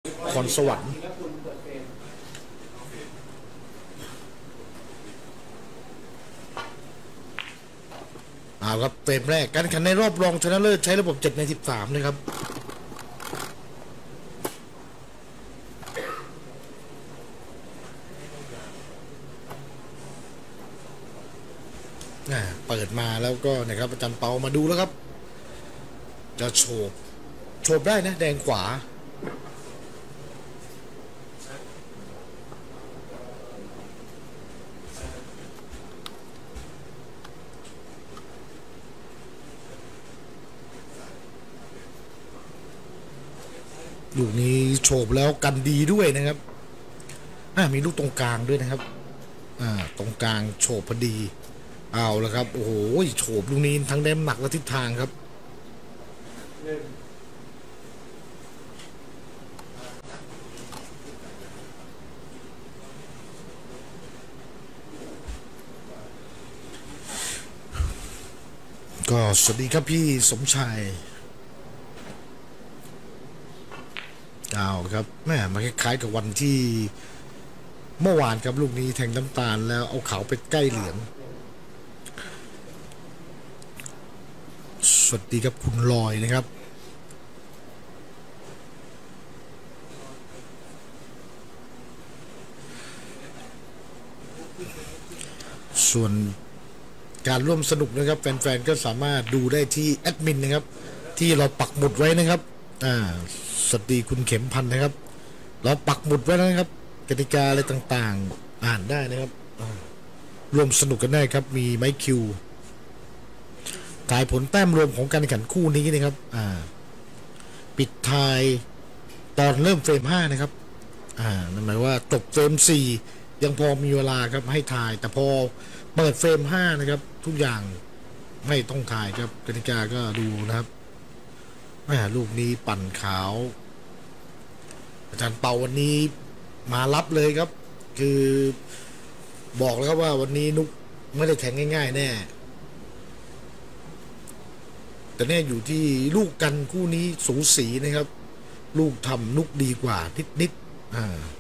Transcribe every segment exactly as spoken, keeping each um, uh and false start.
คอนสวรรค์เอาครับเฟรมแรกการแข่งขันในรอบรองชนะเลิศใช้ระบบเจ็ดในสิบสามนะครับเปิดมาแล้วก็นะครับอาจารย์เปามาดูแล้วครับจะโฉบโฉบได้นะแดงขวาลูกนี้โฉบแล้วกันดีด้วยนะครับมีลูกตรงกลางด้วยนะครับตรงกลางโฉบพอดีเอาแล้วครับโอ้โหโฉบลูกนี้ทั้งแดมหนักและทิศทางครับก็สวัสดีครับพี่สมชายเอาครับแม่มาคล้ายๆกับวันที่เมื่อวานครับลูกนี้แทงน้ำตาลแล้วเอาขาวไปใกล้เหลืองสวัสดีครับคุณลอยนะครับส่วนการร่วมสนุกนะครับแฟนๆก็สามารถดูได้ที่แอดมินนะครับที่เราปักหมุดไว้นะครับอ่าสวัสดีคุณเข็มพันธ์นะครับเราปักหมุดไว้แล้วนะครับกติกาอะไรต่างๆอ่านได้นะครับร่วมสนุกกันได้ครับมีไมค์คิวถ่ายผลแต้มรวมของการแข่งขันคู่นี้นะครับอ่าปิดท้ายตอนเริ่มเฟรมห้านะครับอ่านั่นหมายว่าจบเฟรมสี่ยังพอมีเวลาครับให้ถ่ายแต่พอเปิดเฟรมห้านะครับทุกอย่างไม่ต้องถ่ายครับกติกาก็ดูนะครับแม่ลูกนี้ปั่นขาวอาจารย์เปาวันนี้มารับเลยครับคือบอกแล้วครับว่าวันนี้นุกไม่ได้แทงง่ายๆแน่แต่เนี่ยอยู่ที่ลูกกันคู่นี้สูสีนะครับลูกทำนุกดีกว่านิดๆอ่า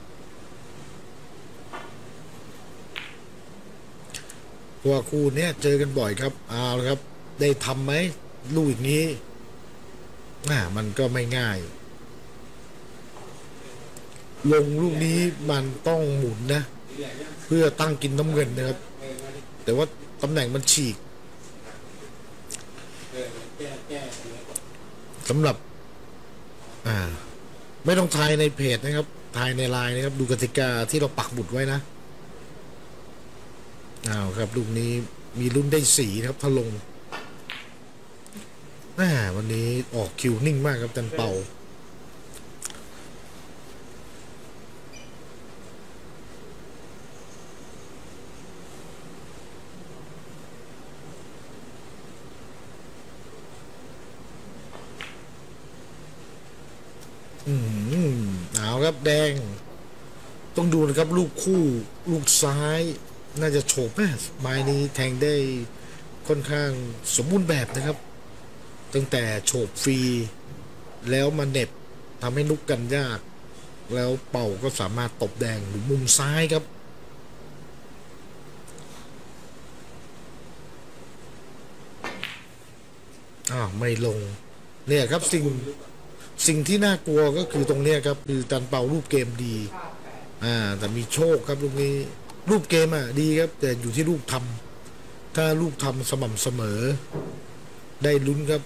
เพราะว่าคู่นี้เจอกันบ่อยครับเอาละครับได้ทำไหมลูกอย่างนี้อ่ามันก็ไม่ง่ายลงลูกนี้มันต้องหมุนนะเพื่อตั้งกินน้ำเงินนะครับแต่ว่าตำแหน่งมันฉีกสำหรับอ่าไม่ต้องทายในเพจนะครับทายในไลน์นะครับดูกติกาที่เราปักหมุดไว้นะอ้าวครับลูกนี้มีลุ้นได้สีนะครับถ้าลงอ่าวันนี้ออกคิวนิ่งมากครับจันเป่าอืมเอาครับแดงต้องดูนะครับลูกคู่ลูกซ้ายน่าจะโฉบนะไม้นี้แทงได้ค่อนข้างสมบูรณ์แบบนะครับตั้งแต่โฉบฟรีแล้วมาเน็บทำให้นุกกันยากแล้วเป่าก็สามารถตบแดงหรือมุมซ้ายครับอ้าวไม่ลงเนี่ยครับสิ่งสิ่งที่น่ากลัวก็คือตรงเนี้ยครับคือจันเป่ารูปเกมดีอ่าแต่มีโชคครับลูกนี้รูปเกมอ่ะดีครับแต่อยู่ที่ลูกทำถ้าลูกทำสม่ำเสมอได้ลุ้นครับ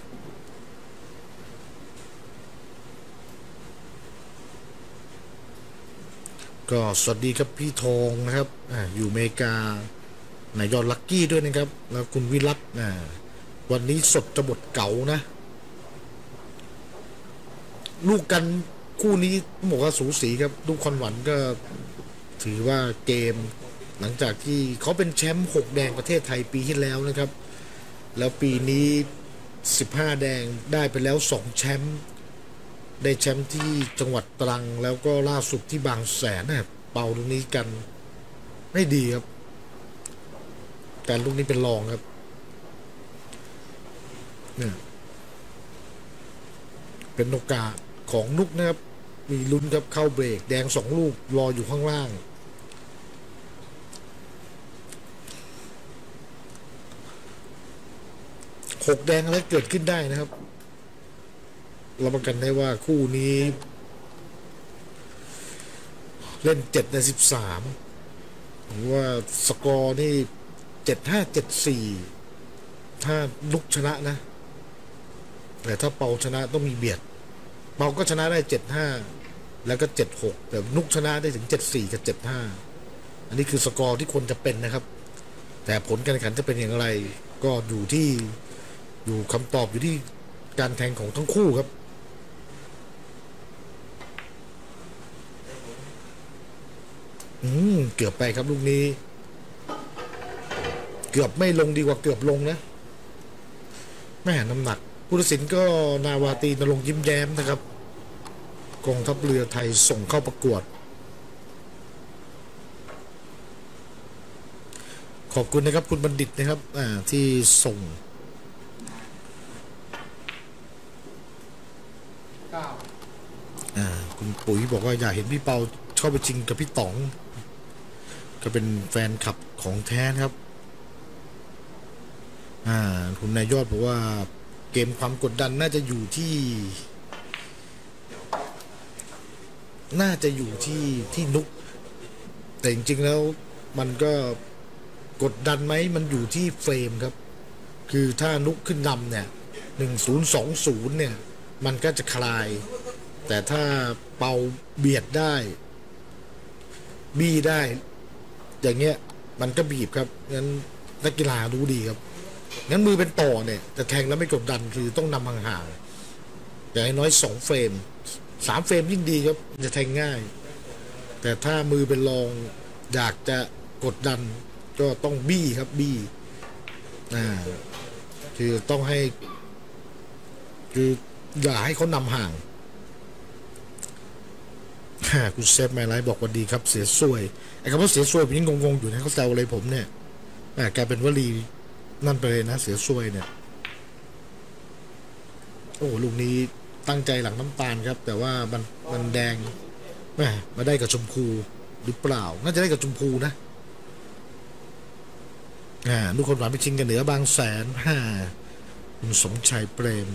ก็สวัสดีครับพี่ทองนะครับอ่าอยู่อเมริกานายยอดลักกี้ด้วยนะครับแล้วคุณวิรัตอ่าวันนี้สดจะบทเก่านะลูกกันคู่นี้บอกว่าสูสีครับลูกคอนหวันก็ถือว่าเกมหลังจากที่เขาเป็นแชมป์หกแดงประเทศไทยปีที่แล้วนะครับแล้วปีนี้สิบห้าแดงได้ไปแล้วสองแชมป์ได้แชมป์ที่จังหวัดตรังแล้วก็ล่าสุดที่บางแสนนะเป่าตรงนี้กันไม่ดีครับแต่ลูกนี้เป็นรองครับเนี่ยเป็นโอกาสของนุกนะครับมีลุ้นครับเข้าเบรกแดงสองลูกรออยู่ข้างล่างหกแดงอะไรเกิดขึ้นได้นะครับรับประกันได้ว่าคู่นี้เล่นเจ็ดในสิบสามผมว่าสกอร์นี่เจ็ดห้าเจ็ดสี่ถ้าลุกชนะนะแต่ถ้าเปาชนะต้องมีเบียดเปาก็ชนะได้เจ็ดห้าแล้วก็เจ็ดหกแต่นุกชนะได้ถึงเจ็ดสี่กับเจ็ดห้าอันนี้คือสกอร์ที่ควรจะเป็นนะครับแต่ผลการแข่งขันจะเป็นอย่างไรก็อยู่ที่อยู่คำตอบอยู่ที่การแทงของทั้งคู่ครับอืมเกือบไปครับลูกนี้เกือบไม่ลงดีกว่าเกือบลงนะแม่น้ำหนักผู้ตัดสินก็นาวาตรีณรงค์ยิ้มแย้มนะครับกองทัพเรือไทยส่งเข้าประกวดขอบคุณนะครับคุณบัณฑิตนะครับอ่าที่ส่งอ่าคุณปุ๋ยบอกว่าอยากเห็นพี่เปาเข้าไปจริงกับพี่ต๋องก็เป็นแฟนคลับของแท้ครับอ่าคุณนายยอดบอกว่าเกมความกดดันน่าจะอยู่ที่น่าจะอยู่ที่ที่นุกแต่จริงๆแล้วมันก็กดดันไหมมันอยู่ที่เฟรมครับคือถ้านุกขึ้นนำเนี่ยหนึ่งศูนย์สองศูนย์เนี่ยมันก็จะคลายแต่ถ้าเป่าเบียดได้บี้ได้อย่างเงี้ยมันก็บีบครับงั้นนักกีฬารู้ดีครับงั้นมือเป็นต่อเนี่ยจะแทงแล้วไม่กดดันคือต้องนำห่างๆอย่างน้อยสองเฟรมสามเฟรมยิ่งดีครับจะแทงง่ายแต่ถ้ามือเป็นรองอยากจะกดดันก็ต้องบี้ครับบี้อ่าคือต้องให้คืออย่าให้เขานำห่างคุณเซฟแมไลท์บอกว่าดีครับเสียสวยไอ้คำว่าเสียสวยผมยังงงๆอยู่นะเขาแซวอะไรผมเนี่ยกลายเป็นวลีนั่นไปเลยนะเสียสวยเนี่ยโอ้ลูกนี้ตั้งใจหลังน้ำตาลครับแต่ว่ามันมันแดงแม่มาได้กับชมพูหรือเปล่าน่าจะได้กับชมพูนะอ่าลูกคนหวานไปชิงกันเหนือบางแสนห้าคุณสมชัยเปรม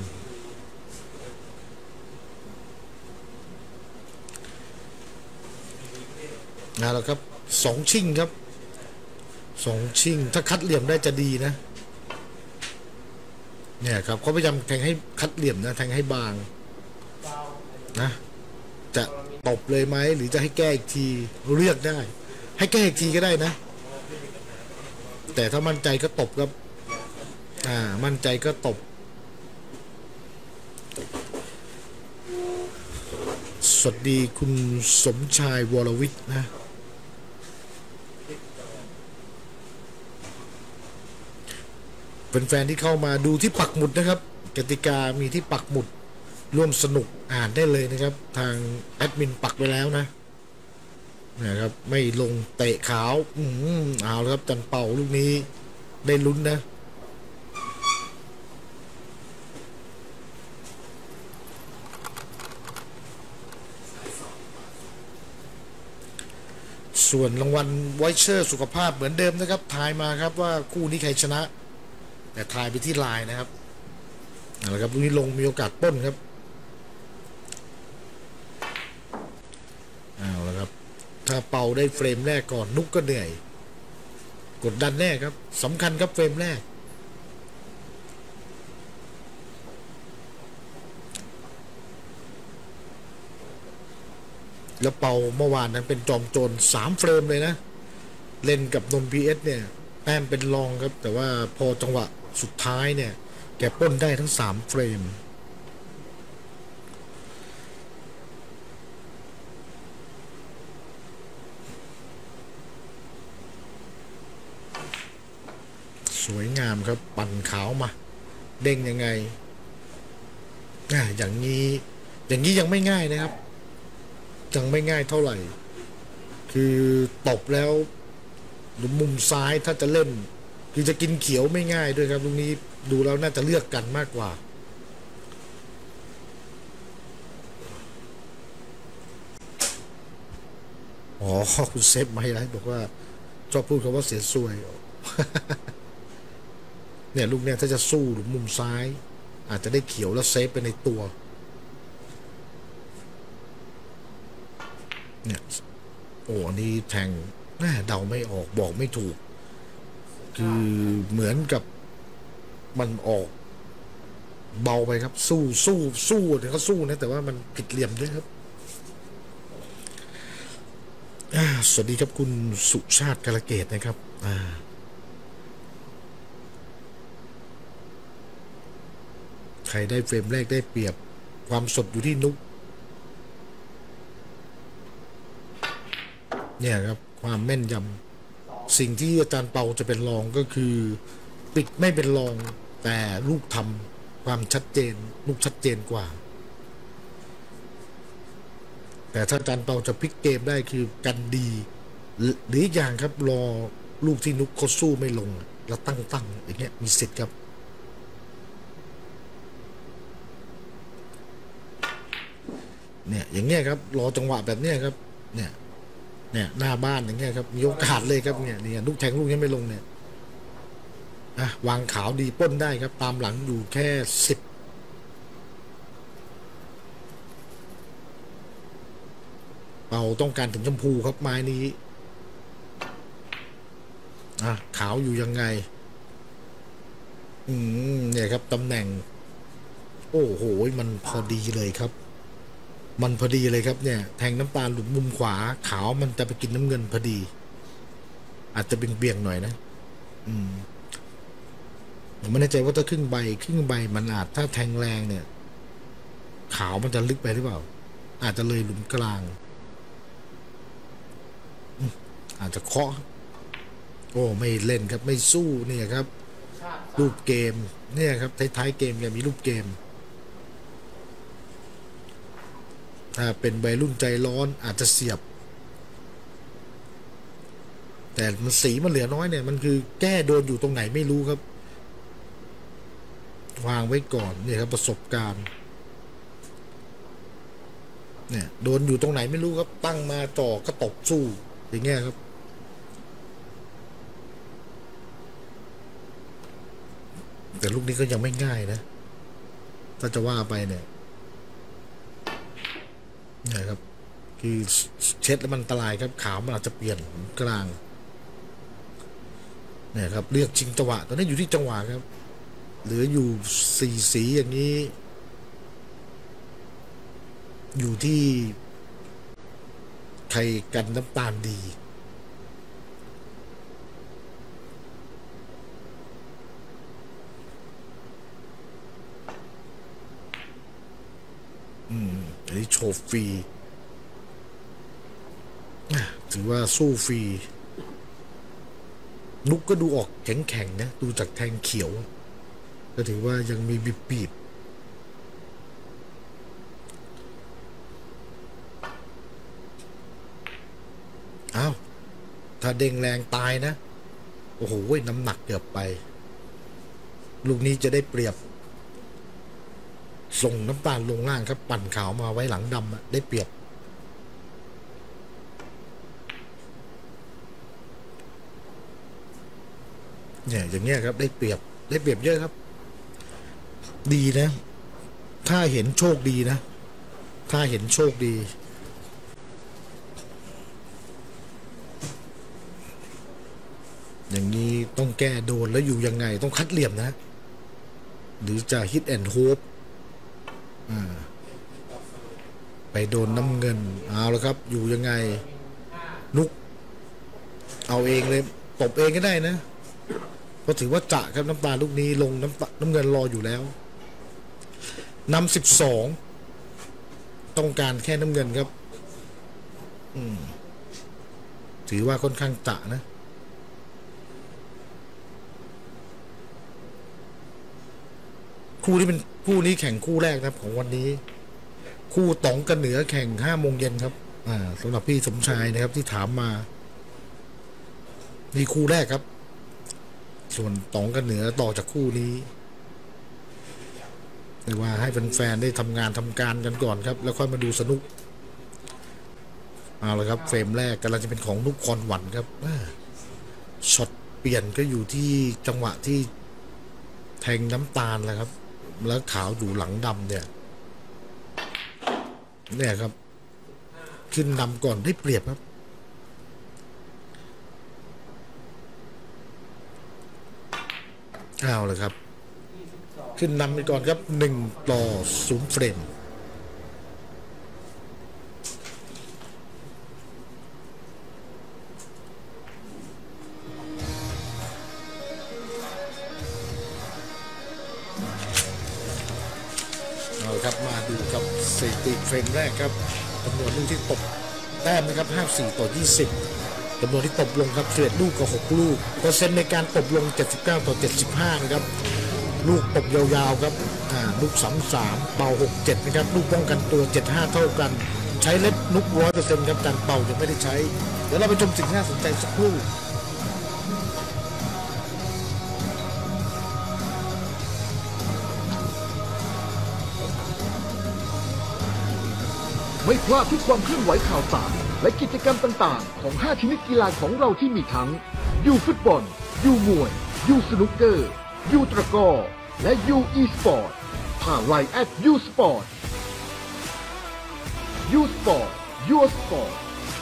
นะแล้วครับสองชิงครับสองชิงถ้าคัดเหลี่ยมได้จะดีนะเนี่ยครับเขาพยายามแทงให้คัดเหลี่ยมนะแทงให้บางนะจะตบเลยไหมหรือจะให้แก้อีกทีเลือกได้ให้แก้อีกทีก็ได้นะแต่ถ้ามั่นใจก็ตบครับอ่ามั่นใจก็ตบสวัสดีคุณสมชายวรวิทย์นะเป็นแฟนที่เข้ามาดูที่ปักหมุดนะครับกติกามีที่ปักหมุดร่วมสนุกอ่านได้เลยนะครับทางแอดมินปักไปแล้วนะนะครับไม่ลงเตะขาวอืมเอาแล้วครับจันเป่าลูกนี้ได้ลุ้นนะส่วนรางวัลไวเชอร์สุขภาพเหมือนเดิมนะครับทายมาครับว่าคู่นี้ใครชนะแต่ทายไปที่ไลน์นะครับเอาละครับลูกนี้ลงมีโอกาสป้นครับเอาละครับถ้าเป่าได้เฟรมแรกก่อนนุกก็เหนื่อยกดดันแน่ครับสำคัญครับเฟรมแรกแล้วเป่าเมื่อวานนั้นเป็นจอมโจรสามเฟรมเลยนะเล่นกับนนพีเอสเนี่ยแต้มเป็นรองครับแต่ว่าพอจังหวะสุดท้ายเนี่ยแกป้นได้ทั้งสามเฟรมสวยงามครับปั่นขาวมาเด้งยังไงอ่าอย่างนี้อย่างนี้ยังไม่ง่ายนะครับยังไม่ง่ายเท่าไหร่คือตบแล้วมุมซ้ายถ้าจะเล่นคือจะกินเขียวไม่ง่ายด้วยครับตรงนี้ดูแล้วน่าจะเลือกกันมากกว่าอ๋อคุณเซฟมาให้ไลฟ์บอกว่าชอบพูดคำว่าเสียสวยเนี่ยลูกเนี่ยถ้าจะสู้หรือมุมซ้ายอาจจะได้เขียวแล้วเซฟไปในตัวเนี่ยโอ้อันนี้แทงแม่เดาไม่ออกบอกไม่ถูกคือเหมือนกับมันออกเบาไปครับสู้สู้สู้เนี่ยเขาสู้นะแต่ว่ามันผิดเหลี่ยมด้วยครับสวัสดีครับคุณสุชาติกาลเกตนะครับใครได้เฟรมแรกได้เปรียบความสดอยู่ที่นุกเนี่ยครับความแม่นยำสิ่งที่อาจารย์เปาจะเป็นรองก็คือปิดไม่เป็นรองแต่ลูกทำความชัดเจนลูกชัดเจนกว่าแต่ถ้าอาจารย์เปาจะพลิกเกมได้คือกันดีหรืออย่างครับรอลูกที่นุกเขาสู้ไม่ลงแล้วตั้งตั้งอย่างเงี้ยมีสิทธิ์ครับเนี่ยอย่างเงี้ยครับรอจังหวะแบบเนี้ยครับเนี่ยเนี่ยหน้าบ้านอย่างเงี้ยครับมีโอกาสเลยครับเนี่ยเนี่ยลูกแทงลูกนี้ไม่ลงเนี่ยอ่ะวางขาวดีป้นได้ครับตามหลังอยู่แค่สิบเปาต้องการถึงชมพูครับไม้นี้อ่ะขาวอยู่ยังไงอืมเนี่ยครับตำแหน่งโอ้โหมันพอดีเลยครับมันพอดีเลยครับเนี่ยแทงน้ำตาลหลุดมุมขวาขาวมันจะไปกินน้ำเงินพอดีอาจจะเป็นเบี่ยงหน่อยนะอืมผมไม่แน่ใจว่าถ้าครึ่งใบครึ่งใบมันอาจถ้าแทงแรงเนี่ยขาวมันจะลึกไปหรือเปล่าอาจจะเลยหลุมกลางอาจจะเคาะโอ้ไม่เล่นครับไม่สู้เนี่ยครับรูปเกมเนี่ยครับท้ายๆเกมยังมีรูปเกมถ้าเป็นใบรุ่นใจร้อนอาจจะเสียบแต่มันสีมันเหลือน้อยเนี่ยมันคือแก้โดนอยู่ตรงไหนไม่รู้ครับวางไว้ก่อนเนี่ยครับประสบการณ์เนี่ยโดนอยู่ตรงไหนไม่รู้ครับตั้งมาจ่อก็ตบสู้อย่างเงี้ยครับแต่ลูกนี้ก็ยังไม่ง่ายนะถ้าจะว่าไปเนี่ยนี่ครับคือเช็ดแล้วมันอันตรายครับขาวมันอาจจะเปลี่ยนกลางเนี่ยครับเลือกชิงจังหวะตอนนี้อยู่ที่จังหวะครับเหลืออยู่สี่สีอย่างนี้อยู่ที่ใครกันน้ำตาลดีอืมอันนี้โชว์ฟรีถือว่าสู้ฟรีนุกก็ดูออกแข็งแข็งนะดูจากแทงเขียวก็ถือว่ายังมีบีบบีบอ้าวถ้าเด้งแรงตายนะโอ้โหน้ำหนักเกือบไปลูกนี้จะได้เปรียบส่งน้ำตาลลงล่างครับปั่นขาวมาไว้หลังดำได้เปรียบเนี่ยอย่างเงี้ยครับได้เปรียบได้เปรียบเยอะครับดีนะถ้าเห็นโชคดีนะถ้าเห็นโชคดีอย่างนี้ต้องแก้โดนแล้วอยู่ยังไงต้องคัดเหลี่ยมนะหรือจะฮิตแอนด์โฮปไปโดนน้ำเงินเอาแล้วครับอยู่ยังไงนุกเอาเองเลยตบเองก็ได้นะเพราะถือว่าจะครับน้ำตาลูกนี้ลงน้ำน้ำเงินรออยู่แล้วนำสิบสองต้องการแค่น้ำเงินครับอืมถือว่าค่อนข้างจะนะคู่นี้เป็นคู่นี้แข่งคู่แรกครับของวันนี้คู่ต๋องกันเหนือแข่งห้าโมงเย็นครับอ่าสำหรับพี่สมชายนะครับที่ถามมานี่คู่แรกครับส่วนต๋องกันเหนือต่อจากคู่นี้เรียกว่าให้แฟนๆได้ทำงานทำการกันก่อนครับแล้วค่อยมาดูสนุกเอาละครับเฟรมแรกกำลังจะเป็นของนุกคอนหวันครับช็อตเปลี่ยนก็อยู่ที่จังหวะที่แทงน้ำตาลแล้วครับแล้วขาวอยู่หลังดำเนี่ยเนี่ยครับขึ้นนำก่อนได้เปรียบครับเอาเลยครับขึ้นนำไปก่อนครับหนึ่งต่อศูนย์เฟรมเอาครับมาดูครับสถิติเฟรมแรกครับจำนวนลูกที่ตบแต้มนะครับห้าสิบสี่ต่อยี่สิบจำนวนที่ตบลงครับสิบเอ็ดลูกกับหกลูกเปอร์เซ็นต์ในการตบลงเจ็ดสิบเก้าต่อเจ็ดสิบห้านะครับลูกตบยาวๆครับอ่าลูกสามสามเป่าหกเจ็ดนะครับลูกป้องกันตัวเจ็ดห้าเท่ากันใช้เล็บนุกร้อยเปอร์เซ็นต์ครับการเป่ายังไม่ได้ใช้เดี๋ยวเราไปชมสิ่งที่น่าสนใจสักครู่ไม่พลาดทุกความเคลื่อนไหวข่าวสารและกิจกรรมต่างๆของห้าชนิดกีฬาของเราที่มีทั้งยูฟุตบอลยูมวยยูสนุกเกอร์ยูตะกร้อและยูอีสปอร์ตผ่านไลน์แอดยูสปอร์ตยูสปอร์ตยูสปอร์ต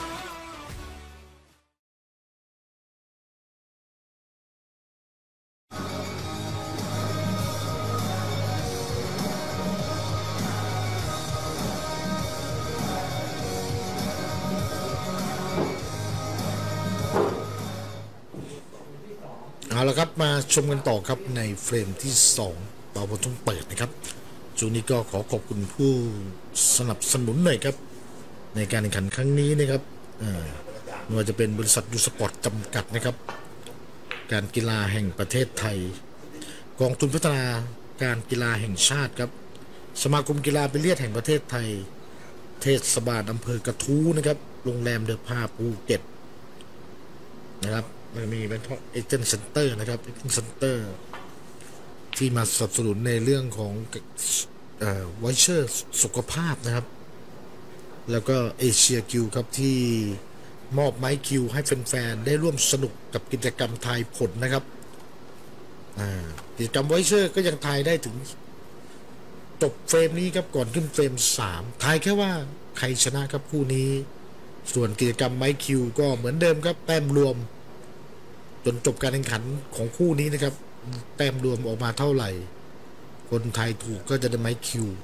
เอาละครับมาชมกันต่อครับในเฟรมที่สองเป่าบอลทุ่งเปิดนะครับช่วงนี้ก็ขอขอบคุณผู้สนับสนุนหน่อยครับในการแข่งขันครั้งนี้นะครับไม่ว่าจะเป็นบริษัทยูสปอร์ตจำกัดนะครับการกีฬาแห่งประเทศไทยกองทุนพัฒนาการกีฬาแห่งชาติครับสมาคมกีฬาบิลเลียดแห่งประเทศไทยเทศบาลอำเภอกระทู้นะครับโรงแรมเดอะพาภูเก็ตนะครับมันมีเป็นเอเจนต์เซ็นเตอร์นะครับเอเจนต์เซ็นเตอร์ที่มาสนับสนุนในเรื่องของเอ่อไวเชอร์สุขภาพนะครับแล้วก็เอเชียคิวครับที่มอบไม้คิวให้แฟนๆได้ร่วมสนุกกับกิจกรรมทายผลนะครับกิจกรรมไวเชอร์ก็ยังทายได้ถึงจบเฟรมนี้ครับก่อนขึ้นเฟรมสามทายแค่ว่าใครชนะครับคู่นี้ส่วนกิจกรรมไม้คิวก็เหมือนเดิมครับแต้มรวมจนจบการแข่งขันของคู่นี้นะครับแต้มรวมออกมาเท่าไหร่คนไทยถูกก็จะได้ไม้คิว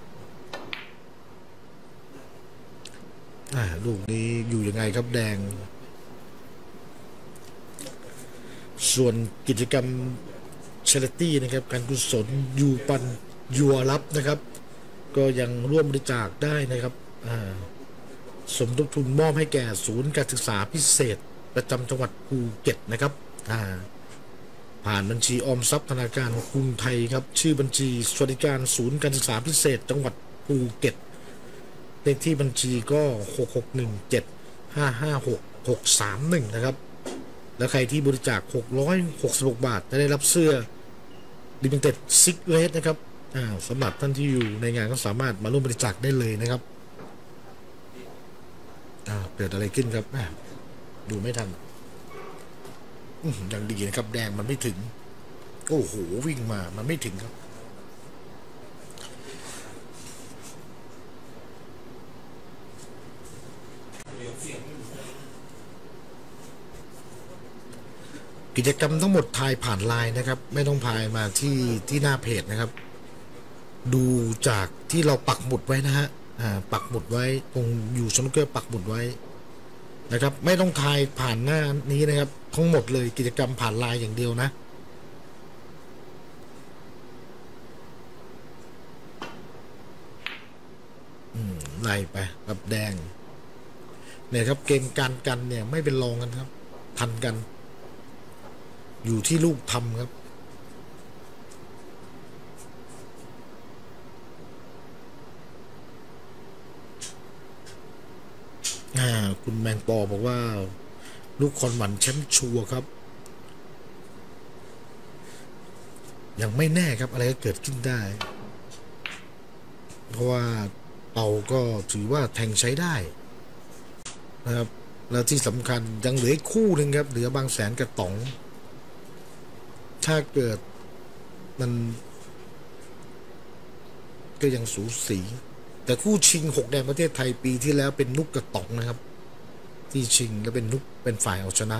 อ่าลูกนี้อยู่ยังไงครับแดงส่วนกิจกรรมเชลตี้นะครับการกุศลยูปันยัวรับนะครับก็ยังร่วมบริจาคได้นะครับอ่าสมทบทุนมอบให้แก่ศูนย์การศึกษาพิเศษประจำจังหวัดภูเก็ตนะครับผ่านบัญชีออมทรัพย์ธนาคารกรุงไทยครับชื่อบัญชีสวัสดิการศูนย์การศึกษาพิเศษจังหวัดภูเก็ตเลขที่บัญชีก็หก หก หนึ่ง เจ็ด ห้า ห้า หก หก สาม หนึ่งนะครับแล้วใครที่บริจาคหกร้อยหกสิบหกบาทจะได้รับเสื้อ Limited Six Red นะครับสำหรับท่านที่อยู่ในงานก็สามารถมาร่วมบริจาคได้เลยนะครับเกิดอะไรขึ้นครับดูไม่ทันยังดีนะครับแดงมันไม่ถึงโอ้โหวิ่งมามันไม่ถึงครับกิจกรรมทั้งหมดทายผ่านไลน์นะครับไม่ต้องพายมาที่ที่หน้าเพจนะครับดูจากที่เราปักหมุดไว้นะฮะปักหมุดไว้ตรงอยู่สนุกเกอร์ปักหมุดไว้นะครับไม่ต้องทายผ่านหน้านี้นะครับทั้งหมดเลยกิจกรรมผ่านไลน์อย่างเดียวนะอืมไล่ไปกับแดงเนี่ยครับเกมการกันเนี่ยไม่เป็นรองกันครับทันกันอยู่ที่ลูกทำครับคุณแมงปอบอกว่าลูกคอนหวันแชมป์ชัวร์ครับยังไม่แน่ครับอะไรก็เกิดขึ้นได้เพราะว่าเป่าก็ถือว่าแทงใช้ได้นะครับแล้วที่สำคัญยังเหลืออีกคู่หนึ่งครับเหลือบางแสนกับต๋องถ้าเกิดมันก็ยังสูสีแต่คู่ชิงหกแดงประเทศไทยปีที่แล้วเป็นนุกกับต๋องนะครับที่ชิงแล้วเป็นนุกเป็นฝ่ายเอาชนะ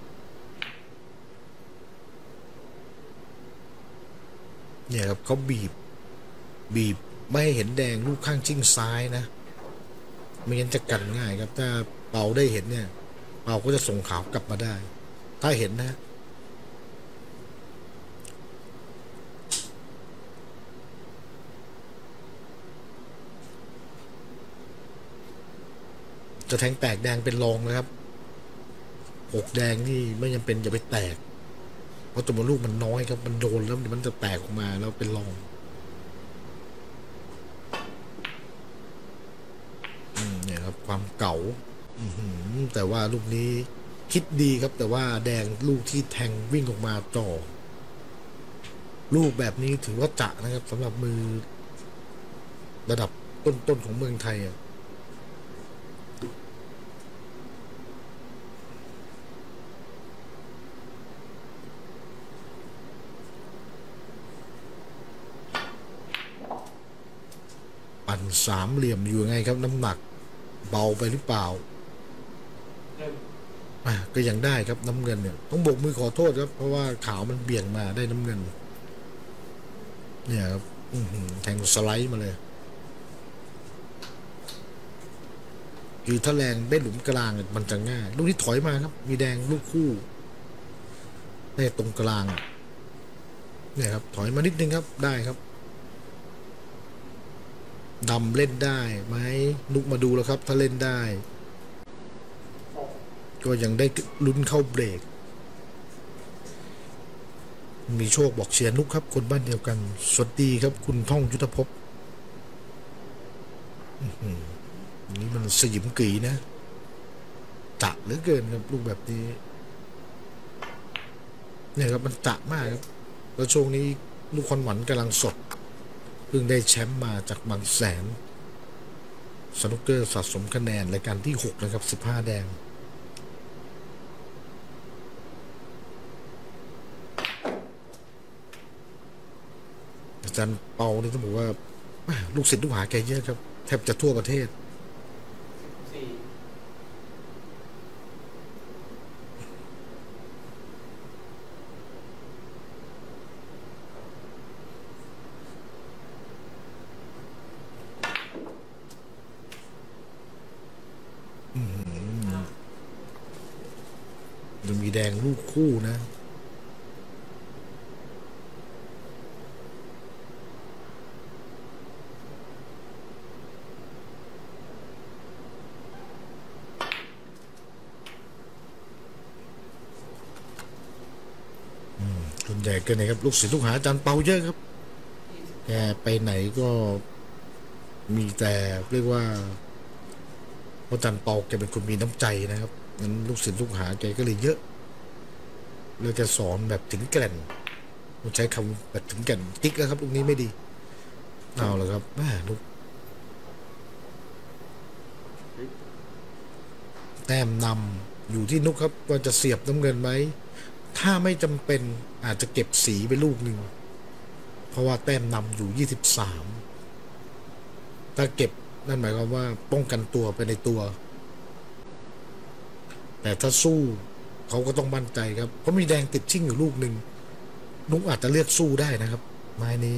เนี่ยครับเขาบีบบีบไม่ให้เห็นแดงลูกข้างชิงซ้ายนะไม่งั้นจะกันง่ายครับถ้าเปาได้เห็นเนี่ยเปาก็จะส่งข่าวกลับมาได้ถ้าเห็นนะจะแทงแตกแดงเป็นรองนะครับหกแดงนี่ไม่จำเป็นจะไปแตกเพราะตัวลูกมันน้อยครับมันโดนแล้วมันจะแตกออกมาแล้วเป็นรองอืมเนี่ยครับความเก่าแต่ว่าลูกนี้คิดดีครับแต่ว่าแดงลูกที่แทงวิ่งออกมาจ่อลูกแบบนี้ถือว่าจะนะครับสำหรับมือระดับต้นๆของเมืองไทยอ่ะปั่นสามเหลี่ยมอยู่ไงครับน้ำหนักเบาไปหรือเปล่าอ่ะก็ยังได้ครับน้ำเงินเนี่ยต้องโบกมือขอโทษครับเพราะว่าขาวมันเบี่ยงมาได้น้ำเงินเนี่ยครับแทงสไลด์มาเลยคือถ้าแรงได้หลุมกลางมันจะง่ายลูกที่ถอยมาครับมีแดงลูกคู่ในตรงกลางเนี่ยครับถอยมานิดนึงครับได้ครับดำเล่นได้ไหมลุกมาดูแล้วครับถ้าเล่นได้ก็ยังได้ลุ้นเข้าเบรกมีโชคบอกเชียร์นุกครับคนบ้านเดียวกันสวัสดีครับคุณท่องยุทธภพนี่มันสยิมกีนะจะเหลือเกินครับลูกแบบนี้เนี่ยครับมันจะมากครับแล้วช่วงนี้ลูกคอนหวันกำลังสดเพิ่งได้แชมป์มาจากบางแสนสนุกเกอร์สะสมคะแนนรายการที่หกนะครับสิบห้าแดงอาจารย์เปานี่ต้องบอกว่าลูกศิษย์ลูกหาแกเยอะครับแทบจะทั่วประเทศยังมีแดงลูกคู่นะส่วนใหญ่ก็เนี่ยครับลูกศิษย์ลูกหาอาจารย์เปาเยอะครับแกไปไหนก็มีแต่เรียกว่าอาจารย์เปาแกเป็นคนมีน้ำใจนะครับงั้นลูกศิษย์ลูกหาแกก็เลยเยอะเลยจะสอนแบบถึงแก่นผมใช้คำแบบถึงแก่นติ๊กแล้วครับลูกนี้ไม่ดีเอาเลยครับแม่ลูกแต้มนำอยู่ที่นุกครับว่าจะเสียบน้ำเงินไหมถ้าไม่จำเป็นอาจจะเก็บสีไปลูกหนึ่งเพราะว่าแต้มนำอยู่ยี่สิบสามถ้าเก็บนั่นหมายความว่าป้องกันตัวไปในตัวแต่ถ้าสู้เขาก็ต้องมั่นใจครับเพราะมีแดงติดชิ่งอยู่ลูกหนึ่งนุกอาจจะเลือกสู้ได้นะครับไม้นี้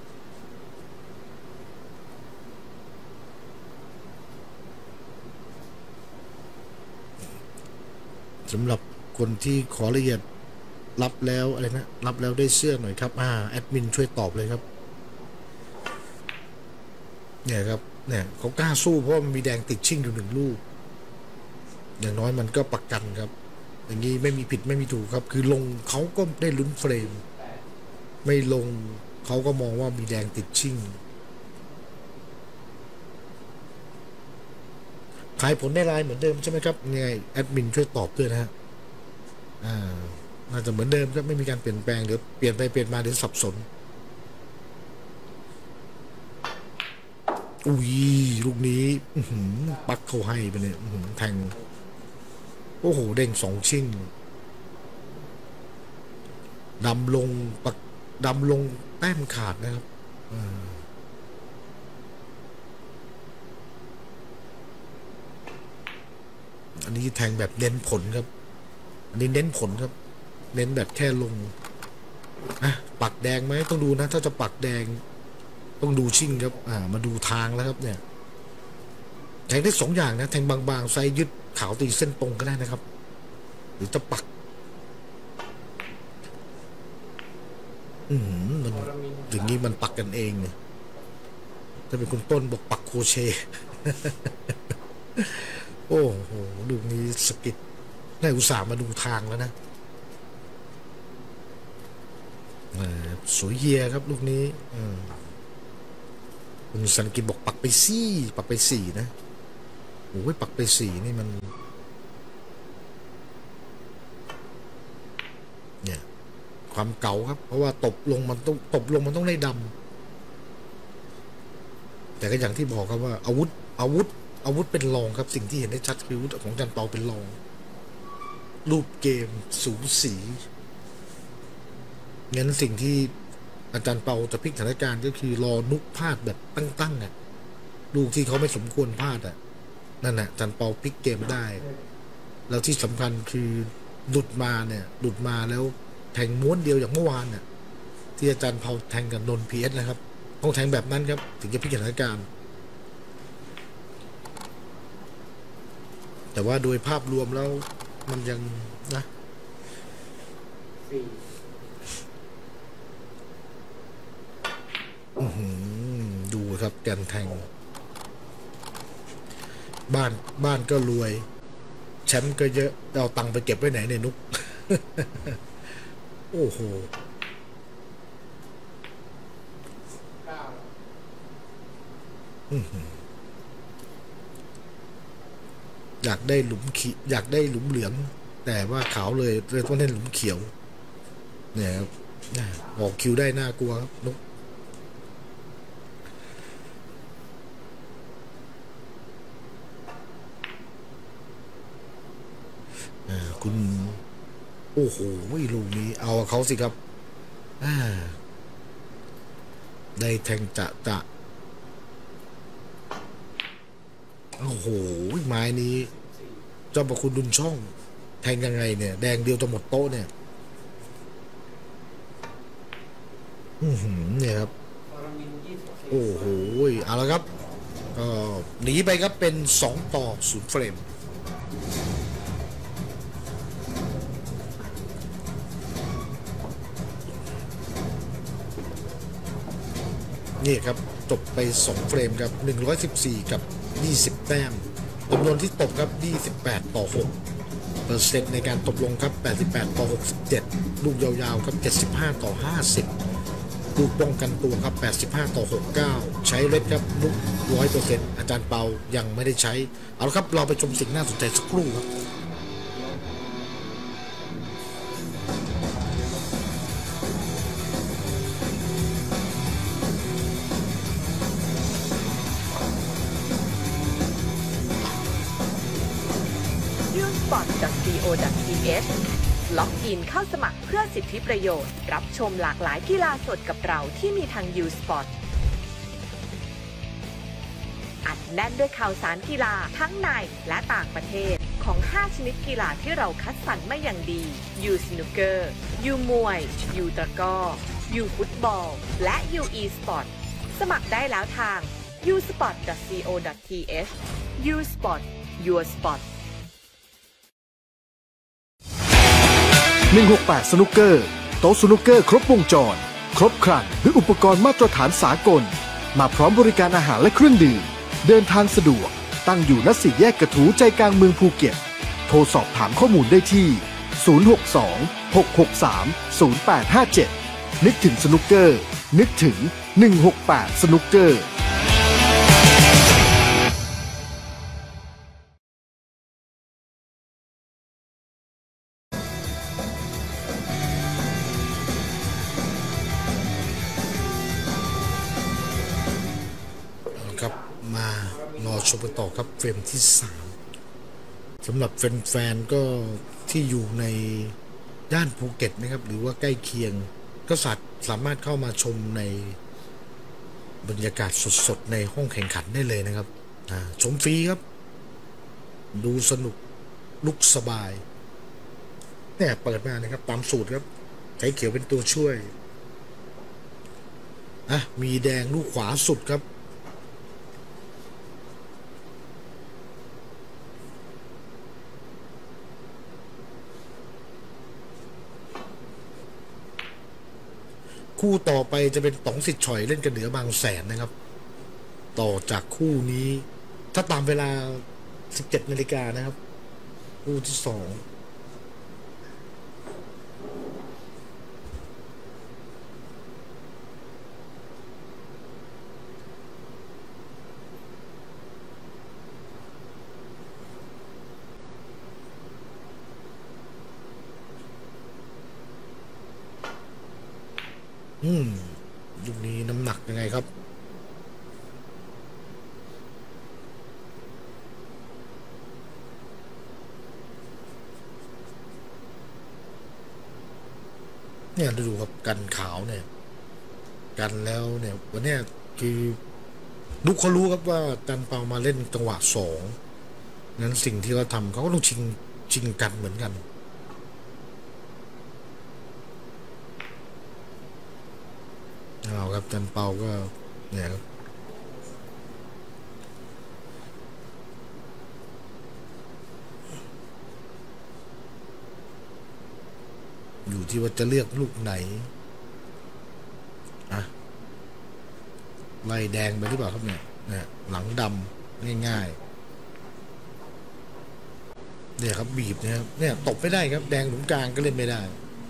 สำหรับคนที่ขอละเอียดรับแล้วอะไรนะรับแล้วได้เสื้อหน่อยครับอ่าแอดมินช่วยตอบเลยครับเนี่ยครับเนี่ยเขากล้าสู้เพราะมันมีแดงติดชิ่งอยู่หนึ่งลูกอย่างน้อยมันก็ประกันครับอย่างนี้ไม่มีผิดไม่มีถูกครับคือลงเขาก็ได้ลุ้นเฟรมไม่ลงเขาก็มองว่ามีแดงติดชิ่งขายผลได้ลายเหมือนเดิมใช่ไหมครับยังไงแอดมินช่วยตอบด้วยนะฮะอ่าน่าจะเหมือนเดิมครับไม่มีการเปลี่ยนแปลงเดี๋ยวเปลี่ยนไปเปลี่ยนมาเดี๋ยวสับสนอุ้ยลูกนี้ปักเขาให้ไปเนี่ยแทงโอ้โหเด้งสองชิ่งดำลงปักดำลงแต้มขาดนะครับอันนี้แทงแบบเน้นผลครับอันนี้เน้นผลครับเน้นแบบแค่ลงอ่ะปักแดงไหมต้องดูนะถ้าจะปักแดงต้องดูชิ่งครับอ่ามาดูทางแล้วครับเนี่ยแทงได้สองอย่างนะแทงบางๆไซยึดขาวตีเส้นตรงก็ได้นะครับหรือจะปักอืมมันอย่างนี้มันปักกันเองเนี่ยถ้าเป็นคุณต้นบอกปักโคเช โอ้โหลูกนี้สกิดได้อุตส่าห์มาดูทางแล้วนะสวยเยียครับลูกนี้คุณสันกิจบอกปักไปสี่ปักไปสี่นะโอ้ยปักไปสี่นี่มันเนี่ยความเก่าครับเพราะว่าตบลงมันต้องตบลงมันต้องได้ดำแต่ก็อย่างที่บอกครับว่าอาวุธอาวุธอาวุธเป็นรองครับสิ่งที่เห็นได้ชัดคืออาวุธของจันเปาเป็นรองรูปเกมสูสีงั้นสิ่งที่อาจารย์เปาจะพลิกสถานการณ์ก็คือรอนุกพลาดแบบตั้งๆอ่ะลูกที่เขาไม่สมควรพลาดอ่ะนั่นแหละอาจารย์เปาพลิกเกมได้แล้วที่สำคัญคือหลุดมาเนี่ยหลุดมาแล้วแทงม้วนเดียวอย่างเมื่อวานเนี่ยที่อาจารย์เปาแทงกับนนท์พีเอสนะครับต้องแทงแบบนั้นครับถึงจะพลิกสถานการณ์แต่ว่าโดยภาพรวมแล้วมันยังนะดูครับแกนแทงบ้านบ้านก็รวยแชมป์ก็เยอะเอาตังค์ไปเก็บไว้ไหนเนี่ยนุก โอ้โหอยากได้หลุมขีอยากได้หลุมเหลืองแต่ว่าขาวเลยเลยต้องเล่นหลุมเขียวเนี่ยครับออกคิวได้น่ากลัวครับนุกคุณโอ้โหลูกนี้เอาเขาสิครับได้แทงจะจะโอ้โหไม้นี้เจ้าประคุณดุลช่องแทงยังไงเนี่ยแดงเดียวจะหมดโต๊ะเนี่ยอือหือเนี่ยครับโอ้โหเอาละครับก็หนีไปครับเป็นสองต่อศูนย์เฟรมนี่ครับตบไปสองเฟรมครับหนึ่งร้อยสิบสี่กับยี่สิบแต้มจำนวนที่ตบครับยี่สิบแปดต่อหกเปอร์เซ็นต์ในการตบลงครับแปดสิบแปดต่อหกสิบเจ็ดลูกยาวๆครับเจ็ดสิบห้าต่อห้าสิบลูกป้องกันตัวครับแปดสิบห้าต่อหกสิบเก้าใช้เล็ดครับลูก ร้อยเปอร์เซ็นต์ อาจารย์เปายังไม่ได้ใช้เอาละครับเราไปชมสิ่งน่าสนใจสักครู่ครับยูสปอร์ต ดอท ซี โอ ดอท ที เอช ล็อกอินเข้าสมัครเพื่อสิทธิประโยชน์รับชมหลากหลายกีฬาสดกับเราที่มีทาง ยู สปอร์ต อัดแน่นด้วยข่าวสารกีฬาทั้งในและต่างประเทศของห้าชนิดกีฬาที่เราคัดสรรมาอย่างดียูสนุกเกอร์ยูมวยยูตะกร้อยูฟุตบอลและยูอีสปอร์ตสมัครได้แล้วทาง ยูสปอร์ต ดอท ซี โอ ดอท ที เอช ยูสปอร์ต Your Sport หนึ่งหกแปดสนุกเกอร์โต๊ะสนุกเกอร์ครบวงจรครบครันด้วยอุปกรณ์มาตรฐานสากลมาพร้อมบริการอาหารและเครื่องดื่มเดินทางสะดวกตั้งอยู่ณสี่แยกกระถูใจกลางเมืองภูเก็ตโทรสอบถามข้อมูลได้ที่ศูนย์ หก สอง หก หก สาม ศูนย์ แปด ห้า เจ็ดนึกถึงสนุกเกอร์นึกถึงหนึ่งหกแปดสนุกเกอร์มารอชมกันต่อครับเฟรมที่สามสำหรับแฟนๆก็ที่อยู่ในย่านภูเก็ตนะครับหรือว่าใกล้เคียงก็สามารถเข้ามาชมในบรรยากาศสดๆในห้องแข่งขันได้เลยนะครับชมฟรีครับดูสนุกลุกสบายเนี่ยเปิดมานะครับตามสูตรครับใช้เขียวเป็นตัวช่วยอ่ะมีแดงลูกขวาสุดครับคู่ต่อไปจะเป็นต๋องสิทธิ์ฉ่อยเล่นกันเหนือบางแสนนะครับต่อจากคู่นี้ถ้าตามเวลาสิบเจ็ดนาฬิกานะครับคู่ที่สองอืมลูกนี้น้ำหนักยังไงครับเนี่ยดูครับกันขาวเนี่ยกันแล้วเนี่ยวันนี้คือลูกเขารู้ครับว่ากันเปามาเล่นจังหวะสองนั้นสิ่งที่เขาทำเขาก็ต้องชิงชิงกันเหมือนกันเอาครับกันเปาก็เนี่ยครับอยู่ที่ว่าจะเลือกลูกไหนอ่ะไล่แดงไปหรือเปล่าครับเนี่ยเนี่ยหลังดำง่ายๆเนี่ยครับบีบเนี่ยเนี่ยตบไม่ได้ครับแดงหลุมกลางก็เล่นไม่ได้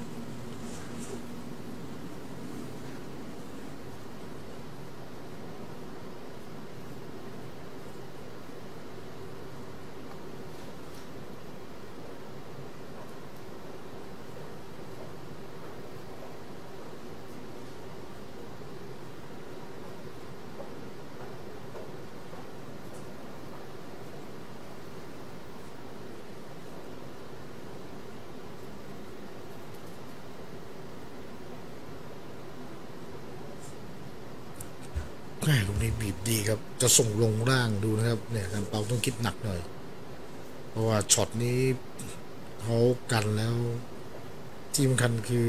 ลูกนี้บีบดีครับจะส่งลงล่างดูนะครับเนี่ยกันเปาต้องคิดหนักหน่อยเพราะว่าช็อตนี้เขากันแล้วที่สำคัญคือ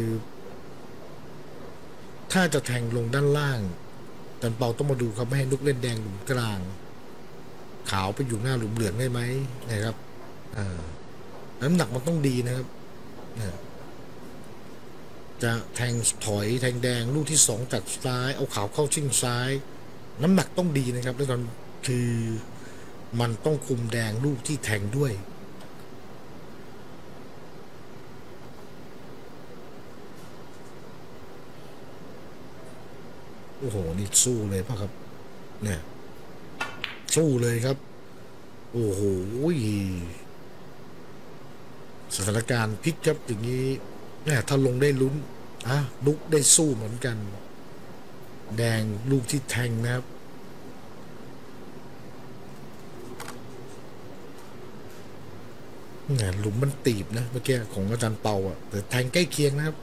ถ้าจะแทงลงด้านล่างกันเปาต้องมาดูครับไม่ให้ลูกเล่นแดงหลุมกลางขาวไปอยู่หน้าหลุมเหลืองได้ไหมนะครับอ่าน้ำหนักมันต้องดีนะครับเนี่ยจะแทงถอยแทงแดงลูกที่สองจากซ้ายเอาขาวเข้าชิงซ้ายน้ำหนักต้องดีนะครับแล้วกันคือมันต้องคุมแดงลูกที่แทงด้วยโอ้โหนี่สู้เลยป่ะครับเนี่ยสู้เลยครับโอ้โหสถานการณ์พลิกครับอย่างนี้เนี่ยถ้าลงได้ลุ้นอ่ะลุกได้สู้เหมือนกันแดงลูกที่แทงนะครับเนี่ยหลุมมันตีบนะเมื่อกี้ของอาจารย์เปาอ่ะแต่แทงใกล้เคียงนะครับ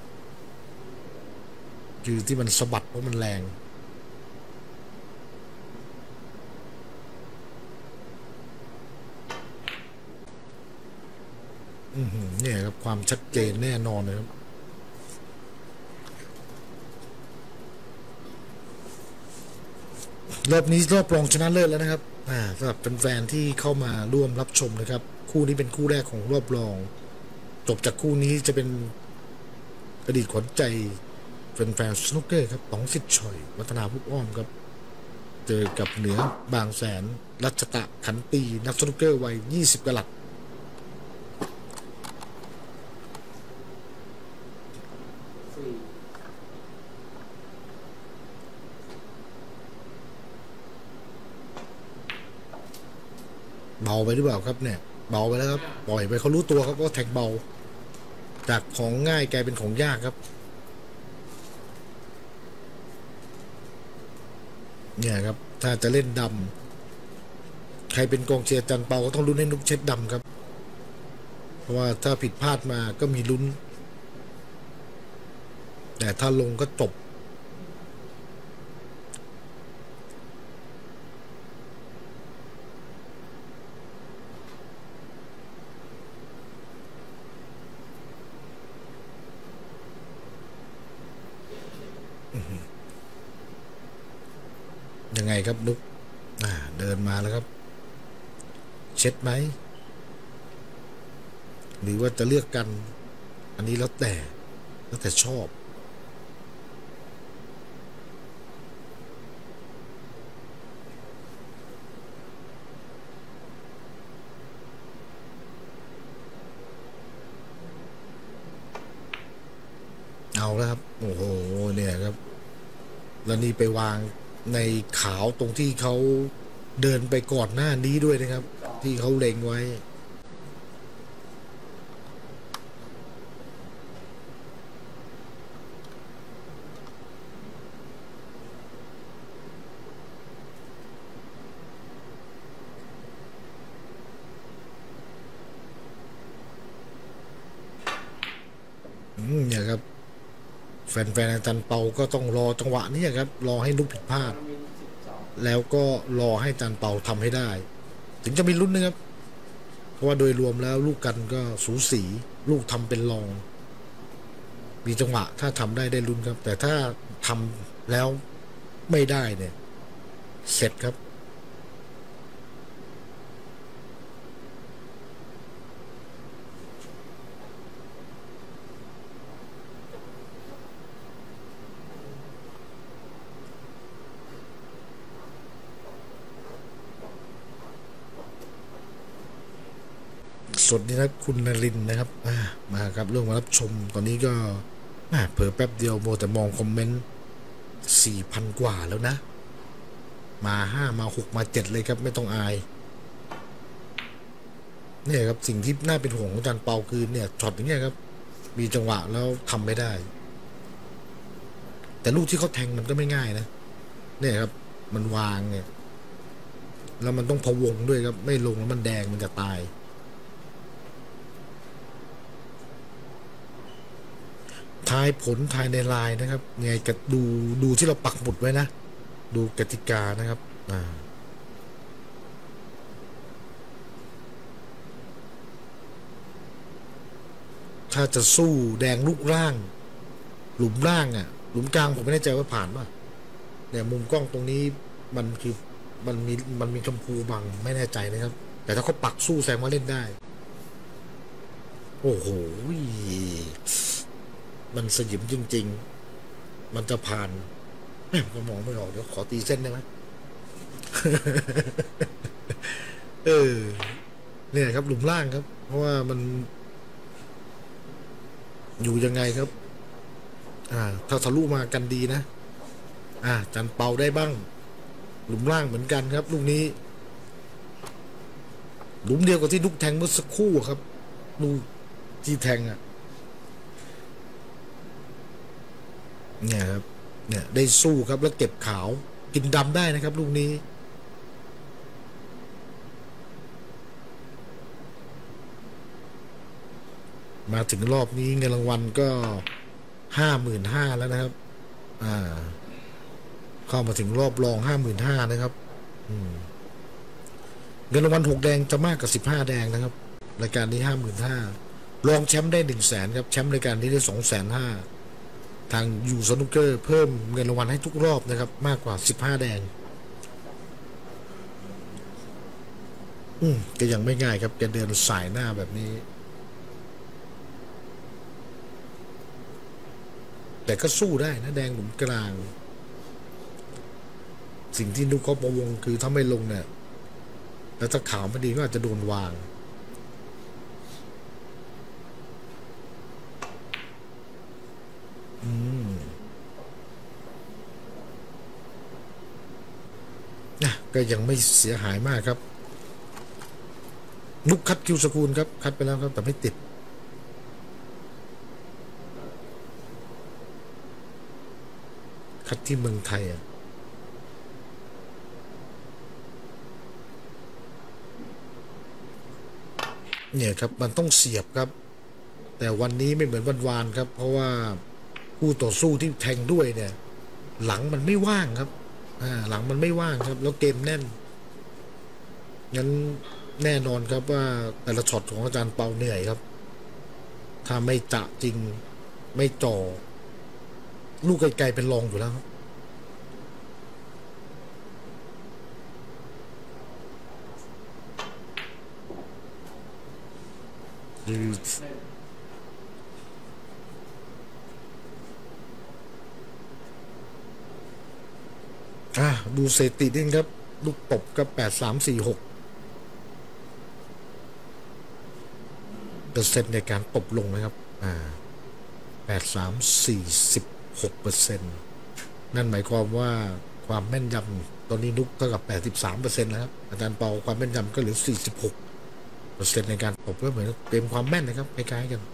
คือที่มันสะบัดเพราะมันแรงอือเนี่ยครับความชัดเจนแน่นอนนะครับรอบนี้รอบรองชนะเลิศแล้วนะครับอ่าสำหรับแฟนๆที่เข้ามาร่วมรับชมนะครับคู่นี้เป็นคู่แรกของรอบรองจบจากคู่นี้จะเป็นอดีตขวัญใจแฟนๆสนุกเกอร์ครับต๋องสิทธิ์ฉ่อยวัฒนาพุกอ้อมครับเจอกับเหนือบางแสนรัชตะขันตีนักสนุกเกอร์วัยยี่สิบกะรัตเบาไปหรือเปล่าครับเนี่ยเบาไปแล้วครับปล่อยไปเขารู้ตัวครับว่าแทงเบาจากของง่ายกลายเป็นของยากครับเนี่ยครับถ้าจะเล่นดำรเป็นกองเชียร์จันเปาก็ต้องลุ้นให้นุกเช็ดดำครับเพราะว่าถ้าผิดพลาดมาก็มีลุ้นแต่ถ้าลงก็จบยังไงครับนุกเดินมาแล้วครับเช็ดไหมหรือว่าจะเลือกกันอันนี้แล้วแต่แล้วแต่ชอบเอาแล้วครับโอ้โหเนี่ยครับแล้วนี่ไปวางในขาวตรงที่เขาเดินไปก่อนหน้านี้ด้วยนะครับที่เขาเล็งไว้เนี่ยครับแฟนๆอาจารย์เปาก็ต้องรอจังหวะนี้ครับรอให้นุกผิดพลาดแล้วก็รอให้อาจารย์เปาทำให้ได้ถึงจะมีลุ้นนะครับเพราะว่าโดยรวมแล้วลูกกันก็สูสีลูกทำเป็นรองมีจังหวะถ้าทำได้ได้ลุ้นครับแต่ถ้าทำแล้วไม่ได้เนี่ยเสร็จครับสดนี่นะคุณนรินนะครับมาครับเรื่องมารับชมตอนนี้ก็เผลอแป๊บเดียวโมแต่มองคอมเมนต์สี่พันกว่าแล้วนะมาห้ามาหกมาเจ็ดเลยครับไม่ต้องอายเนี่ยครับสิ่งที่น่าเป็นห่วงของอาจารย์เปาคือเนี่ยช็อตอย่างเงี้ยครับมีจังหวะแล้วทำไม่ได้แต่ลูกที่เขาแทงมันก็ไม่ง่ายนะเนี่ยครับมันวางเนี่ยแล้วมันต้องพะวงด้วยครับไม่ลงแล้วมันแดงมันจะตายทายผลทายในไลน์นะครับไงก็ดูดูที่เราปักหมุดไว้นะดูกติกานะครับอ่าถ้าจะสู้แดงลูกร่างหลุมล่างอ่ะหลุมกลางผมไม่แน่ใจว่าผ่านป่ะเนี่ยมุมกล้องตรงนี้มันคือมันมีมันมีชมพูบังไม่แน่ใจนะครับแต่ถ้าเขาปักสู้แสดงว่าเล่นได้โอ้โหมันสยิมจริงๆมันจะผ่านแม่ก็มองไม่ออกเดี๋ยวขอตีเส้นได้ไหม เออเนี่ยครับหลุมล่างครับเพราะว่ามันอยู่ยังไงครับอ่าถ้าทะลุมากันดีนะอ่าจันเป่าได้บ้างหลุมล่างเหมือนกันครับลูกนี้หลุมเดียวกับที่ลูกแทงเมื่อสักครู่ครับลูกที่แทงอ่ะเนี่ยครับเนี่ยได้สู้ครับแล้วเก็บขาวกินดำได้นะครับลูกนี้มาถึงรอบนี้เงินรางวัลก็ห้าหมื่นห้าแล้วนะครับอ่าเข้ามาถึงรอบรองห้าหมื่นห้านะครับเงินรางวัลหกแดงจะมากกว่าสิบห้าแดงนะครับรายการนี้ห้าหมื่นห้ารองแชมป์ได้หนึ่งแสนครับแชมป์รายการนี้ได้สองแสนห้าทางยูสนุกเกอร์เพิ่มเงินรางวัลให้ทุกรอบนะครับมากกว่าสิบห้าแดงอืมก็ยังไม่ง่ายครับแกเดินสายหน้าแบบนี้แต่ก็สู้ได้นะแดงหลุมกลางสิ่งที่นุกเขาประวงคือถ้าไม่ลงเนี่ยแล้วถ้าขาวไม่ดีก็อาจจะโดนวางอืมนะก็ยังไม่เสียหายมากครับนุกคัดคิวสกุลครับคัดไปแล้วครับแต่ไม่ติดคัดที่เมืองไทยอ่ะเนี่ยครับมันต้องเสียบครับแต่วันนี้ไม่เหมือนวันวานครับเพราะว่าคู่ต่อสู้ที่แทงด้วยเนี่ยหลังมันไม่ว่างครับอ่าหลังมันไม่ว่างครับแล้วเกมแน่นงั้นแน่นอนครับว่าแต่ละช็อตของอาจารย์เปาเหนื่อยครับถ้าไม่จะจริงไม่จ่อลูกไกลๆเป็นรองอยู่แล้วครับคืออ่ะดูเศรษฐีนิดครับลูกตบก็แปดสามสี่หกเปอร์เซ็นต์ในการตบลงนะครับอ่าแปดสามสี่สิบหกเปอร์เซ็นต์นั่นหมายความว่าความแม่นยำตอนนี้นุกเท่ากับแปดสิบสามเปอร์เซ็นต์แล้วครับอาจารย์เปาความแม่นยำก็เหลือสี่สิบหกเปอร์เซ็นต์ในการตบก็เหมือนเต็มความแม่นนะครับคล้ายๆกัน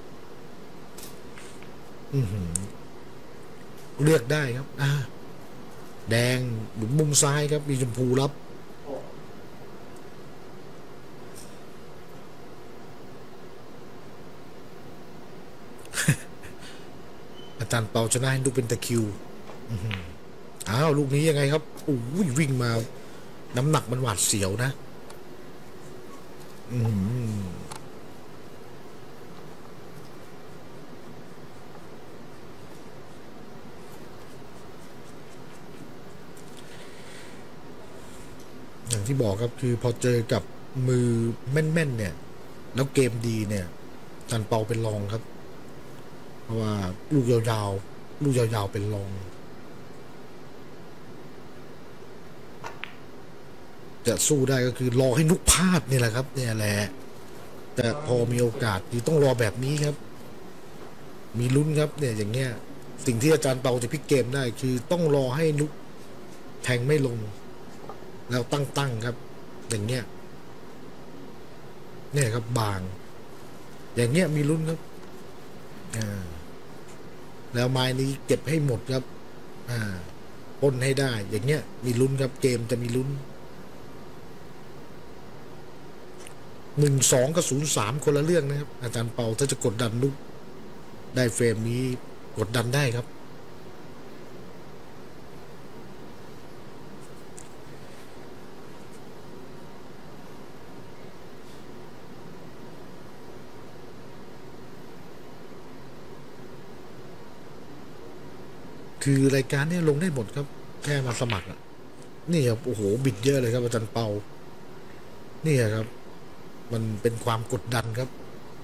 อือหือเลือกได้ครับอ่าแดงหมุนมุมซ้ายครับมีชมพูรับอาจารย์เปาชนะให้ดูเป็นตะคิวอ้าวลูกนี้ยังไงครับโอ้ยวิ่งมาน้ำหนักมันหวาดเสียวนะอืมอย่างที่บอกครับคือพอเจอกับมือแม่นๆเนี่ยแล้วเกมดีเนี่ยอาจารย์เปาเป็นรองครับเพราะว่าลูกยาวๆลูกยาวๆเป็นรองจะสู้ได้ก็คือรอให้นุกพลาดนี่แหละครับเนี่ยแหละแต่พอมีโอกาสที่ต้องรอแบบนี้ครับมีลุ้นครับเนี่ยอย่างเงี้ยสิ่งที่อาจารย์เปาจะพลิกเกมได้คือต้องรอให้นุกแทงไม่ลงแล้วตั้งๆครับอย่างเงี้ยเนี่ยครับบางอย่างเงี้ยมีลุ้นครับอ่าแล้วไม้นี้เก็บให้หมดครับอ่าปนให้ได้อย่างเงี้ยมีลุ้นครับเกมจะมีลุ้นหนึ่งสองกับศูนย์สามคนละเรื่องนะครับอาจารย์เปาถ้าจะกดดันนุกได้เฟรมนี้กดดันได้ครับคือรายการนี้ลงได้หมดครับแค่มาสมัครอ่ะนี่ครับโอ้โหบิดเยอะเลยครับอาจารย์เปานี่ครับมันเป็นความกดดันครับ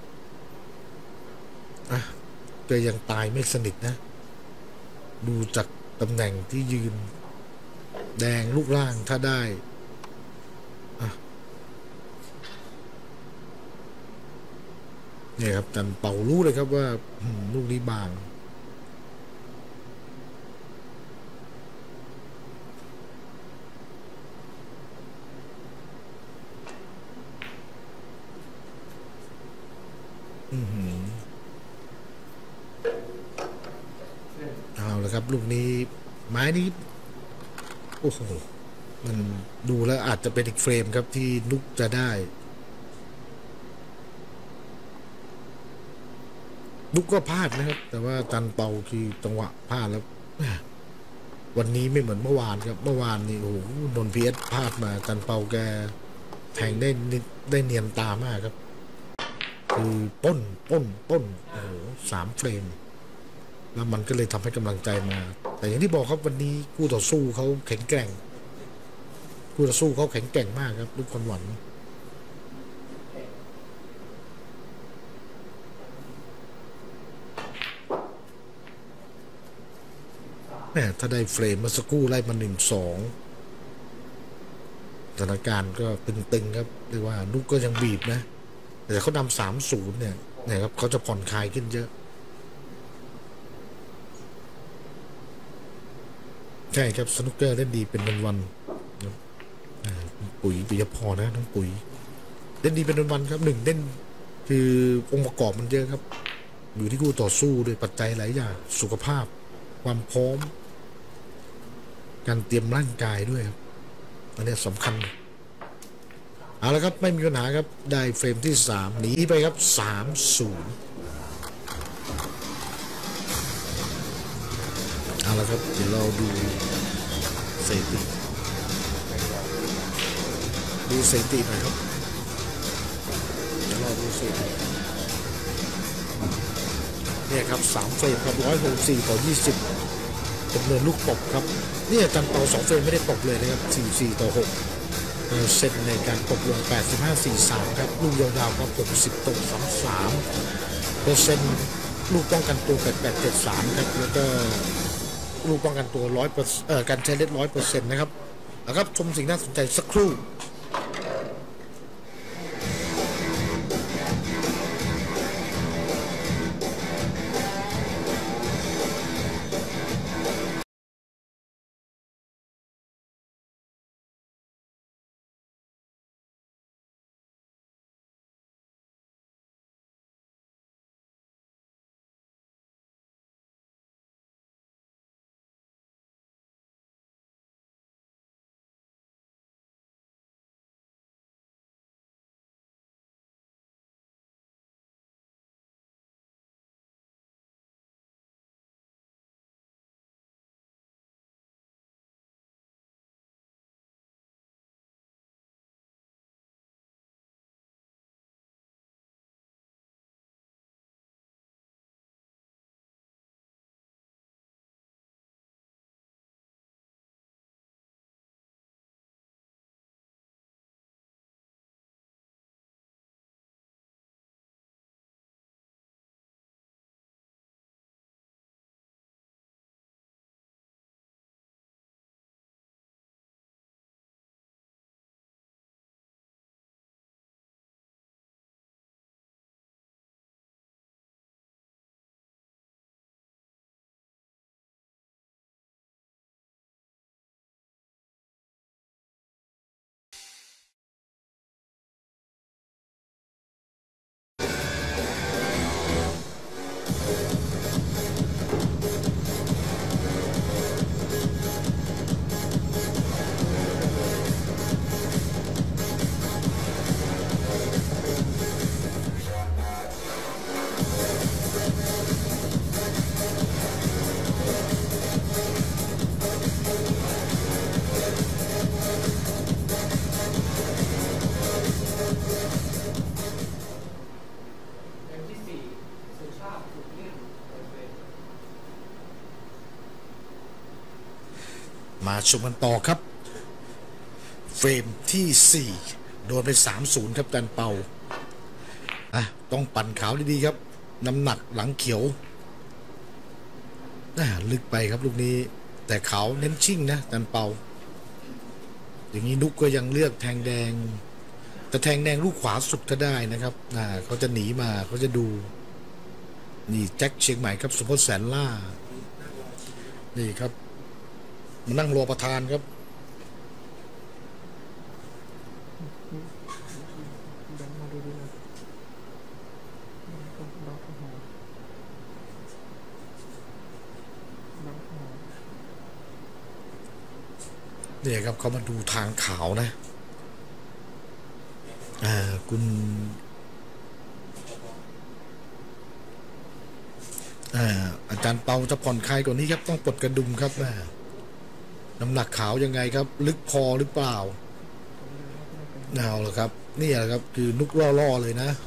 อ่ะแต่ยังตายไม่สนิทนะดูจากตำแหน่งที่ยืนแดงลูกล่างถ้าได้อ่ะนี่ครับอาจารย์เปารู้เลยครับว่าลูกนี้บางเอาละครับลูกนี้ไม้นี้โอ้โหมันดูแล้วอาจจะเป็นอีกเฟรมครับที่นุกจะได้นุกก็พลาดนะครับแต่ว่าจันเปาคือจังหวะพลาดแล้ววันนี้ไม่เหมือนเมื่อวานครับเมื่อวานนี่โอ้โหนนพีเอสพลาดมาจันเปาแกแทงได้ได้เนียนตามากครับคือป้นป้นป้นโอ้โหสามเฟรมแล้วมันก็เลยทำให้กำลังใจมาแต่อย่างที่บอกครับวันนี้คู่ต่อสู้เขาแข็งแกร่งคู่ต่อสู้เขาแข็งแกร่งมากครับลูกคนหวันแม่ถ้าได้เฟรมเมื่อสักครู่ไล่มาหนึ่งสองสถานการณ์ก็ตึงๆครับเรียกว่าลูกก็ยังบีบนะแต่เขานำสามศูนย์เนี่ยนะครับเขาจะผ่อนคลายขึ้นเยอะใช่ครับสนุกเกอร์เล่นดีเป็นวันๆปุ๋ยปิยพรนะน้องปุ๋ยเล่นดีเป็นวันๆครับหนึ่งเล่นคือองค์ประกอบมันเยอะครับอยู่ที่คู่ต่อสู้ด้วยปัจจัยหลายอย่างสุขภาพความพร้อมการเตรียมร่างกายด้วยครับอันนี้สำคัญเอาละครับไม่มีปัญหาครับได้เฟรมที่สามหนีไปครับสามศูนย์เอาละครับเดี๋ยวเราดูสถิติดูสถิติหน่อยครับเดี๋ยวเราดูสถิติเนี่ยครับสามเฟรมครับร้อยหกสิบสี่ต่อยี่สิบจำนวนลูกตบครับเนี่ยจันเปาสองเฟรมไม่ได้ตบเลยนะครับสี่สิบสี่ต่อหกเปอร์เซ็นต์ในการตกลง แปดสิบห้า สี่สิบสาม ครับลูกยาวๆครับหกสิบต่อสามสิบสามเปอร์เซ็นต์ลูกป้องกันตัวแปดสิบแปด เจ็ดสิบสามครับแล้วก็ลูกป้องกันตัวร้อยเปอร์เซ็นต์เอ่อการใช้เล็ดร้อยเปอร์เซ็นต์นะครับนะครับชมสิ่งน่าสนใจสักครู่มาชมกันต่อครับเฟรมที่สี่โดนไป สามศูนย์ ครับจันเปาอ่ะต้องปั่นขาวดีๆครับน้ำหนักหลังเขียวอ่ะลึกไปครับลูกนี้แต่ขาวเน้นชิ่งนะจันเปาอย่างนี้นุกก็ยังเลือกแทงแดงแต่แทงแดงลูกขวาสุดก็ได้นะครับอ่าเขาจะหนีมาเขาจะดูนี่แจ็คเชียงใหม่ครับสมพศแสนล่านี่ครับมานั่งรอประธานครับเนี่ยครับเขามาดูทางขาวนะอ่าคุณอ่าอาจารย์เปาจะผ่อนคลายกว่านี้ครับต้องปลดกระดุมครับนะน้ำหนักขาวยังไงครับลึกพอหรือเปล่าเอาละครับนี่แหละครับคือนุกล่อๆเลยนะ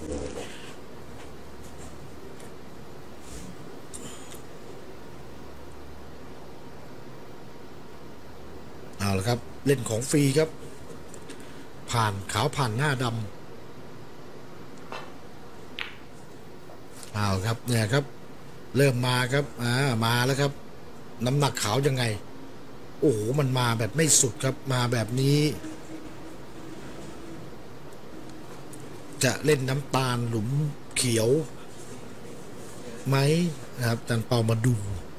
เอาละครับเล่นของฟรีครับผ่านขาวผ่านหน้าดำเอาครับเนี่ยครับเริ่มมาครับอ่ามาแล้วครับน้ำหนักขาวยังไงโอ้โหมันมาแบบไม่สุดครับมาแบบนี้จะเล่นน้ำตาลหลุมเขียวไหมนะครับจันเปามาดู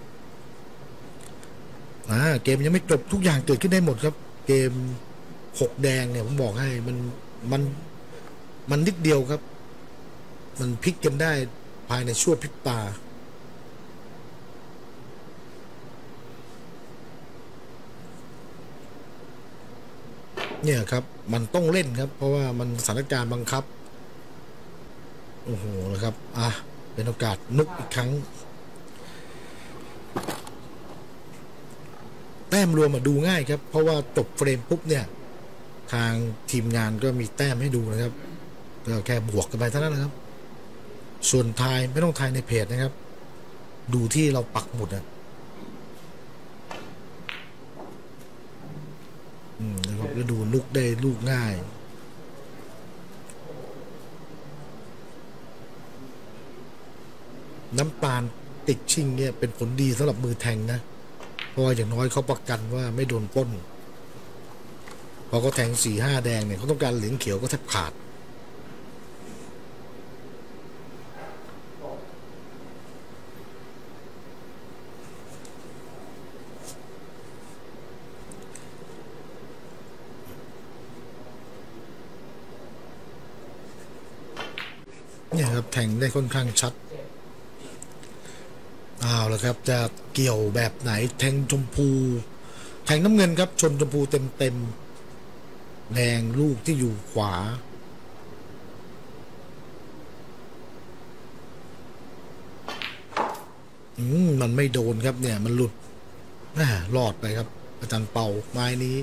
อ่าเกมยังไม่จบทุกอย่างเกิดขึ้นได้หมดครับเกมหกแดงเนี่ยผมบอกให้มันมันมันนิดเดียวครับมันพลิกกันได้ภายในชั่วพริบตาเนี่ยครับมันต้องเล่นครับเพราะว่ามันสถานการณ์บังคับโอ้โหนะครับอ่ะเป็นโอกาสนุกอีกครั้งแต้มรวมมาดูง่ายครับเพราะว่าจบเฟรมปุ๊บเนี่ยทางทีมงานก็มีแต้มให้ดูนะครับก็แค่บวกกันไปเท่านั้นนะครับส่วนทายไม่ต้องทายในเพจนะครับดูที่เราปักหมุดนะอืมนะครับก็ดูลุกได้ลูกง่ายน้ำตาลติดชิงเนี่ยเป็นผลดีสำหรับมือแทงนะเพราะว่าอย่างน้อยเขาประกันว่าไม่โดนปล้นพอเขาแทงสี่ห้าแดงเนี่ยเขาต้องการเหรียญเขียวก็แทบขาดเนี่ยครับแทงได้ค่อนข้างชัดเอาละครับจะเกี่ยวแบบไหนแทงชมพูแทงน้ำเงินครับชนชมพูเต็มเต็มแดงลูกที่อยู่ขวาอืมมันไม่โดนครับเนี่ยมันหลุดน่ารอดไปครับอาจารย์เป่าไม้นี้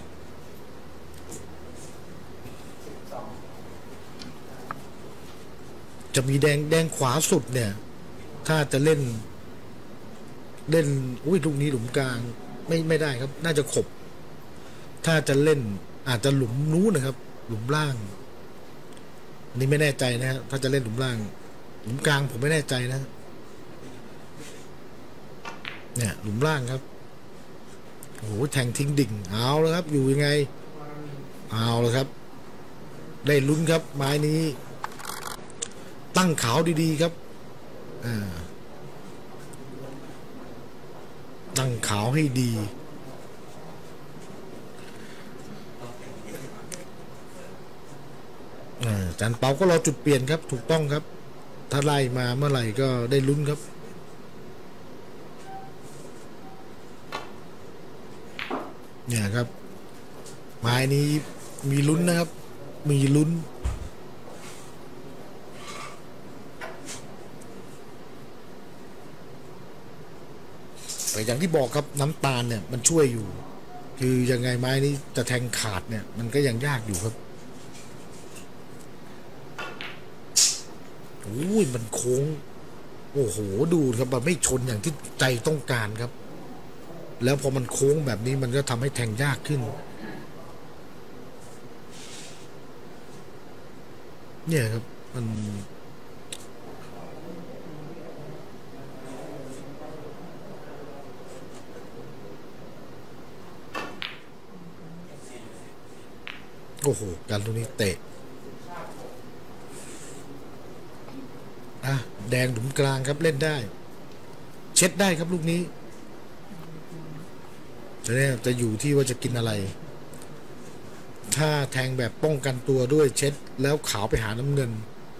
จะมีแดงแดงขวาสุดเนี่ยถ้าจะเล่นเล่นอุ้ยลูกนี้หลุมกลางไม่ไม่ได้ครับน่าจะขบถ้าจะเล่นอาจจะหลุมนู้นนะครับหลุมล่างอันนี้ไม่แน่ใจนะฮะถ้าจะเล่นหลุมล่างหลุมกลางผมไม่แน่ใจนะเนี่ยหลุมล่างครับโอ้โหแทงทิ้งดิ่งเอาแล้วครับอยู่ยังไงเอาแล้วครับได้ลุ้นครับไม้นี้ตั้งขาวดีๆครับอ่าตั้งขาวให้ดีอาจารย์เปาก็รอจุดเปลี่ยนครับถูกต้องครับถ้าไล่มาเมื่อไหร่ก็ได้ลุ้นครับเนี่ยครับไม้นี้มีลุ้นนะครับมีลุ้นแต่อย่างที่บอกครับน้ำตาลเนี่ยมันช่วยอยู่คือยังไงไม้นี้จะแทงขาดเนี่ยมันก็ยังยากอยู่ครับโอ้ยมันโค้งโอ้โหดูครับมันไม่ชนอย่างที่ใจต้องการครับแล้วพอมันโค้งแบบนี้มันก็ทำให้แทงยากขึ้นเนี่ยครับมันโอ้โหการตรงนี้เตะอ่ะแดงหลุมกลางครับเล่นได้เช็ดได้ครับลูกนี้แต่เนี่ยจะอยู่ที่ว่าจะกินอะไรถ้าแทงแบบป้องกันตัวด้วยเช็ดแล้วขาวไปหาน้ำเงิน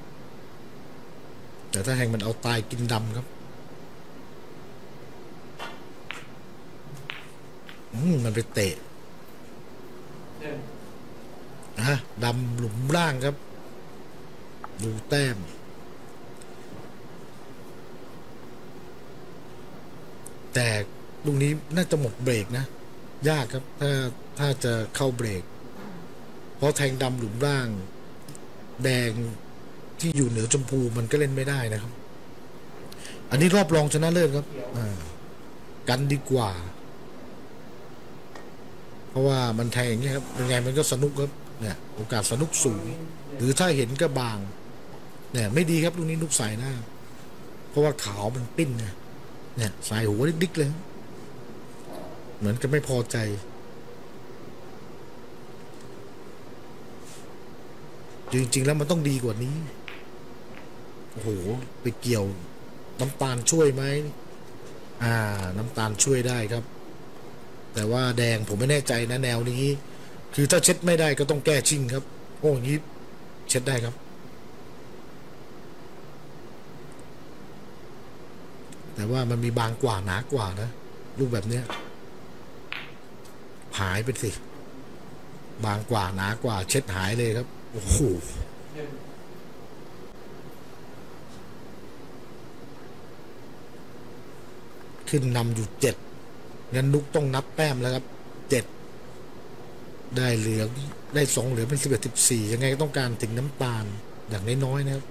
แต่ถ้าแทงมันเอาตายกินดำครับอืมมันไปเตะอ่ะดำหลุมล่างครับดูแต้มแต่ลูกนี้น่าจะหมดเบรกนะยากครับถ้าถ้าจะเข้าเบรกเพราะแทงดำหลุมล่างแดงที่อยู่เหนือชมพูมันก็เล่นไม่ได้นะครับอันนี้รอบรองชนะเลิศครับกันดีกว่าเพราะว่ามันแทงอย่างนี้ครับยังไงมันก็สนุกครับเนี่ยโอกาสสนุกสูงหรือถ้าเห็นก็บางเนี่ยไม่ดีครับลูกนี้ลูกใส่หน้าเพราะว่าขาวมันปิ้นเนี่ยเนี่ยใส่หัวดิ๊กๆเลยเหมือนจะไม่พอใจจริงๆแล้วมันต้องดีกว่านี้โอ้โหไปเกี่ยวน้ำตาลช่วยไหมอ่าน้ำตาลช่วยได้ครับแต่ว่าแดงผมไม่แน่ใจนะแนวนี้คือถ้าเช็ดไม่ได้ก็ต้องแก้ชิงครับโอ้อย่างนี้เช็ดได้ครับแต่ว่ามันมีบางกว่าหนากว่านะลูกแบบเนี้ยหายไปสิบางกว่าหนากว่าเช็ดหายเลยครับโอ้โหขึ้นนำอยู่เจ็ดงั้นนุกต้องนับแต้มแล้วครับเจ็ดได้เหลืองได้สองเหลืองเป็นสิบเอ็ดสิบสี่ยังไงก็ต้องการถึงน้ำตาลอย่างน้อยๆนะครับ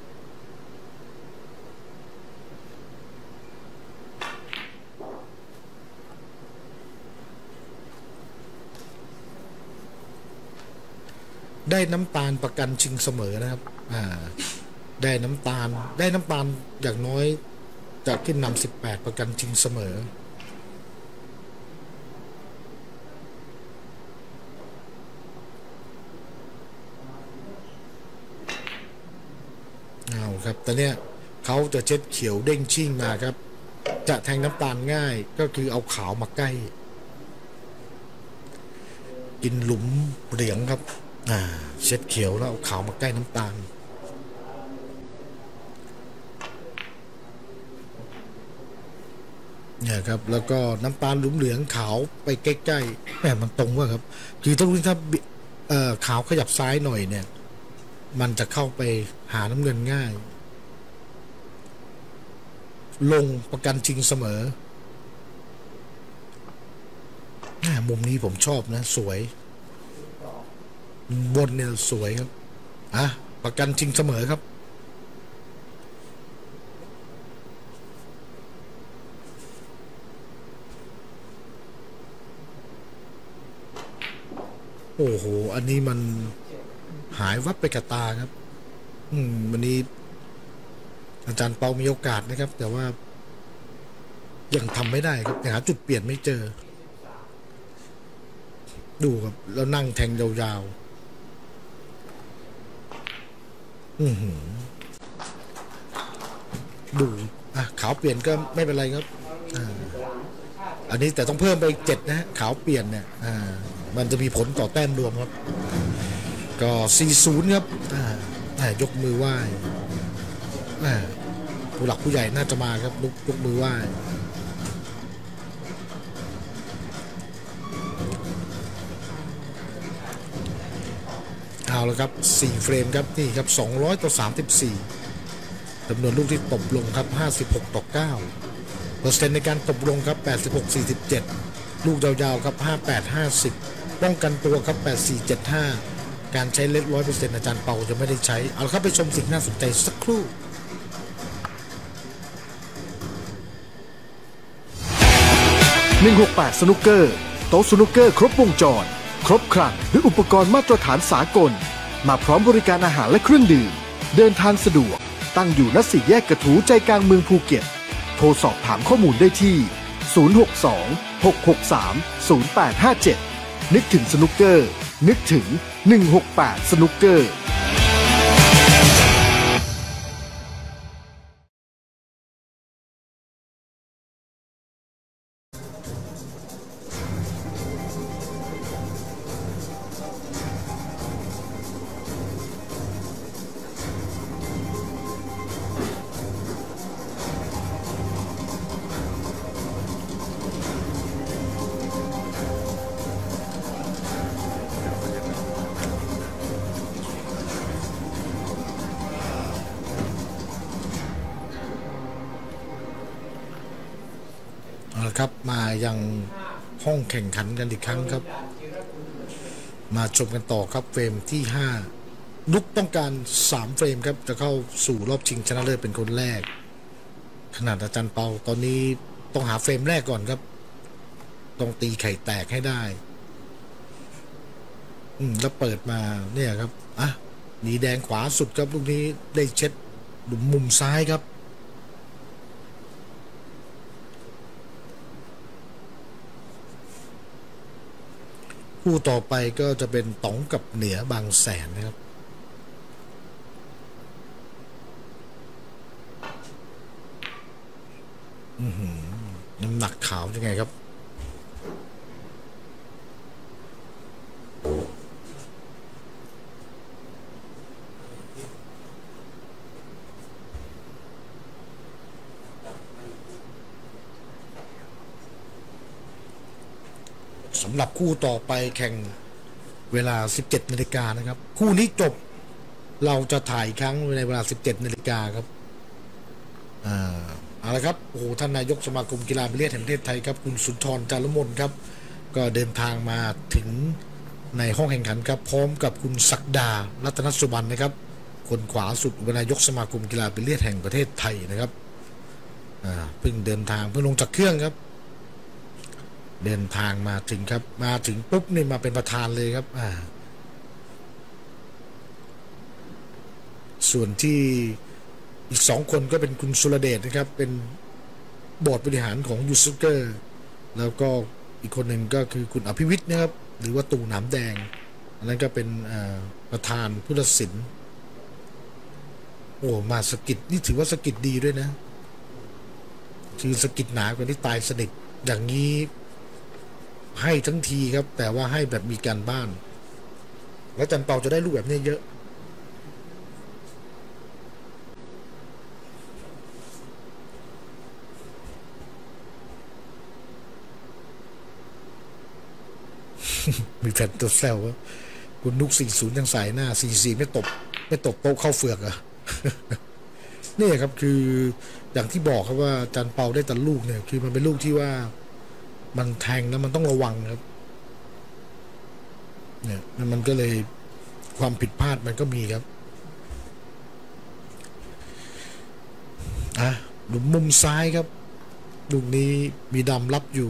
ได้น้ำตาลประกันชิงเสมอนะครับอ่าได้น้ำตาลได้น้ำตาลอย่างน้อยจะขึ้นนำสิบแปดประกันชิงเสมอเอาครับตอนเนี้ยเขาจะเช็ดเขียวเด้งชิ่งมาครับจะแทงน้ำตาลง่ายก็คือเอาขาวมาใกล้กินหลุมเหลืองครับอ่าเช็ดเขียวแล้วเอาขาวมาใกล้น้ำตาลเนี่ยครับแล้วก็น้ำตาลหลุมเหลืองขาวไปใกล้ๆแหมมันตรงว่าครับคือต้องรู้ถ้าเอ่อขาวขยับซ้ายหน่อยเนี่ยมันจะเข้าไปหาน้ำเงินง่ายลงประกันชิงเสมอมุมนี้ผมชอบนะสวยบนเนี่ยสวยครับอ่ะประกันชิงเสมอครับโอ้โหอันนี้มันหายวับไปกับตาครับอืมวันนี้อาจารย์เปามีโอกาสนะครับแต่ว่ายังทำไม่ได้ครับยังหาจุดเปลี่ยนไม่เจอดูครับแล้วนั่งแทงยาวๆอือหือดูอ่ะขาวเปลี่ยนก็ไม่เป็นไรครับอ่าอันนี้แต่ต้องเพิ่มไปอีกเจ็ดนะฮะขาวเปลี่ยนเนี่ยอ่ามันจะมีผลต่อแต้มรวมครับก็สี่ศูนย์ครับอ่ายกมือไหว้ผู้หลักผู้ใหญ่น่าจะมาครับลุกยกมือไหว้เอาละครับสี่เฟรมครับนี่ครับสองร้อยต่อสามสิบสี่จำนวนลูกที่ตบลงครับห้าสิบหกต่อเก้าเปอร์เซ็นต์ในการตบลงครับแปดสิบหก สี่สิบเจ็ดลูกยาวๆครับห้าแปด ห้าสิบป้องกันตัวครับแปดสี่ เจ็ดห้าการใช้เล็ด ร้อยเปอร์เซ็นต์ อาจารย์เปาจะไม่ได้ใช้เอาละครับไปชมสิ่งน่าสนใจสักครู่หนึ่งหกแปดสนุกเกอร์โต๊ะสนุกเกอร์ครบวงจรครบครันด้วยอุปกรณ์มาตรฐานสากลมาพร้อมบริการอาหารและเครื่องดื่มเดินทางสะดวกตั้งอยู่ณสี่แยกกระถูใจกลางเมืองภูเก็ตโทรสอบถามข้อมูลได้ที่ศูนย์ หก สอง หก หก สาม ศูนย์ แปด ห้า เจ็ดนึกถึงสนุกเกอร์นึกถึงหนึ่งหกแปดสนุกเกอร์ครับมายังห้องแข่งขันกันอีกครั้งครับมาชมกันต่อครับเฟรมที่ห้าลุกต้องการสามเฟรมครับจะเข้าสู่รอบชิงชนะเลิศเป็นคนแรกขนาดอาจารย์เปาตอนนี้ต้องหาเฟรมแรกก่อนครับต้องตีไข่แตกให้ได้อืมแล้วเปิดมาเนี่ยครับอ่ะหนีแดงขวาสุดครับลูกนี้ได้เช็ดหลุมมุมซ้ายครับคู่ต่อไปก็จะเป็นต๋องกับเหนือบางแสนนะครับอือหือน้ำหนักขาวยังไงครับสำหรับคู่ต่อไปแข่งเวลา สิบเจ็ดนาฬิกานะครับคู่นี้จบเราจะถ่ายครั้งในเวลา สิบเจ็ดนาฬิกาครับอ่าเอาละครับโอ้โหท่านนายกสมาคมกีฬาบิลเลียดแห่งประเทศไทยครับคุณสุนทร จารุมนครับก็เดินทางมาถึงในห้องแข่งขันครับพร้อมกับคุณศักดารัตนสุวรรณนะครับคนขวาสุดนายกสมาคมกีฬาบิลเลียดแห่งประเทศไทยนะครับอ่าเพิ่งเดินทางเพิ่งลงจากเครื่องครับเดินทางมาถึงครับมาถึงปุ๊บนี่มาเป็นประธานเลยครับอ่าส่วนที่อีกสองคนก็เป็นคุณสุรเดชนะครับเป็นบอร์ดบริหารของยูสเกอร์แล้วก็อีกคนหนึ่งก็คือคุณอภิวิทย์นะครับหรือว่าตู่หนามแดงอันนั้นก็เป็นประธานผู้ตัดสินโอ้มาสกิดนี่ถือว่าสกิดดีด้วยนะคือสกิดหนากว่าที่ตายสนิทอย่างนี้ให้ทั้งทีครับแต่ว่าให้แบบมีการบ้านแล้วจันเปาจะได้ลูกแบบนี้เยอะมีแฟนตัวแซวว่าคุณนุกสี่สิบยังสายหน้าสี่สิบสี่ไม่ตบไม่ตบโต๊ะเข้าเฟือกอะ นี่ครับคืออย่างที่บอกครับว่าจันเปาได้แต่ลูกเนี่ยคือมันเป็นลูกที่ว่ามันแทงแล้วมันต้องระวังครับเนี่ยมันก็เลยความผิดพลาดมันก็มีครับอ่ะดูมุมซ้ายครับลูกนี้มีดำรับอยู่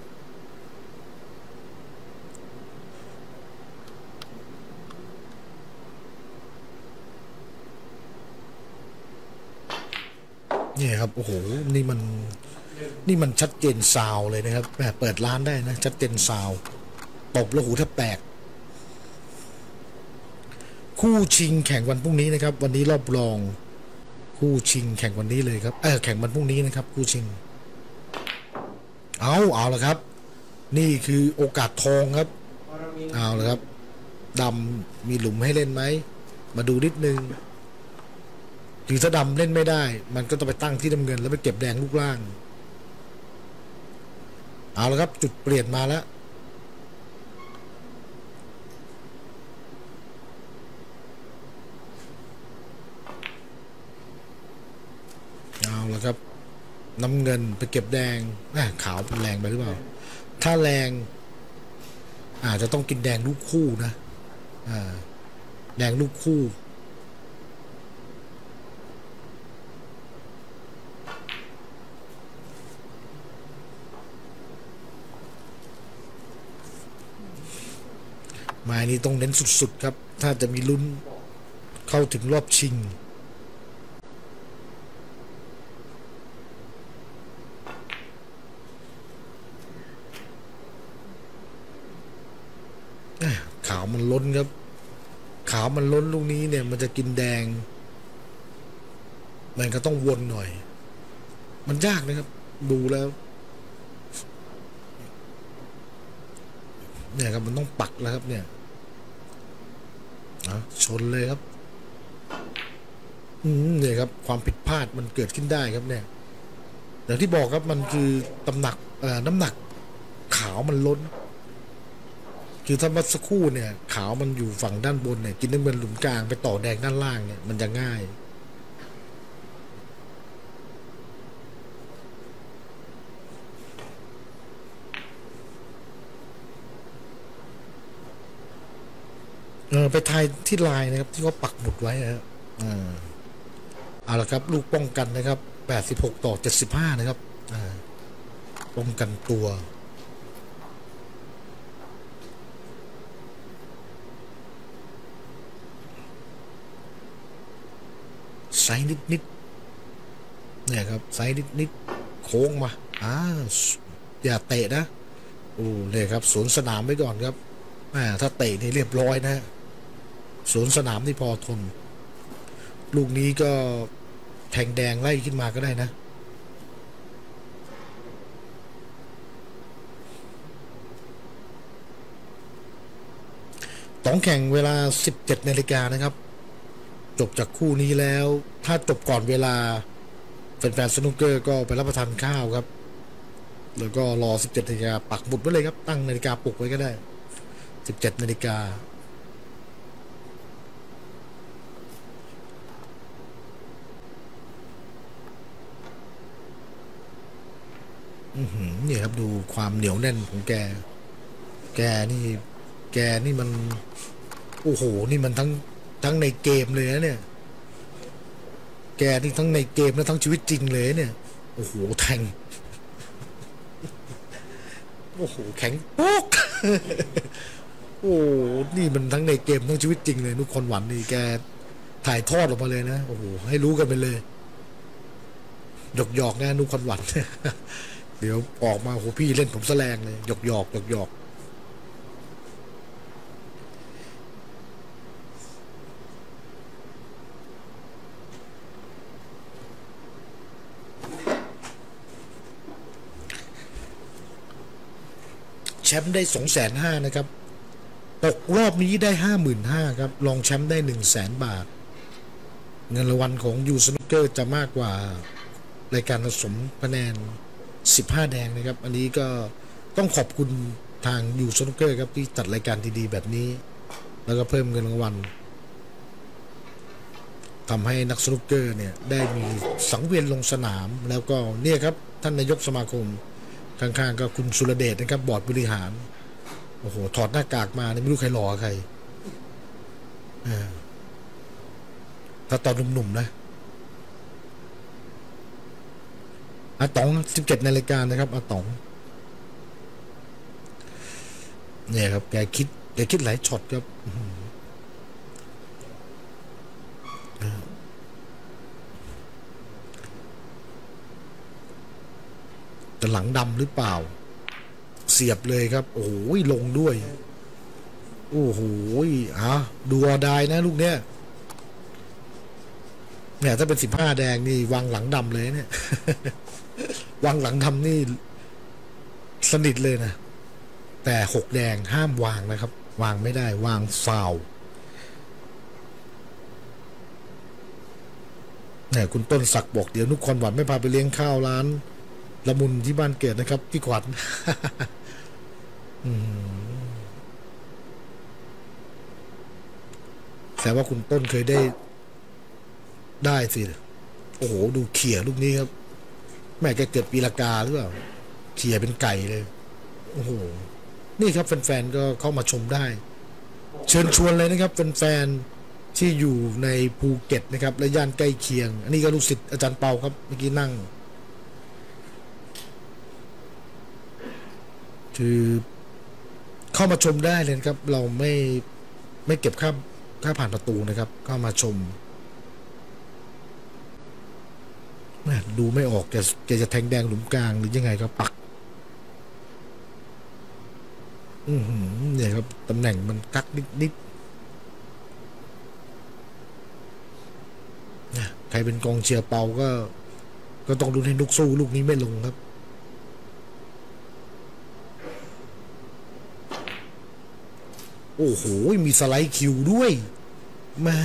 นี่ครับโอ้โหนี่มันนี่มันชัดเจนซาวเลยนะครับแหมเปิดร้านได้นะชัดเจนซาวตบแล้วหูแทบแตกคู่ชิงแข่งวันพรุ่งนี้นะครับวันนี้รอบรองคู่ชิงแข่งวันนี้เลยครับเออแข่งวันพรุ่งนี้นะครับคู่ชิงเอาเอาละครับนี่คือโอกาสทองครับเอาละครับดำมีหลุมให้เล่นไหมมาดูนิดนึงคือถ้าดำเล่นไม่ได้มันก็ต้องไปตั้งที่น้ำเงินแล้วไปเก็บแดงลูกล่างเอาละครับจุดเปลี่ยนมาแล้วเอาละครับน้ำเงินไปเก็บแดงขาวเป็นแรงไปหรือเปล่าถ้าแรงอาจจะต้องกินแดงลูกคู่นะแดงลูกคู่หมายนี้ต้องเน้นสุดๆครับถ้าจะมีลุ้นเข้าถึงรอบชิงขาวมันล้นครับขาวมันล้นลูกนี้เนี่ยมันจะกินแดงมันก็ต้องวนหน่อยมันยากนะครับดูแล้วเนี่ยครับมันต้องปักแล้วครับเนี่ยชนเลยครับอืมเนี่ยครับความผิดพลาดมันเกิดขึ้นได้ครับเนี่ยอย่างที่บอกครับมันคือตำหนักเอ่อน้ำหนักขาวมันล้นคือถ้าเมื่อสักครู่เนี่ยขาวมันอยู่ฝั่งด้านบนเนี่ยกินน้ำเงินหลุมกลางไปต่อแดงด้านล่างเนี่ยมันจะง่ายเออไปทายที่ลายนะครับที่เขาปักหมุดไว้นะครับอ่าเอาละครับลูกป้องกันนะครับแปดสิบหกต่อเจ็ดสิบห้านะครับอ่าป้องกันตัวไซส์นิดนิดเนี่ยครับไซส์นิดนิดโค้งมาอ่าอย่าเตะนะโอ้เนี่ยครับสวนสนามไว้ก่อนครับอ่าถ้าเตะนี่เรียบร้อยนะสวนสนามที่พอทนลูกนี้ก็แทงแดงไล่ขึ้นมาก็ได้นะต้องแข่งเวลา สิบเจ็ดนาฬิกานะครับจบจากคู่นี้แล้วถ้าจบก่อนเวลาแฟนๆสนุกเกอร์ก็ไปรับประทานข้าวครับแล้วก็รอ สิบเจ็ดนาฬิกาปักหมุดไว้เลยครับตั้งนาฬิกาปลุกไว้ก็ได้สิบเจ็ดนาฬิกานี่ครับดูความเหนียวแน่นของแกแกนี่แกนี่มันโอ้โหนี่มันทั้งทั้งในเกมเลยนะเนี่ยแกนี่ทั้งในเกมและทั้งชีวิตจริงเลยเนี่ยโอ้โหแทงโอ้โหแข็งปุ๊กโอ้นี่มันทั้งในเกมทั้งชีวิตจริงเลยนุกคนหวันนี่แกถ่ายทอดออกมาเลยนะโอ้โหให้รู้กันไปเลยหยอกหยอกนะนุกคนหวันเดี๋ยวออกมาโหพี่เล่นผมแสลงเลยหยอกหยอกหยอกหยอกแชมป์ได้สองแสนห้านะครับตกรอบนี้ได้ห้าหมื่นห้าครับรองแชมป์ได้หนึ่งแสนบาทเงินรางวัลของยูสนุกเกอร์จะมากกว่ารายการผสมคะแนนสิบห้าแดงนะครับอันนี้ก็ต้องขอบคุณทางยูสนุกเกอร์ครับที่จัดรายการดีๆแบบนี้แล้วก็เพิ่มเงินรางวัลทำให้นักสนุกเกอร์เนี่ยได้มีสังเวียนลงสนามแล้วก็เนี่ยครับท่านนายกสมาคมข้างๆก็คุณสุรเดชนะครับบอร์ดบริหารโอ้โหถอดหน้ากากมาไม่รู้ใครหล่อใครถ้าตอนหนุ่มๆนะอาต๋องสิบเจ็ดนาฬิกานะครับอาต๋องเนี่ยครับแกคิดแกคิดหลายช็อตครับแต่หลังดำหรือเปล่าเสียบเลยครับโอ้โหลงด้วยโอ้โหอ่ะดูอได้นะลูกเนี้ยเนี่ยถ้าเป็นสิบห้าแดงนี่วางหลังดำเลยเนี่ยวางหลังดำนี่สนิทเลยนะแต่หกแดงห้ามวางนะครับวางไม่ได้วางฟาวเนี่ยคุณต้นศักดิ์บอกเดี๋ยวนุกคนหวานไม่พาไปเลี้ยงข้าวร้านละมุนที่บ้านเกิดนะครับพี่ขวัญแต่ว่าคุณต้นเคยได้ได้สิโอ้โหดูเขี่ยลูกนี้ครับแม่แกเกิดปีละกาหรือเปล่าเขี่ยเป็นไก่เลยโอ้โหนี่ครับแฟนๆก็เข้ามาชมได้เชิญชวนเลยนะครับแฟนๆที่อยู่ในภูเก็ตนะครับและย่านใกล้เคียงอันนี้ก็ลูกศิษย์อาจารย์เปาครับเมื่อกี้นั่งคือเข้ามาชมได้เลยครับเราไม่ไม่เก็บค่าค่าผ่านประตูนะครับเข้ามาชมดูไม่ออกแกแกจะแทงแดงหลุมกลางหรือยังไงก็ปักอือเนี่ยครับตำแหน่งมันกักนิดนิดนะใครเป็นกองเชียร์เปาก็ก็ต้องดูให้นุกสู้ลูกนี้ไม่ลงครับโอ้โหมีสไลด์คิวด้วยมา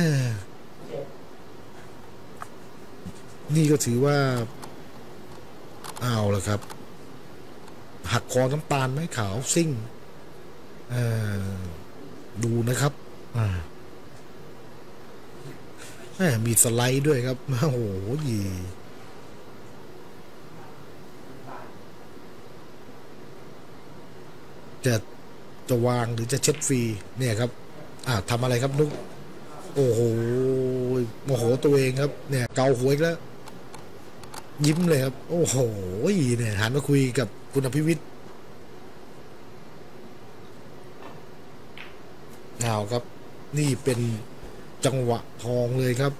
นี่ก็ถือว่าเอาละครับหักคอน้ำตาลไหมขาวซิ่งดูนะครับมีสไลด์ด้วยครับโอ้โหยีจะจะวางหรือจะเช็ดฟรีเนี่ยครับอ่าทำอะไรครับนุ๊กโอ้โหโมโหตัวเองครับเนี่ยเกาหัวอีกแล้วยิ้มเลยครับโอ้โหเนี่ยหันมาคุยกับคุณอภิวิทย์เอาครับนี่เป็นจังหวะทองเลยครับ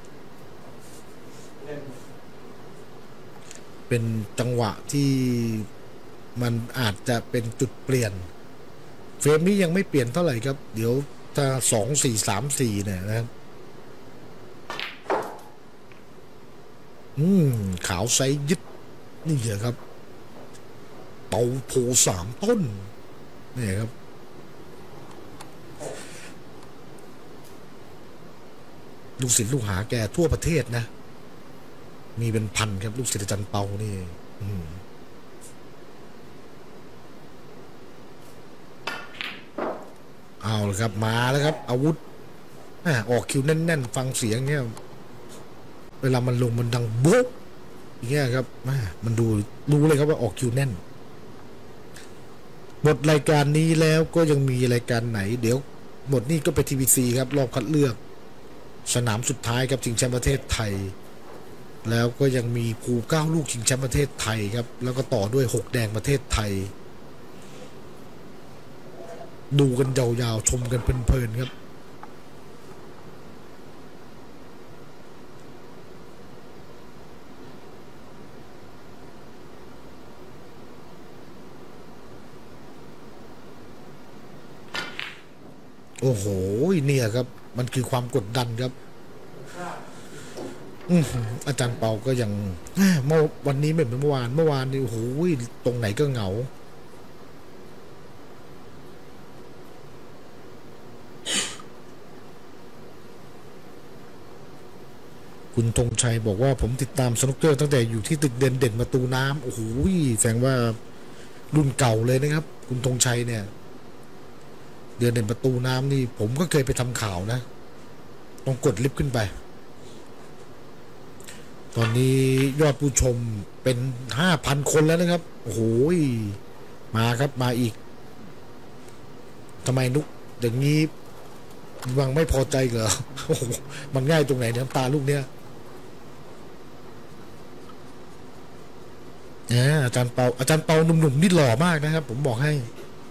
เป็นจังหวะที่มันอาจจะเป็นจุดเปลี่ยนเฟรมนี้ยังไม่เปลี่ยนเท่าไหร่ครับเดี๋ยวถ้าสองสี่สามสี่เนี่ยนะครับอืมขาวไซยึดนี่เหรอครับเตาโพสามต้นนี่ครับลูกศิษย์ลูกหาแกทั่วประเทศนะมีเป็นพันครับลูกศิษย์อาจารย์เปานี่อืมเอาเลยครับมาแล้วครับอาวุธออกคิวแน่นๆฟังเสียงเนี่ยเวลามันลงมันดังโบ๊ะอย่างเงี้ยครับมันดูรู้เลยครับว่าออกคิวแน่นหมดรายการนี้แล้วก็ยังมีรายการไหนเดี๋ยวหมดนี่ก็ไป ที วี ซี ครับรอบคัดเลือกสนามสุดท้ายครับชิงแชมป์ประเทศไทยแล้วก็ยังมีภูเก้าลูกชิงแชมป์ประเทศไทยครับแล้วก็ต่อด้วยหกแดงประเทศไทยดูกันยาวๆชมกันเพลินๆครับโอ้โหเนี่ยครับมันคือความกดดันครับอาจารย์เปาก็ยังเมื่อวันนี้ไม่เหมือนเมื่อวานเมื่อวานนี่โอ้โหตรงไหนก็เหงาคุณธงชัยบอกว่าผมติดตามสนุกเกอร์ตั้งแต่อยู่ที่ตึกเด่นเด่นประตูน้ำโอ้โหแสดงว่ารุ่นเก่าเลยนะครับคุณธงชัยเนี่ยเดือนเด่นประตูน้ำนี่ผมก็เคยไปทำข่าวนะต้องกดลิฟต์ขึ้นไปตอนนี้ยอดผู้ชมเป็นห้าพันคนแล้วนะครับโอ้โหมาครับมาอีกทำไมนุกอย่างนี้วังไม่พอใจเหรอโอ้โหมันง่ายตรงไหนน้ำตาลูกเนี้ยเนี่ยอาจารย์เปาอาจารย์เปาหนุ่มๆนี่หล่อมากนะครับผมบอกให้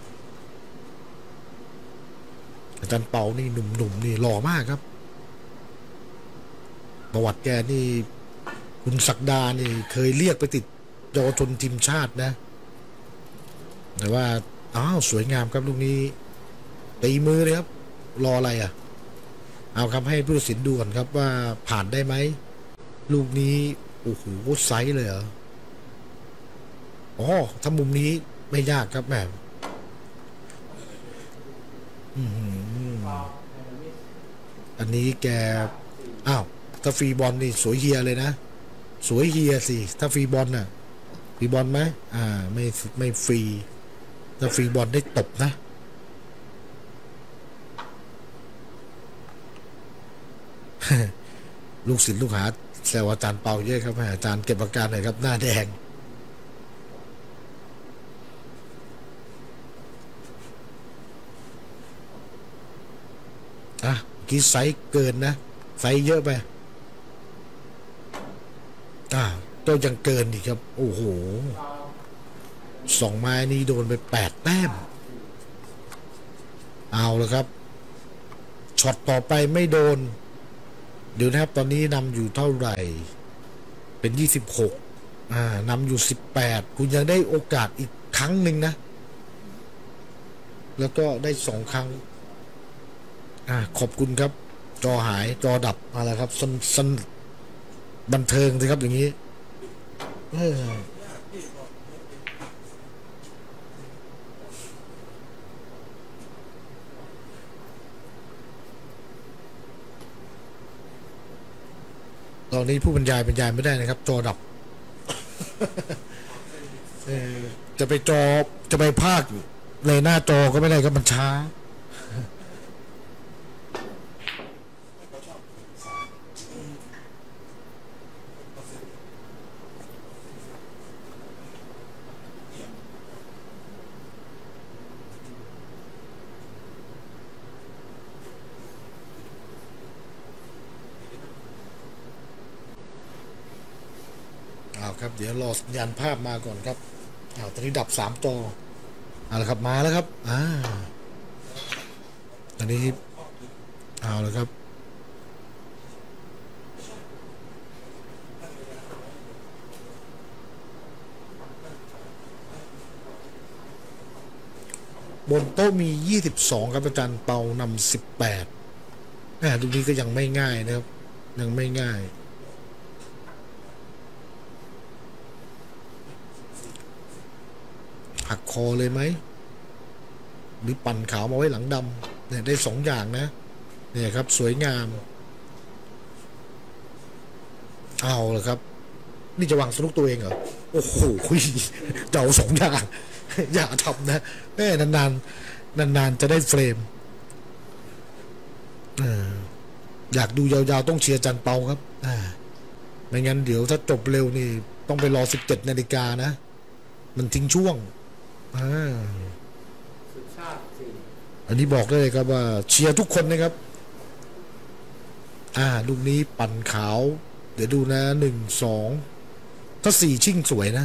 อาจารย์เปานี่หนุ่มๆนี่หล่อมากครับประวัติแกนี่คุณศักดานี่เคยเรียกไปติดเยาวชนทีมชาตินะแต่ว่าอ้าวสวยงามครับลูกนี้ตีมือเลยครับรออะไรอ่ะเอาครับให้ผู้ตัดสินดูก่อนครับว่าผ่านได้ไหมลูกนี้โอ้โหไซส์เลยเหรออ๋อถ้ามุมนี้ไม่ยากครับแม่อันนี้แกอ้าวถ้าฟรีบอลนี่สวยเฮียเลยนะสวยเฮียสิถ้าฟรีบอลน่ะฟรีบอลไหมอ่าไม่ไม่ฟรีถ้าฟรีบอลได้ตบนะลูกศิษย์ลูกหาแซวอาจารย์เปาเยอะครับอาจารย์เก็บอาการหน่อยครับหน้าแดงอ่ะกี่ไซส์เกินนะไซส์เยอะไปอ่าก็ยังเกินอีกครับโอ้โหสองไม้นี้โดนไปแปดแต้มเอาแล้วครับช็อตต่อไปไม่โดนเดี๋ยวนะครับตอนนี้นำอยู่เท่าไหร่เป็นยี่สิบหกอ่านำอยู่สิบแปดคุณยังได้โอกาสอีกครั้งหนึ่งนะแล้วก็ได้สองครั้งอ่าขอบคุณครับจอหายจอดับอะไรครับสนสนบันเทิงสิครับอย่างนี้ตอนนี้ผู้บรรยายบรรยายไม่ได้นะครับจอดับจะไปจอจะไปภาคในหน้าจอก็ไม่ได้ครับมันช้าครับเดี๋ยวรอสัญญาณภาพมาก่อนครับอ้าวตอนนี้ดับสามจอเอาละครับมาแล้วครับอ่าตอนนี้เอาละครับบนโต๊ะมียี่สิบสองครับอาจารย์เปานำสิบแปดอ่าตรงนี้ก็ยังไม่ง่ายนะครับยังไม่ง่ายหักคอเลยไหมหรือปั่นขาวมาไว้หลังดำเนี่ยได้สองอย่างนะเนี่ยครับสวยงามเอาละครับนี่จะวางสนุกตัวเองเหรอโอ้โหเจ้าสองอย่างอย่าทำนะแม่นานๆนานๆจะได้เฟรมอยากดูยาวๆต้องเชียร์จันเปาครับไม่งั้นเดี๋ยวถ้าจบเร็วนี่ต้องไปรอสิบเจ็ดนาฬิกานะมันทิ้งช่วงอันนี้บอกได้เลยครับว่าเชียร์ทุกคนนะครับอ่าลูกนี้ปั่นขาวเดี๋ยวดูนะหนึ่งสองถ้าสี่ชิ่งสวยนะ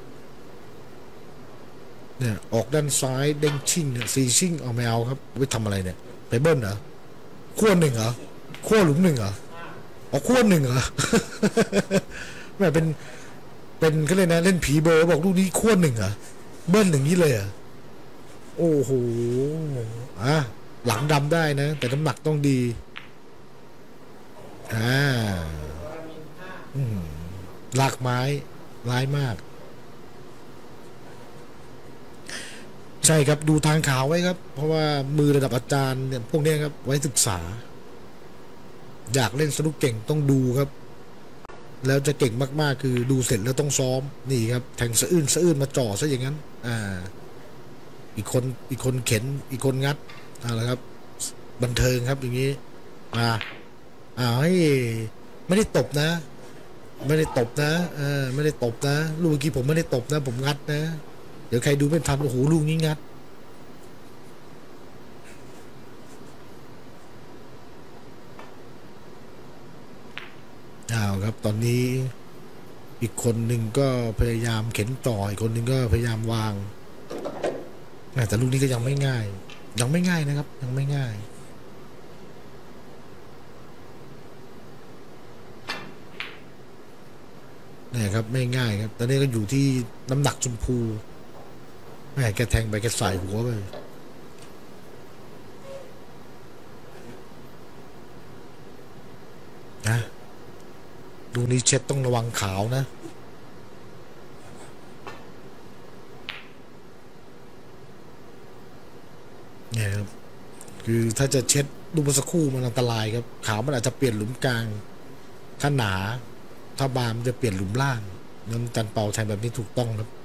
เนี่ยออกด้านซ้ายเด้งชิ่งเนี่ยสี่ชิ่งเอาไม่เอาครับไปทำอะไรเนี่ยไปเบิ้ลเหรอขั้วหนึ่งเหรอขั้วหลุมหนึ่งเหรอออกขั้วหนึ่งเหรอแม่เป็นเป็นก็เลยนะเล่นผีเบอร์บอกลูกนี้ขั้วหนึ่งเหรอเบิ้ลอย่างนี้เลยเหรอโอ้โหอ่ะหลังดำได้นะแต่น้ำหนักต้องดีอ่าลากไม้ร้ายมากใช่ครับดูทางขาวไว้ครับเพราะว่ามือระดับอาจารย์เนี่ยพวกนี้ครับไว้ศึกษาอยากเล่นสนุกเก่งต้องดูครับแล้วจะเก่งมากๆคือดูเสร็จแล้วต้องซ้อมนี่ครับแทงสะอื้นสะอื้นมาจ่อซะอย่างนั้นอ่าอีกคนอีกคนเข็นอีกคนงัดอะไรครับบันเทิงครับอย่างนี้อ่าอ่าให้ไม่ได้ตบนะไม่ได้ตบนะเออไม่ได้ตบนะลูกเมื่อกี้ผมไม่ได้ตบนะผมงัดนะเดี๋ยวใครดูไม่ทันโอ้โหลูกนี้งัดอ้าวครับตอนนี้อีกคนหนึ่งก็พยายามเข็นต่ออีกคนหนึ่งก็พยายามวางแต่ลูกนี้ก็ยังไม่ง่ายยังไม่ง่ายนะครับยังไม่ง่ายนี่ครับไม่ง่ายครับตอนนี้ก็อยู่ที่น้ำหนักชมพูแม่แกแทงไปแกใส่หัวไปนะดูนี้เช็ดต้องระวังขาวนะเนี่ยครับคือถ้าจะเช็ดดูเมื่อสักครู่มันอันตรายครับขาวมันอาจจะเปลี่ยนหลุมกลางถ้าหนาถ้าบามจะเปลี่ยนหลุมล่างนั้นจันเปาใช้แบบนี้ถูกต้องครับ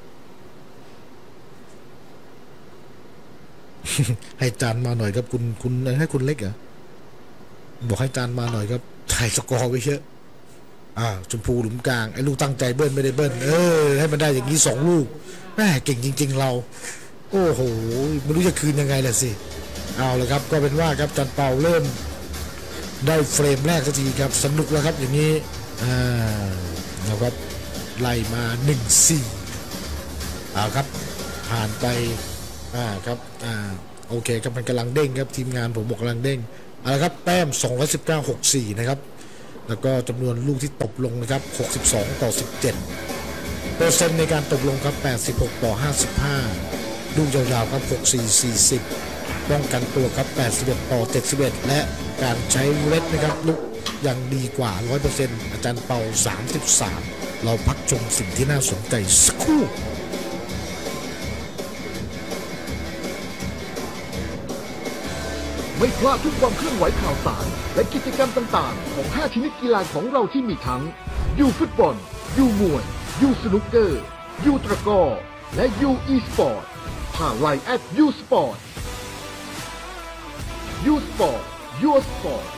ให้จานมาหน่อยครับคุณคุณให้คุณเล็กเหรอบอกให้จานมาหน่อยครับถ่ายสกอร์ไว้เยอะอ่าชมพูหลุมกลางไอ้ลูกตั้งใจเบิ้ลไม่ได้เบิ้ลเออให้มันได้อย่างนี้สองลูกแม่เก่งจริงๆเราโอ้โหไม่รู้จะคืนยังไงล่ะสิเอาละครับก็เป็นว่าครับจันเปาเริ่มได้เฟรมแรกสักทีครับสนุกแล้วครับอย่างนี้อ่าแล้วครับไล่มาหนึ่งสี่เอาครับผ่านไปอ่าครับอ่าโอเคครับมันกำลังเด้งครับทีมงานผมบอกกำลังเด้งเอาละครับแต้มสองร้อยสิบเก้า หกสิบสี่นะครับแล้วก็จำนวนลูกที่ตบลงนะครับหกสิบสองต่อสิบเจ็ดเปอร์เซ็นต์ในการตบลงครับแปดสิบหกต่อห้าสิบห้าลูกยาวๆครับหกสี่ สี่สิบป้องกันตัวครับแปดสิบเอ็ดต่อเจ็ดสิบเอ็ดและการใช้เล็ดนะครับลูกยังดีกว่า ร้อยเปอร์เซ็นต์ อาจารย์เปาสามสิบสามเราพักชมสิ่งที่น่าสนใจสักครู่ไม่พลาดทุกความเคลื่อนไหวข่าวสารและกิจกรรมต่างๆของห้าชนิดกีฬาของเราที่มีทั้งยูฟุตบอลยูมวยยูสนุกเกอร์ยูตะกร้อและยูอีสปอร์ตผ่านไลน์แอดยูสปอร์ตยูสปอร์ตยูสปอร์ต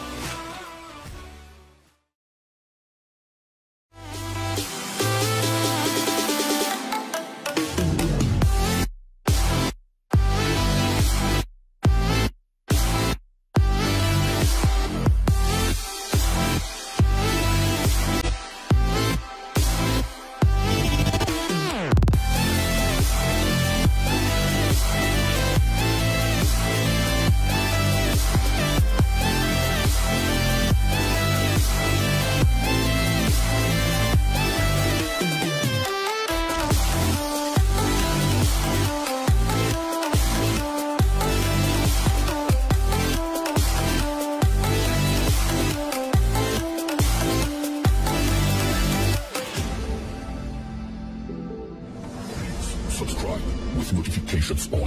Subscribe with notifications on.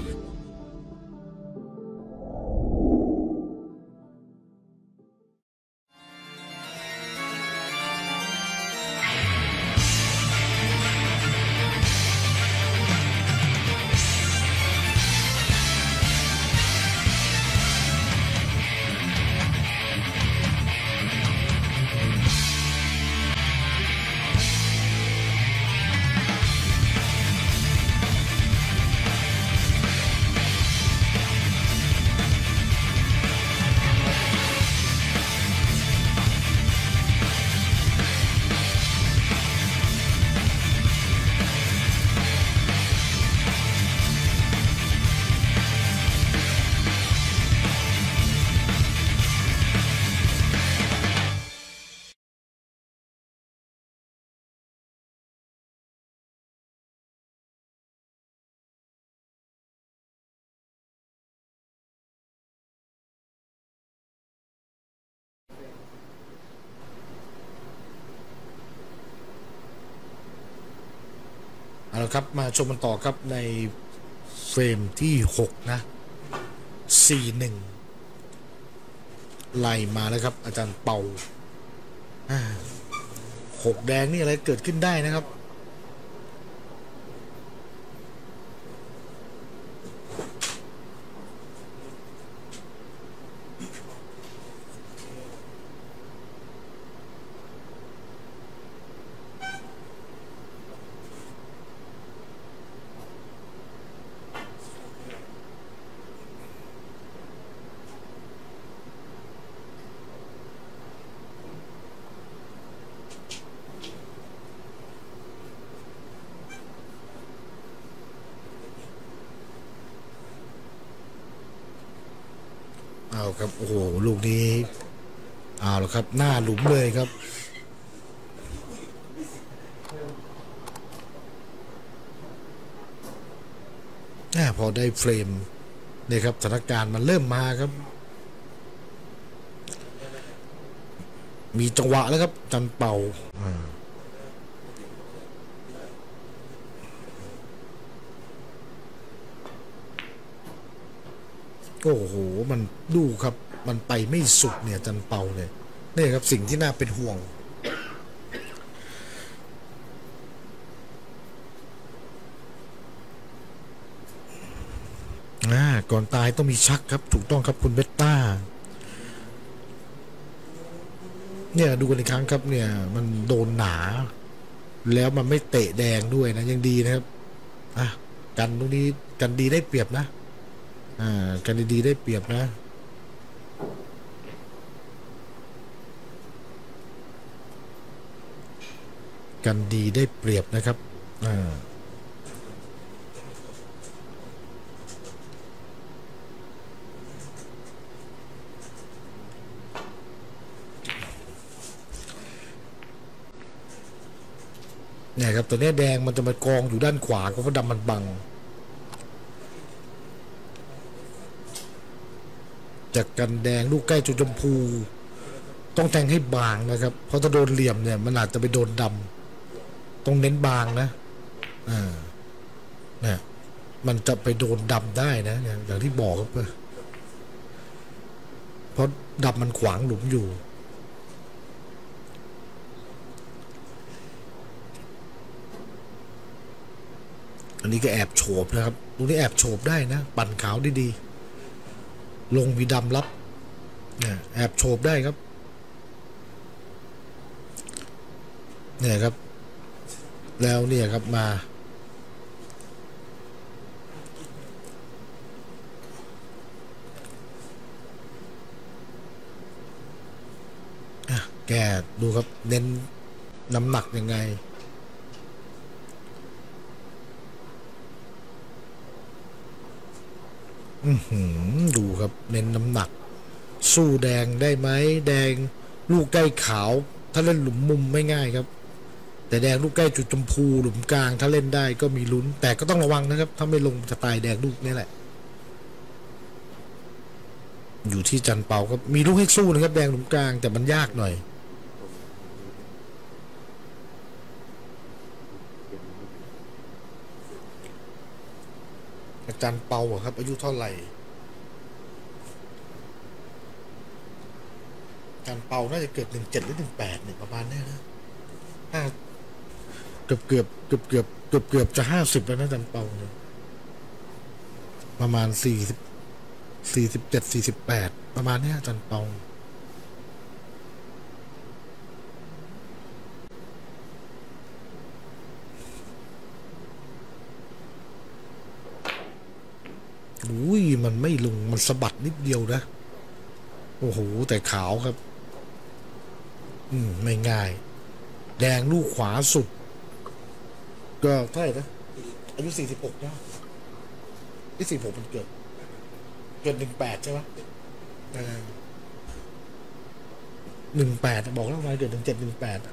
เอาละครับมาชมกันต่อครับในเฟรมที่หกนะสี่หนึ่งไล่มาแล้วครับอาจารย์เปาหกแดงนี่อะไรเกิดขึ้นได้นะครับเอาครับโอ้โหลูกนี้เอาละครับหน้าหลุมเลยครับพอได้เฟรมนี่ครับสถานการณ์มันเริ่มมาครับมีจังหวะแล้วครับจันเป่าโอ้โหมันดูครับมันไปไม่สุดเนี่ยจันเปาเนี่ยนี่ครับสิ่งที่น่าเป็นห่วงอ่าก่อนตายต้องมีชักครับถูกต้องครับคุณเบตต้าเนี่ยดูกันอีกครั้งครับเนี่ยมันโดนหนาแล้วมันไม่เตะแดงด้วยนะยังดีนะครับอ่ะกันตรงนี้กันดีได้เปรียบนะอ่ากันดีๆได้เปรียบนะกันดีได้เปรียบนะครับอ่าเนี่ยครับตัวนี้แดงมันจะมากองอยู่ด้านขวาเพราะดำมันบังจากกันแดงลูกใกล้จุดชมพูต้องแทงให้บางนะครับเพราะถ้าโดนเหลี่ยมเนี่ยมันอาจจะไปโดนดำต้องเน้นบางนะอ่าเนี่ยมันจะไปโดนดำได้นะอย่างที่บอกครับเพราะดำมันขวางหลุมอยู่อันนี้ก็แอบโฉบนะครับตรงนี้แอบโฉบได้นะปั่นขาวดีๆลงมีดำรับเนี่ยแอบโฉบได้ครับเนี่ยครับแล้วเนี่ยครับมาแกดูครับเน้นน้ำหนักยังไงอือหือดูครับเน้นน้ำหนักสู้แดงได้ไหมแดงลูกใกล้ขาวถ้าเล่นหลุมมุมไม่ง่ายครับแต่แดงลูกใกล้จุดชมพูหลุมกลางถ้าเล่นได้ก็มีลุ้นแต่ก็ต้องระวังนะครับถ้าไม่ลงจะตายแดงลูกนี่แหละอยู่ที่จันเปาครับมีลูกให้สู้นะครับแดงหลุมกลางแต่มันยากหน่อยอาจารย์เปาครับอายุเท่าไหร่อาจารย์เปาน่าจะเกิดหนึ่งเจ็ดหรือหนึ่งแปดเนี่ยประมาณนี้นะห้าเกือบเกือบเกือบเกือบเกือบเกือบจะห้าสิบแล้วนะอาจารย์เปาเนี่ยประมาณสี่สิบสี่สิบเจ็ดสี่สิบแปดประมาณนี้อาจารย์เปาอุ้ยมันไม่ลงมันสะบัดนิดเดียวนะโอ้โหแต่ขาวครับอืมไม่ง่ายแดงลูกขวาสุดก็เท่าไหร่นะอายุสี่สิบหกนะที่สี่สิบหกมันเกิดเกิดหนึ่งแปดใช่ไหมหนึ่งแปดบอกแล้วไงเกิดหนึ่งเจ็ดหนึ่งแปด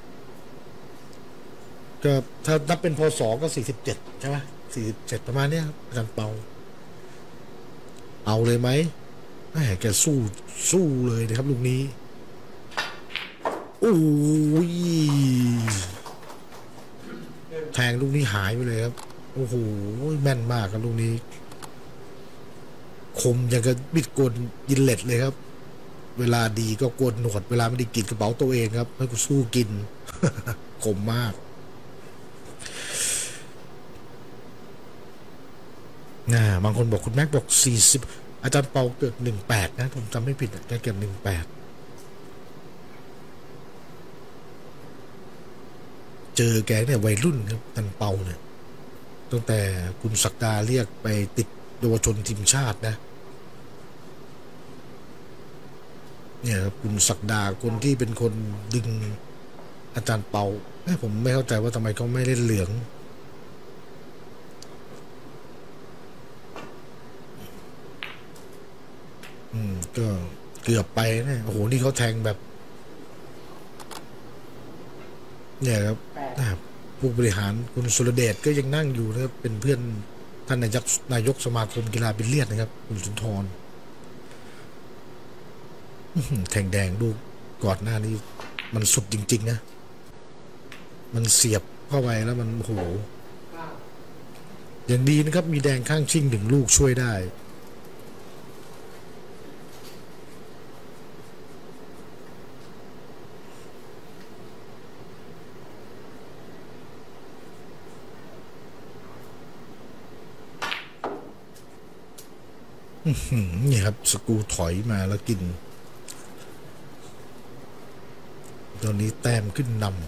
ก็ถ้านับเป็นพศก็สี่สิบเจ็ดใช่ไหมสี่สิบเจ็ดประมาณนี้ครับอาจารย์เปาเอาเลยไหมแหมแกสู้สู้เลยนะครับลูกนี้โอ้ยแทงลูกนี้หายไปเลยครับโอ้โหแม่นมากครับลูกนี้คมอย่างกับบิดกลยินเล็ดเลยครับเวลาดีก็โกนหนวดเวลาไม่ได้กินกระเป๋าตัวเองครับให้กูสู้กิน คมมากนะบางคนบอกคุณแม็กบอกสี่สิบอาจารย์เปาเกิดหนึ่งแปดนะผมจำไม่ผิดแกเกิดหนึ่งแปดเจอแกเนี่ยวัยรุ่นครับอาจารย์เปาเนี่ยตั้งแต่คุณศักดาเรียกไปติดเยาวชนทีมชาตินะเนี่ยครับคุณศักดาคนที่เป็นคนดึงอาจารย์เปาผมไม่เข้าใจว่าทำไมเขาไม่เล่นเหลืองอืมก็เกือบไปนะโอ้โหนี่เขาแทงแบบเนี่ยครับผู้บริหารคุณสุรเดชก็ยังนั่งอยู่นะครับเป็นเพื่อนท่านนายกนายกสมาคมกีฬาบิลเลียดนะครับคุณสุนทรแทงแดงดูก่อนหน้านี้มันสุดจริงๆนะมันเสียบเข้าไปแล้วมันโอ้โหอย่างดีนะครับมีแดงข้างชิ่งหนึ่งลูกช่วยได้นี่ครับสกูถอยมาแล้วกินตอนนี้แต้มขึ้นนำ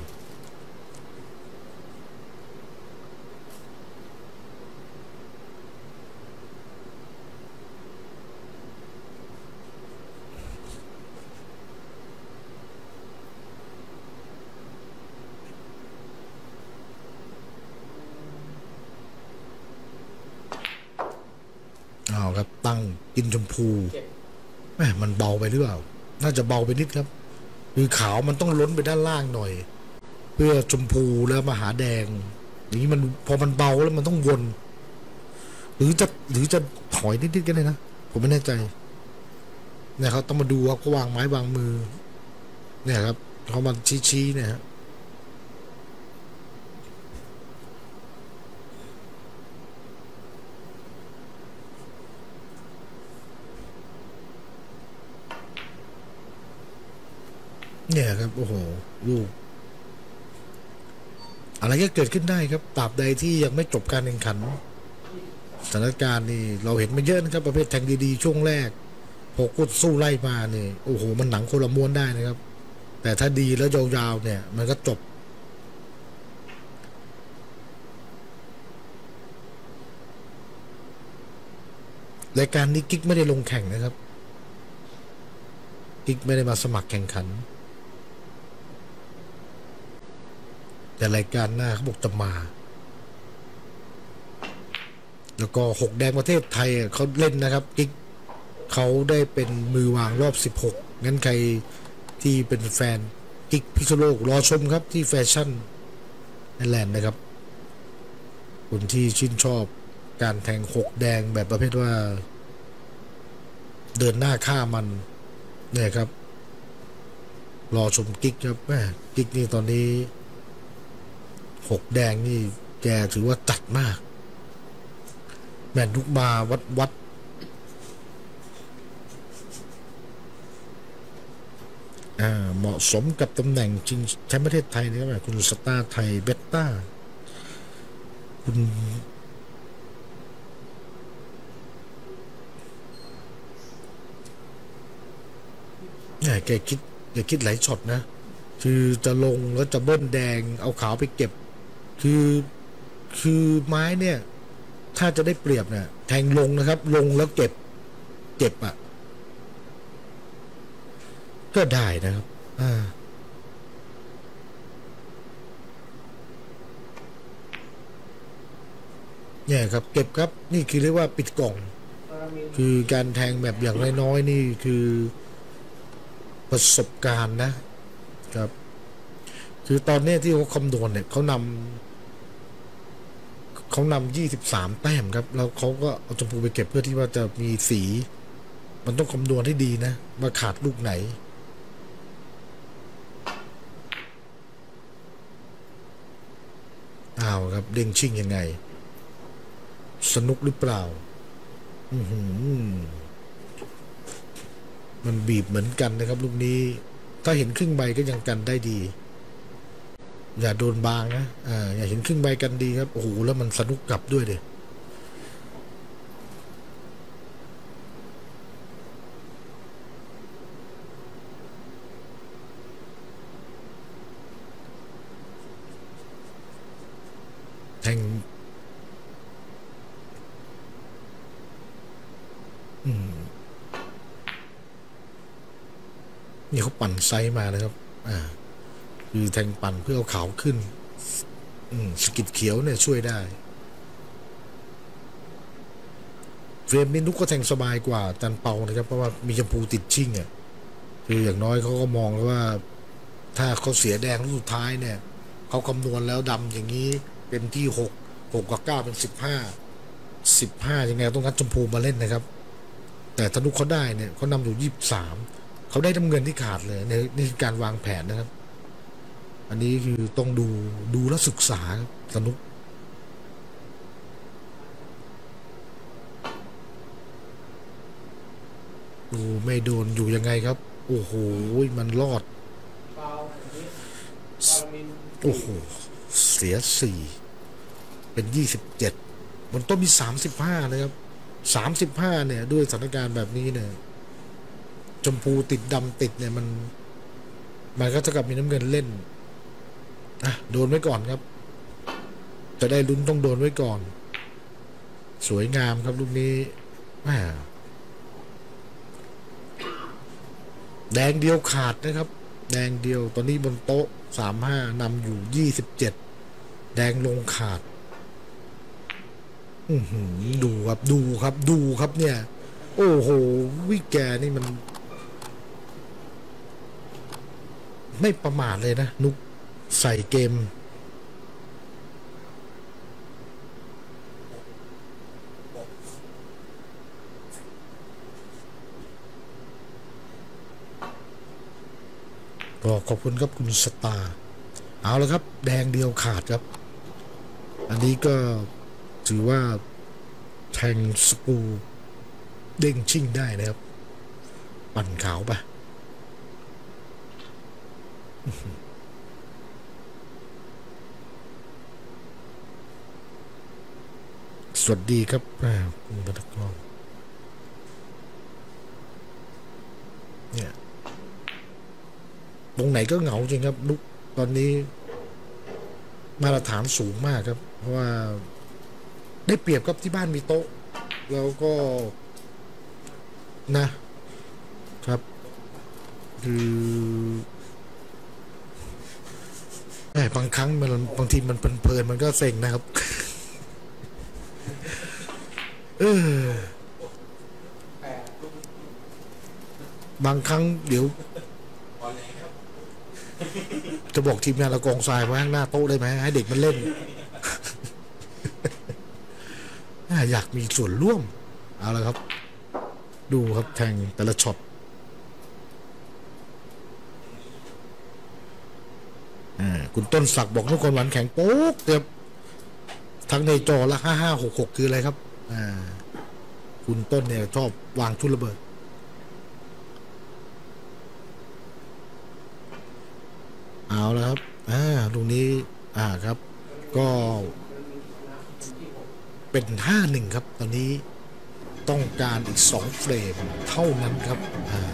เอาครับตั้งกินชมพูแหมมันเบาไปหรือเปล่าน่าจะเบาไปนิดครับคือขาวมันต้องล้นไปด้านล่างหน่อยเพื่อชมพูแล้วมาหาแดงอย่างนี้มันพอมันเบาแล้วมันต้องวนหรือจะหรือจะถอยนิดๆกันเลยนะผมไม่แน่ใจเนี่ยเขาต้องมาดูว่าเขาวางไม้วางมือเนี่ยครับเขามาชี้ๆเนี่ยฮะเนี่ยครับโอ้โหลูกอะไรก็เกิดขึ้นได้ครับตราบใดที่ยังไม่จบการแข่งขันสถานการณ์นี่เราเห็นมาเยอะนะครับประเภทแทงดีๆช่วงแรกพอกุดสู้ไล่มาเนี่ยโอ้โหมันหนังคนละม้วนได้นะครับแต่ถ้าดีแล้วยาวๆเนี่ยมันก็จบรายการนี้กิ๊กไม่ได้ลงแข่งนะครับกิ๊กไม่ได้มาสมัครแข่งขันแต่รายการหน้าเขาบอกจะมาแล้วก็หกแดงประเทศไทยเขาเล่นนะครับกิ๊กเขาได้เป็นมือวางรอบสิบหกงั้นใครที่เป็นแฟนกิ๊กพิษณุโลกรอชมครับที่แฟชั่นไอแลนด์นะครับคนที่ชื่นชอบการแทงหกแดงแบบประเภทว่าเดินหน้าฆ่ามันเนี่ยครับรอชมกิ๊กครับแม่กิ๊กนี่ตอนนี้หกแดงนี่แกถือว่าจัดมากแม่ลุกมาวัดวัดอ่าเหมาะสมกับตำแหน่งจริงแชมป์ประเทศไทยนะครับคุณสตาร์ไทยเบต้าคุณเนี่ยแกคิดแกคิดหลายช็อตนะคือจะลงแล้วจะเบิ้ลแดงเอาขาวไปเก็บคือคือไม้เนี่ยถ้าจะได้เปรียบเนี่ยแทงลงนะครับลงแล้วเก็บเก็บอ่ะก็ได้นะครับอ่าเนี่ยครับเก็บครับนี่คือเรียกว่าปิดกล่องคือการแทงแบบอย่างน้อยๆนี่คือประสบการณ์นะครับคือตอนนี้ที่เขาคำนวณเนี่ยเขานำเขานำยี่สิบสามแต้มครับแล้วเขาก็เอาชมพูไปเก็บเพื่อที่ว่าจะมีสีมันต้องคำนวณให้ดีนะว่าขาดลูกไหนอ้าวครับเด้งชิงยังไงสนุกหรือเปล่าอือหือมันบีบเหมือนกันนะครับลูกนี้ถ้าเห็นครึ่งใบก็ยังกันได้ดีอย่าโดนบางนะอ่าอย่าเห็นครึ่งใบกันดีครับโอ้โหแล้วมันสนุกกลับด้วยเดยแทงอืมนี่เขาปั่นไซส์มานะครับอ่าคือแทงปั่นเพื่อเอาขาวขึ้นอืมสกิดเขียวเนี่ยช่วยได้เฟรมนี้นุกก็แทงสบายกว่าจันเปานะครับเพราะว่ามีชมพูติดชิ่งอ่ะคืออย่างน้อยเขาก็มองแล้วว่าถ้าเขาเสียแดงลูกสุดท้ายเนี่ยเขาคำนวณแล้วดำอย่างนี้เป็นที่หกหกกับเก้าเป็นสิบห้าสิบห้ายังไงต้องงัดชมพูมาเล่นนะครับแต่ถ้านุกเขาได้เนี่ยเขานำอยู่ยี่สิบสามเขาได้น้ำเงินที่ขาดเลยในนี่คือการวางแผนนะครับอันนี้คือต้องดูดูและศึกษาสนุกดูไม่โดนอยู่ยังไงครับโอ้โหมันรอดโอ้โหเสียสี่เป็นยี่สิบเจ็ดบนต้นมีสามสิบห้านะครับสามสิบห้าเนี่ยด้วยสถานการณ์แบบนี้เนี่ยชมพูติดดำติดเนี่ยมันมันก็จะกลับมีน้ำเงินเล่นอ่ะโดนไว้ก่อนครับจะได้ลุ้นต้องโดนไว้ก่อนสวยงามครับลูกนี้แดงเดียวขาดนะครับแดงเดียวตอนนี้บนโต๊ะสามห้านำอยู่ยี่สิบเจ็ดแดงลงขาดอือหือดูครับดูครับดูครับเนี่ยโอ้โหวิแกนี่มันไม่ประมาทเลยนะนุกใส่เกมก็ขอบคุณครับคุณสตาร์เอาละครับแดงเดียวขาดครับอันนี้ก็ถือว่าแทงสปูเด้งชิ่งได้นะครับปั่นขาวไปสวัสดีครับคุณบัตรกรเนี่ยตรงไหนก็เหงาจริงครับนุกตอนนี้มาตรฐานสูงมากครับเพราะว่าได้เปรียบครับที่บ้านมีโต๊ะแล้วก็นะครับคือบางครั้งมันบางทีมันเพลินมันก็เซ็งนะครับเออบางครั้งเดี๋ยวจะบอกทีมงานเรากองทรายมาข้างหน้าโต๊ะได้ไหมให้เด็กมันเล่นอยากมีส่วนร่วมเอาละครับดูครับแทงแต่ละช็อตคุณต้นศักดิ์บอกทุกคนหวานแข็งโป๊กเดี๋ยวทั้งในจอละห้าห้าหกหกคืออะไรครับอ่าคุณต้นเนี่ยชอบวางทุนระเบิดเอาแล้วครับอ่าตรงนี้อ่าครับก็เป็นห้าหนึ่งครับตอนนี้ต้องการอีกสองเฟรมเท่านั้นครับอ่า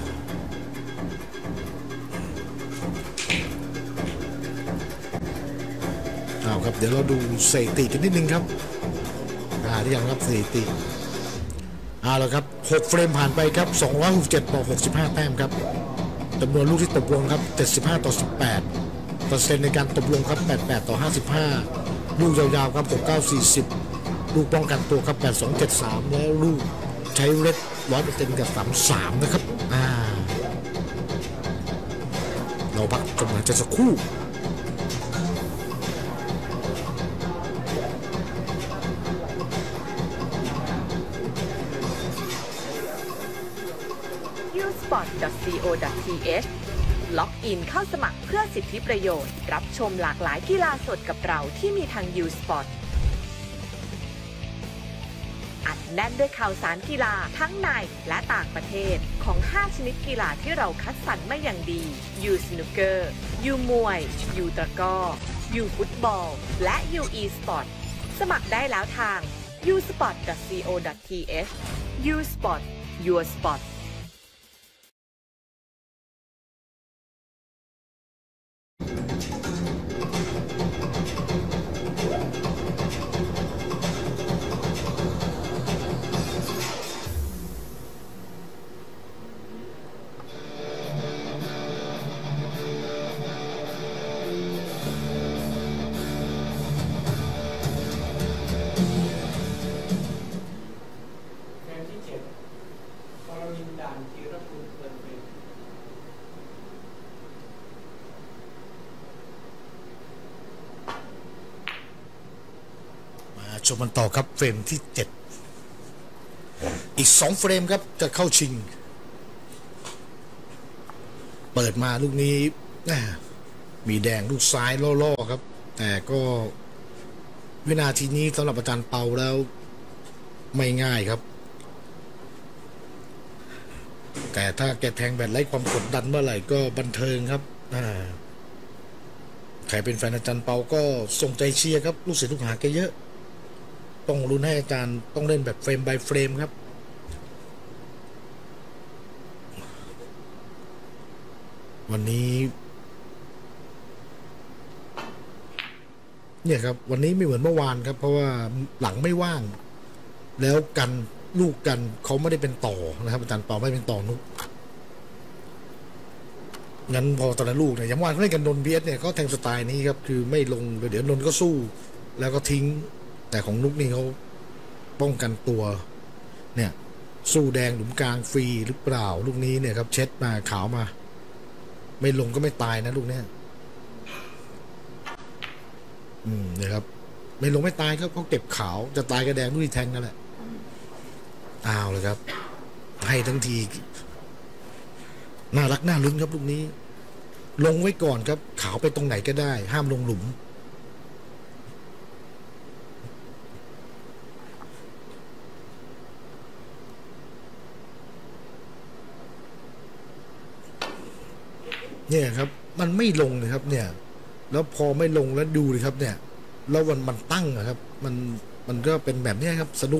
เอาครับเดี๋ยวเราดูสถิติกันนิดนึงครับอ่าที่ยังครับสถิติเอาแล้วครับหกเฟรมผ่านไปครับสองร้อยหกสิบเจ็ดต่อหกสิบห้าแต้มครับจำนวนลูกที่ตบลงครับเจ็ดสิบห้าต่อสิบแปดเปอร์เซ็นต์ในการตบลงครับแปดสิบแปดต่อห้าสิบห้าลูกยาวๆครับหกสิบเก้า สี่สิบลูกป้องกันตัวครับแปดสิบสอง เจ็ดสิบสามแล้วลูกใช้เรด ร้อยเปอร์เซ็นต์ กับสามสิบสามนะครับอ่าเราพักชมกันจะสักครู่ยู สปอร์ต ดอท ซี โอ ดอท ที เอชล็อกอินเข้าสมัครเพื่อสิทธิประโยชน์รับชมหลากหลายกีฬาสดกับเราที่มีทาง ยู สปอร์ต อัดแน่นด้วยข่าวสารกีฬาทั้งในและต่างประเทศของ ห้า ชนิดกีฬาที่เราคัดสรรมาอย่างดี ยู สนุกเกอร์ ยู มวย ยู ตะกร้อ ยู ฟุตบอล และ ยู อี สปอร์ต สมัครได้แล้วทาง ยู สปอร์ต ดอท ซี โอ ดอท ที เอช ยู สปอร์ต Your Sport ชมกันต่อครับเฟรมที่เจ็ดอีกสองเฟรมครับจะเข้าชิงเปิดมาลูกนี้มีแดงลูกซ้ายล่อๆครับแต่ก็วินาทีนี้สำหรับอาจารย์เปาแล้วไม่ง่ายครับแต่ถ้าแกแทงแบบไร้ความกดดันเมื่อไหร่ก็บันเทิงครับใครเป็นแฟนอาจารย์เปาก็ส่งใจเชียร์ครับลูกศิษย์ลูกหาแกเยอะต้องรุนให้อาจารย์ต้องเล่นแบบเฟรม by เฟรมครับวันนี้เนี่ยครับวันนี้ไม่เหมือนเมื่อวานครับเพราะว่าหลังไม่ว่างแล้วกันลูกกันเขาไม่ได้เป็นต่อนะครับอาจารย์เปาไม่เป็นต่อนุกงั้นพอตอนนั้นลูกเนี่ยอย่างว่าเขาเล่นกันนนท์เบียดเนี่ยเขาแทงสไตล์นี้ครับคือไม่ลงเดี๋ยวนนท์ก็สู้แล้วก็ทิ้งแต่ของนุกนี่เขาป้องกันตัวเนี่ยสู้แดงหลุมกลางฟรีหรือเปล่าลูกนี้เนี่ยครับเช็ดมาขาวมาไม่ลงก็ไม่ตายนะลูกเนี้ยอืมเนี่ยครับไม่ลงไม่ตายครับเขาเก็บขาวจะตายกระแดงลูกที่แทงนั่นแหละอ้าวเลยครับให้ทั้งทีน่ารักน่าลุ้นครับลูกนี้ลงไว้ก่อนครับขาวไปตรงไหนก็ได้ห้ามลงหลุมเนี่ยครับมันไม่ลงเลยครับเนี่ยแล้วพอไม่ลงแล้วดูเลยครับเนี่ยแล้วมันมันตั้งนะครับมันมันก็เป็นแบบนี้ครับสนุก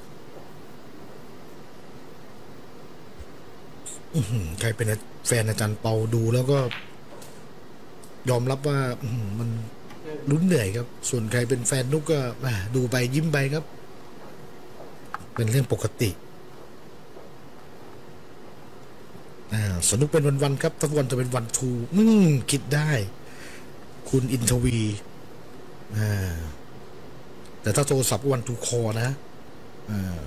ใครเป็นแฟนอาจารย์เปาดูแล้วก็ยอมรับว่ามันลุ้นเหนื่อยครับส่วนใครเป็นแฟนนุกก็ดูไปยิ้มไปครับเป็นเรื่องปกติสนุกเป็นวันๆครับทุกวันจะเป็นวันทูอืมคิดได้คุณอินทวีอ่าแต่ถ้าโทรศัพท์วันทูคอนะอ่า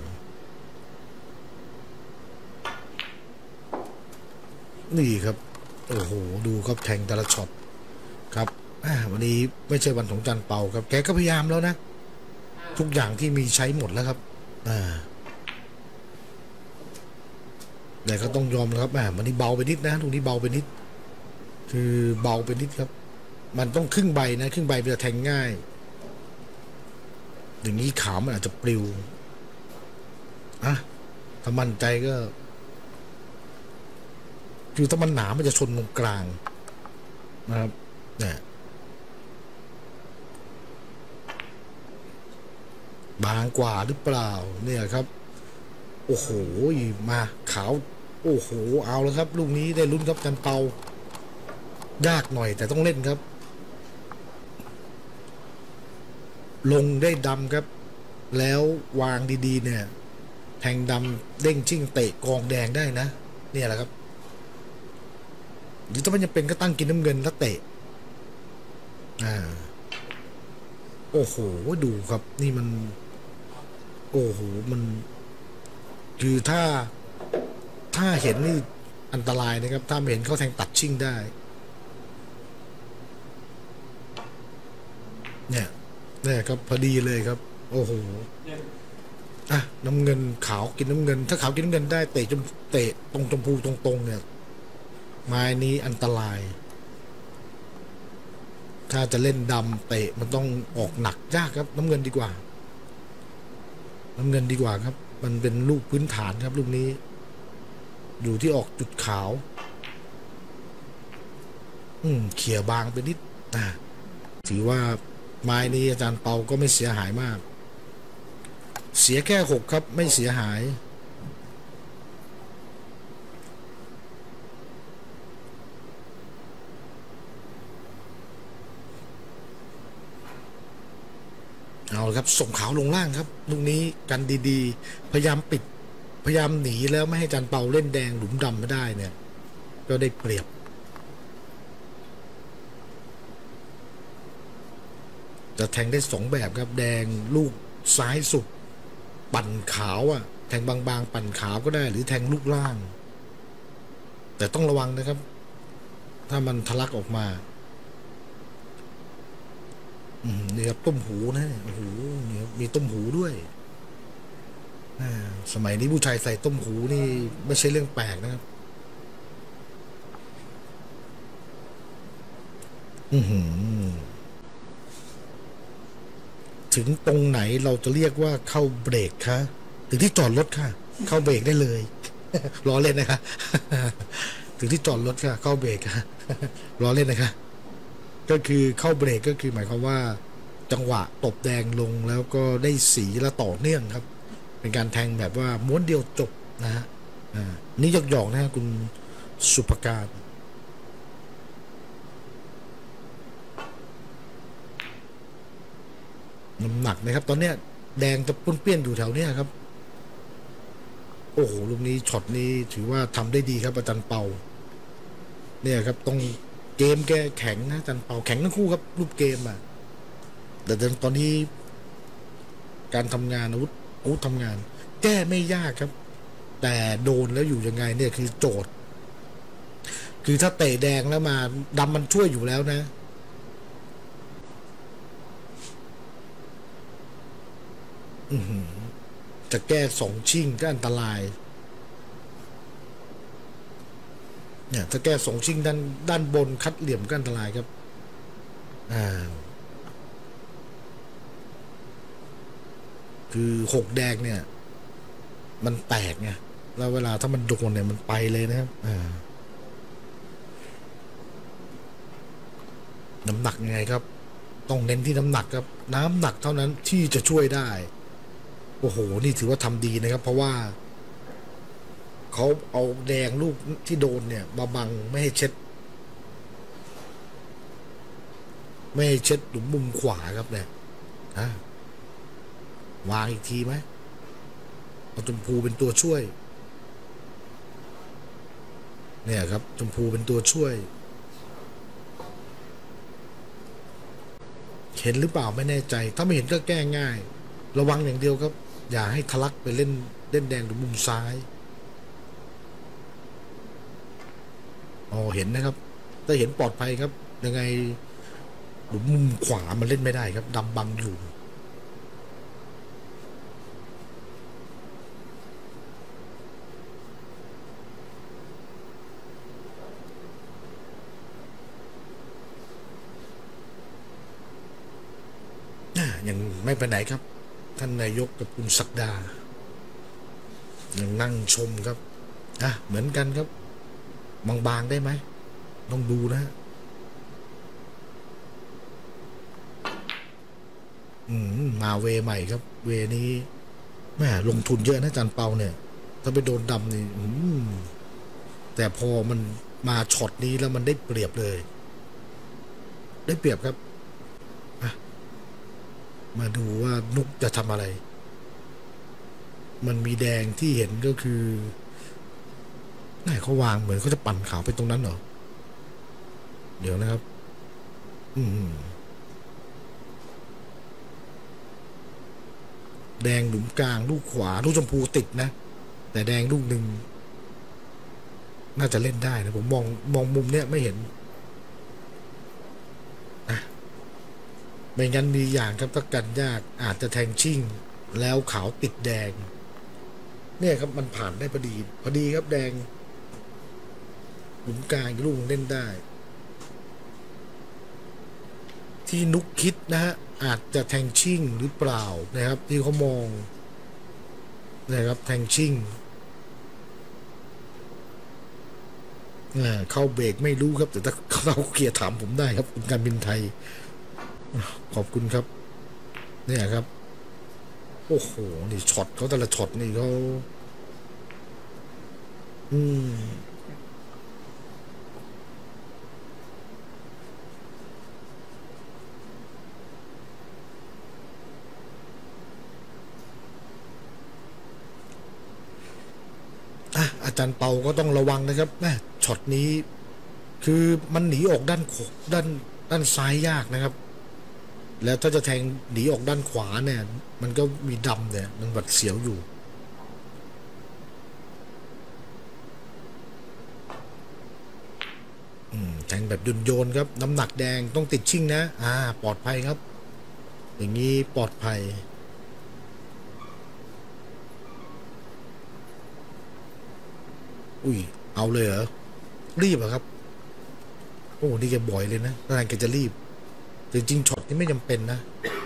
นี่ครับโอ้โหดูครับแทงแต่ละช็อตครับวันนี้ไม่ใช่วันของจันเปาครับแกก็พยายามแล้วนะทุกอย่างที่มีใช้หมดแล้วครับอ่าแต่ก็ต้องยอมนะครับแหมวันนี้เบาไปนิดนะตรงนี้เบาไปนิดคือเบาไปนิดครับมันต้องครึ่งใบนะครึ่งใบมันจะแทงง่ายอย่างนี้ขาวมันอาจจะปลิวอ่ะถ้ามั่นใจก็คือถ้ามันหนามันจะชนตรงกลางนะครับเนี่ยบางกว่าหรือเปล่าเนี่ยครับโอ้โหมาขาวโอ้โหเอาแล้วครับลูกนี้ได้ลุ้นครับจันเปายากหน่อยแต่ต้องเล่นครับลงได้ดำครับแล้ววางดีๆเนี่ยแทงดำเด้งชิ่งเตะกองแดงได้นะเนี่ยแหละครับหรือถ้ามันยังเป็นก็ตั้งกินน้ำเงินแล้วเตะอ่าโอ้โหดูครับนี่มันโอ้โหมันคือถ้าถ้าเห็นนี่อันตรายนะครับถ้าไม่เห็นเขาแทงตัดชิ่งได้เนี่ยเนี่ยครับพอดีเลยครับโอ้โหอ่ะน้ำเงินขาวกินน้ำเงินถ้าขาวกินน้ำเงินได้เตะจมเตะตรงชมพูตรงๆเนี่ยไม้นี้อันตรายถ้าจะเล่นดำเตะมันต้องออกหนักยากครับน้ำเงินดีกว่าน้ำเงินดีกว่าครับมันเป็นลูกพื้นฐานครับลูกนี้อยู่ที่ออกจุดขาวอืมเขี่ยบางไปนิดนะถือว่าไม้นี้อาจารย์เปาก็ไม่เสียหายมากเสียแค่หกครับไม่เสียหายเอาครับส่งขาวลงล่างครับลูกนี้กันดีๆพยายามปิดพยายามหนีแล้วไม่ให้จันเปาเล่นแดงหลุมดำไม่ได้เนี่ยก็ได้เปรียบจะแทงได้สองแบบครับแดงลูกซ้ายสุดปั่นขาวอ่ะแทงบางๆปั่นขาวก็ได้หรือแทงลูกล่างแต่ต้องระวังนะครับถ้ามันทะลักออกมานี่ครับต้มหูนะโอ้โหนี่มีต้มหูด้วยสมัยนี้ผู้ชายใส่ต้มหูนี่ไม่ใช่เรื่องแปลกนะครับอือหือถึงตรงไหนเราจะเรียกว่าเข้าเบรกคะถึงที่จอดรถค่ะเข้าเบรกได้เลยล้อเล่นนะคะถึงที่จอดรถค่ะเข้าเบรกค่ะล้อเล่นนะคะก็คือเข้าเบรกก็คือหมายความว่าจังหวะตบแดงลงแล้วก็ได้สีและต่อเนื่องครับเป็นการแทงแบบว่าม้วนเดียวจบนะฮะอ่านี่หยอกๆนะคุณสุภการน้ำหนักนะครับตอนเนี้ยแดงจะปุ้นเปี้ยนอยู่แถวเนี้ยครับโอ้โหลูกนี้ช็อตนี้ถือว่าทำได้ดีครับอาจารย์เปาเนี่ยครับต้องเกมแกแข็งนะอาจารย์เปาแข็งทั้งคู่ครับรูปเกมอ่ะแต่ตอนนี้การทำงานอาวุธอาวุธทำงานแก้ไม่ยากครับแต่โดนแล้วอยู่ยังไงเนี่ยคือโจทย์คือถ้าเตะแดงแล้วมาดำมันช่วยอยู่แล้วนะอือจะแก้สองชิงก็อันตรายเนี่ยถ้าแก้สองชิงด้านด้านบนคัดเหลี่ยมก็อันตรายครับอ่าคือหกแดงเนี่ยมันแตกไงแล้วเวลาถ้ามันโดนเนี่ยมันไปเลยนะครับอ่าน้ำหนักยังไงครับต้องเน้นที่น้ำหนักครับน้ำหนักเท่านั้นที่จะช่วยได้โอ้โหนี่ถือว่าทำดีนะครับเพราะว่าเขาเอาแดงลูกที่โดนเนี่ยมาบังไม่ให้เช็ดไม่ให้เช็ดหลุมมุมขวาครับเนี่ยฮะวางอีกทีไหมเอาชมพูเป็นตัวช่วยเนี่ยครับชมพูเป็นตัวช่วยเห็นหรือเปล่าไม่แน่ใจถ้าไม่เห็นก็แก้ง่ายระวังอย่างเดียวครับอย่าให้ทะลักไปเล่นเล่นแดงหรือมุมซ้ายอ๋อเห็นนะครับถ้าเห็นปลอดภัยครับยังไงหรือมุมขวามันเล่นไม่ได้ครับดำบังอยู่ยังไม่ไปไหนครับท่านนายกกับคุณศักดายังนั่งชมครับอ่ะเหมือนกันครับบางๆได้ไหมต้องดูนะอืมมาเวใหม่ครับเวนี้แม่ลงทุนเยอะนะจันเปาเนี่ยถ้าไปโดนดำนี่อืมแต่พอมันมาช็อตนี้แล้วมันได้เปรียบเลยได้เปรียบครับมาดูว่านุกจะทำอะไรมันมีแดงที่เห็นก็คือไหนเขาวางเหมือนเขาจะปั่นขาวไปตรงนั้นเหรอเดี๋ยวนะครับอืมแดงหลุมกลางลูกขวาลูกชมพูติดนะแต่แดงลูกหนึ่งน่าจะเล่นได้นะผมมองมองมุมเนี้ยไม่เห็นไม่งั้นมีอย่างครับถ้ากันยากอาจจะแทงชิ่งแล้วขาวติดแดงเนี่ยครับมันผ่านได้พอดีพอดีครับแดงหลุมกลางอีกลูกเล่นได้ที่นุกคิดนะฮะอาจจะแทงชิ่งหรือเปล่านะครับที่เขามองนะครับแทงชิ่งเข้าเบรกไม่รู้ครับแต่ถ้าเราเกียร์ถามผมได้ครับการบินไทยขอบคุณครับเนี่ยครับโอ้โหนี่ช็อตเขาแต่ละช็อตนี่เขาอืมอ่ะอาจารย์เปาก็ต้องระวังนะครับแม่ช็อตนี้คือมันหนีออกด้านด้านด้านซ้ายยากนะครับแล้วถ้าจะแทงหนีออกด้านขวาเนี่ยมันก็มีดำเนี่ยมันบัดเสียวอยู่อืมแทงแบบโยนๆครับน้ำหนักแดงต้องติดชิ่งนะอ่าปลอดภัยครับอย่างนี้ปลอดภัยอุ้ยเอาเลยเหรอรีบเหรอครับโอ้นี่แกบ่อยเลยนะนานแกจะรีบจริงๆช็อตนี้ไม่จำเป็นนะ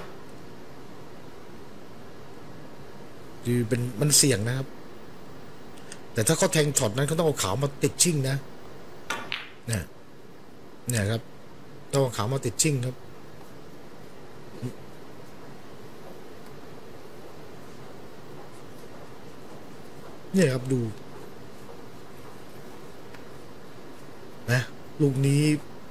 คือเป็นมันเสี่ยงนะครับแต่ถ้าเขาแทงช็อตนั้นเขาต้องเอาขาวมาติดชิ่งนะเนี่ยเนี่ยครับต้องเอาขาวมาติดชิ่งครับเนี่ยครับดูนะลูกนี้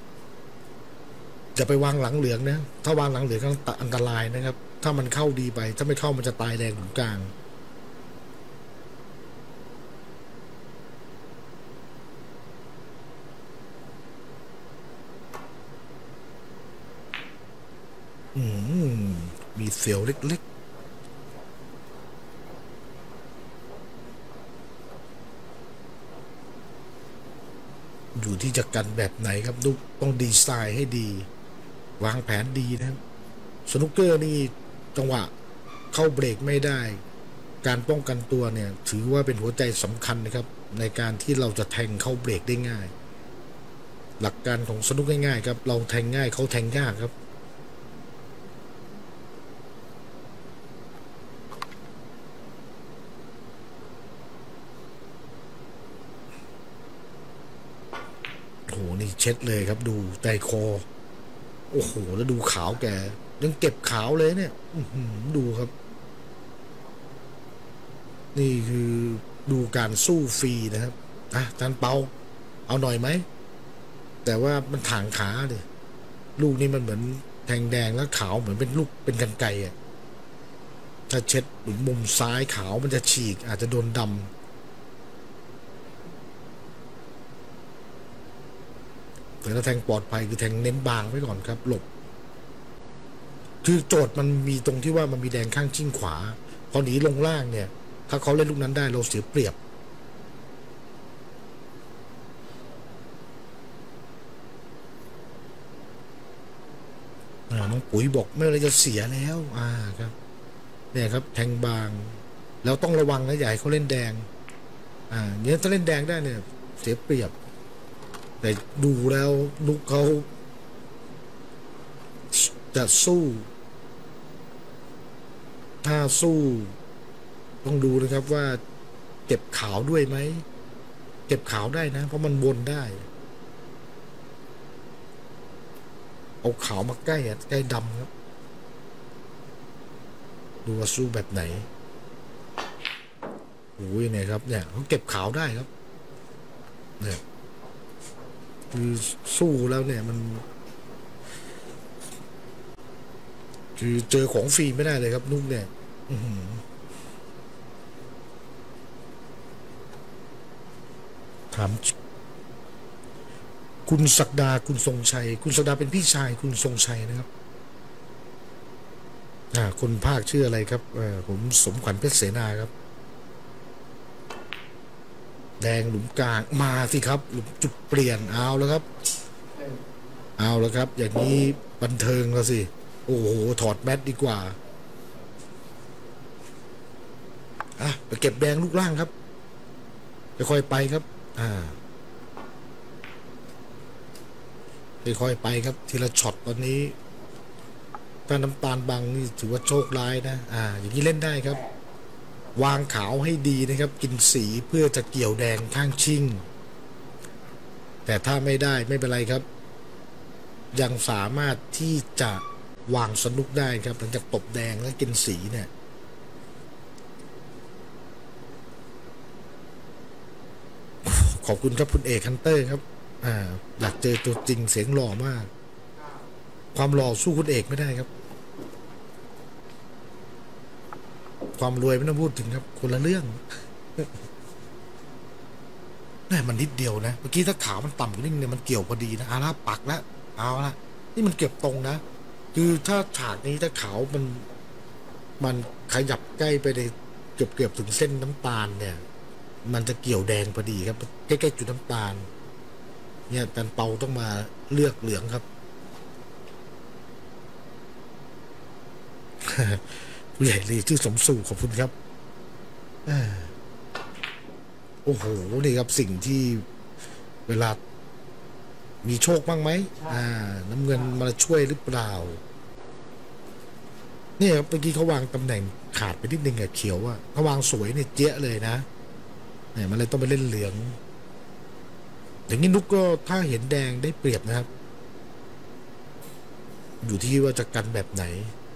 จะไปวางหลังเหลืองนะถ้าวางหลังเหลืองก็อันตรายนะครับถ้ามันเข้าดีไปถ้าไม่เข้ามันจะตายแรงหลุมกลางอืมมีเสียวเล็กๆอยู่ที่จะกันแบบไหนครับลูกต้องดีไซน์ให้ดีวางแผนดีนะครับสนุกเกอร์นี่จังหวะเข้าเบรกไม่ได้การป้องกันตัวเนี่ยถือว่าเป็นหัวใจสำคัญนะครับในการที่เราจะแทงเข้าเบรกได้ง่ายหลักการของสนุกง่ายๆครับเราแทงง่ายเขาแทงยากครับโอ้โหนี่เช็ดเลยครับดูใจคอโอ้โหแล้วดูขาวแกยังเก็บขาวเลยเนี่ยดูครับนี่คือดูการสู้ฟรีนะครับอ่ะอาจารย์เปาเอาหน่อยไหมแต่ว่ามันถ่างขาเลยลูกนี้มันเหมือนแทงแดงแล้วขาวเหมือนเป็นลูกเป็นกรรไกรอ่ะถ้าเช็ดหลุมมุมซ้ายขาวมันจะฉีกอาจจะโดนดำแต่ถ้าแทงปลอดภัยคือแทงเน้นบางไว้ก่อนครับหลบคือโจทย์มันมีตรงที่ว่ามันมีแดงข้างชิ่งขวาพอหนีลงล่างเนี่ยถ้าเขาเล่นลูกนั้นได้เราเสียเปรียบน้องปุ๋ยบอกไม่อะไรจะเสียแล้วอ่าครับเนี่ยครับแทงบางแล้วต้องระวังนะใหญ่เขาเล่นแดงอ่าเนี่ยถ้าเล่นแดงได้เนี่ยเสียเปรียบแต่ดูแล้วนุกเขาจะสู้ถ้าสู้ต้องดูนะครับว่าเก็บขาวด้วยไหมเก็บขาวได้นะเพราะมันวนได้เอาขาวมาใกล้อะใกล้ดำครับดูว่าสู้แบบไหนโอ้ยเนี่ยครับเนี่ยเขาเก็บขาวได้ครับเนี่ยคือสู้แล้วเนี่ยมันคือเจอของฟรีไม่ได้เลยครับนุ่มเนี่ยถามคุณศักดาคุณทรงชัยคุณศักดาเป็นพี่ชายคุณทรงชัยนะครับอ่าคนภาคชื่ออะไรครับเออผมสมขวัญเพชรเสนาครับแดงหลุมกลางมาสิครับหลุมจุดเปลี่ยนเอาแล้วครับเอาแล้วครับอย่างนี้บันเทิงแล้วสิโอ้โหถอดแมสดีกว่าอ่ะไปเก็บแดงลูกล่างครับค่อยๆไปครับอ่าค่อยๆไปครับทีละช็อตตอนนี้ถ้าน้ำตาลบางนี่ถือว่าโชคร้ายนะอ่าอย่างนี้เล่นได้ครับวางขาวให้ดีนะครับกินสีเพื่อจะเกี่ยวแดงข้างชิ่งแต่ถ้าไม่ได้ไม่เป็นไรครับยังสามารถที่จะวางสนุกได้ครับหลังจากตบแดงและกินสีเนี่ยขอบคุณครับคุณเอกฮันเตอร์ครับอ่าอยากเจอตัวจริงเสียงหล่อมากความหล่อสู้คุณเอกไม่ได้ครับความรวยไม่ต้องพูดถึงครับคนละเรื่องนี่มันนิดเดียวนะเมื่อกี้ถ้าขาวมันต่ำกว่านิดเนี่ยมันเกี่ยวพอดีนะอาละปักแล้วเอาละนี่มันเก็บตรงนะคือถ้าฉากนี้ถ้าขาวมันมันขยับใกล้ไปในเกือบเกือบถึงเส้นน้ำตาลเนี่ยมันจะเกี่ยวแดงพอดีครับใกล้ๆจุดน้ำตาลเนี่ยแต่เปาต้องมาเลือกเหลืองครับผู้ใหญ่ลีชื่อสมสู่ขอบคุณครับโอ้โหนี่ครับสิ่งที่เวลามีโชคบ้างไหมอ่าน้ำเงินมาช่วยหรือเปล่าเนี่ยครับเมื่อกี้เขาวางตำแหน่งขาดไปนิดนึงอะเขียวอะเขาวางสวยเนี่ยเจ๊ะเลยนะเนี่ยมันเลยต้องไปเล่นเหลืองอย่างนี้นุกก็ถ้าเห็นแดงได้เปรียบนะครับอยู่ที่ว่าจะกันแบบไหน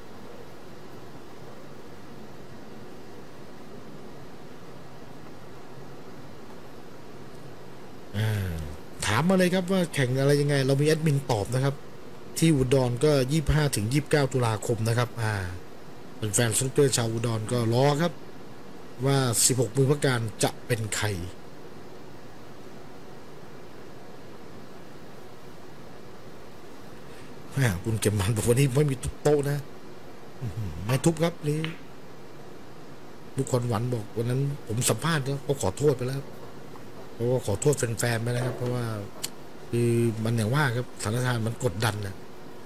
ถามมาเลยครับว่าแข่งอะไรยังไงเรามีแอดมินตอบนะครับที่อุดรก็ยี่สิบห้าถึงยี่สิบเก้าตุลาคมนะครับอ่าเป็นแฟนสนุกเกอร์ชาวอุดรก็รอครับว่าสิบหกมือพระการจะเป็นใครคุณเก็บมันบอกวันนี้ไม่มีทุบโต๊ะนะไม่ทุบครับนี่บุคคลหวันบอกวันนั้นผมสัมภาษณ์ก็ขอโทษไปแล้วเพราะว่าขอโทษแฟนๆไปนะครับเพราะว่าคือมันอย่างว่าครับสถานการณ์มันกดดันนะ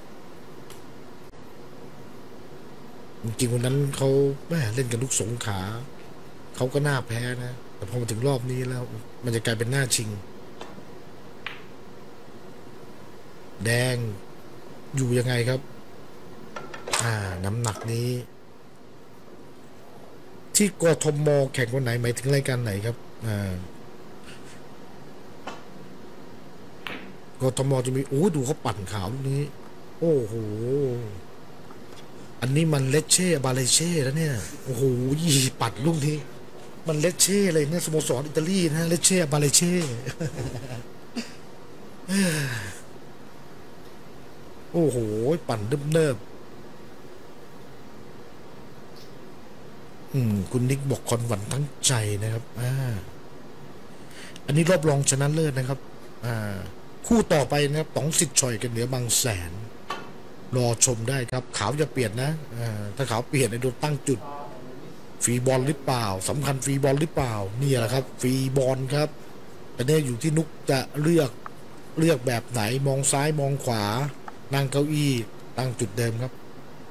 จริงๆวันนั้นเขาแม่เล่นกันลูกสงขาเขาก็น่าแพ้นะแต่พอมาถึงรอบนี้แล้วมันจะกลายเป็นหน้าชิงแดงอยู่ยังไงครับอ่าน้ำหนักนี้ที่กทมแข่งวันไหนหมายถึงรายการไหนครับอ่ากทมจะมีโอ้ดูเขาปั่นขาวลูกนี้โอ้โหอันนี้มันเลเช่บาเลเช่แล้วเนี่ยโอ้โหยี่ปัดลูกนี้มันเลเช่เลยเนี่ยสโมสรอิตาลีนะเลเช่บาเลเช่โอ้โหปั่นเนิบๆอืมคุณนิกบอกคอนหวันทั้งใจนะครับอ่าอันนี้รอบรองชนะเลิศนะครับอ่าคู่ต่อไปนะครับต๋องสิทธิ์ชอยกันเหนือบางแสนรอชมได้ครับขาวจะเปลี่ยนนะถ้าขาวเปลี่ยนในโดนตั้งจุดฟรีบอลหรือเปล่าสำคัญฟรีบอลหรือเปล่านี่แหละครับฟรีบอลครับอันนี้อยู่ที่นุกจะเลือกเลือกแบบไหนมองซ้ายมองขวานั่งเก้าอี้ตั้งจุดเดิมครับ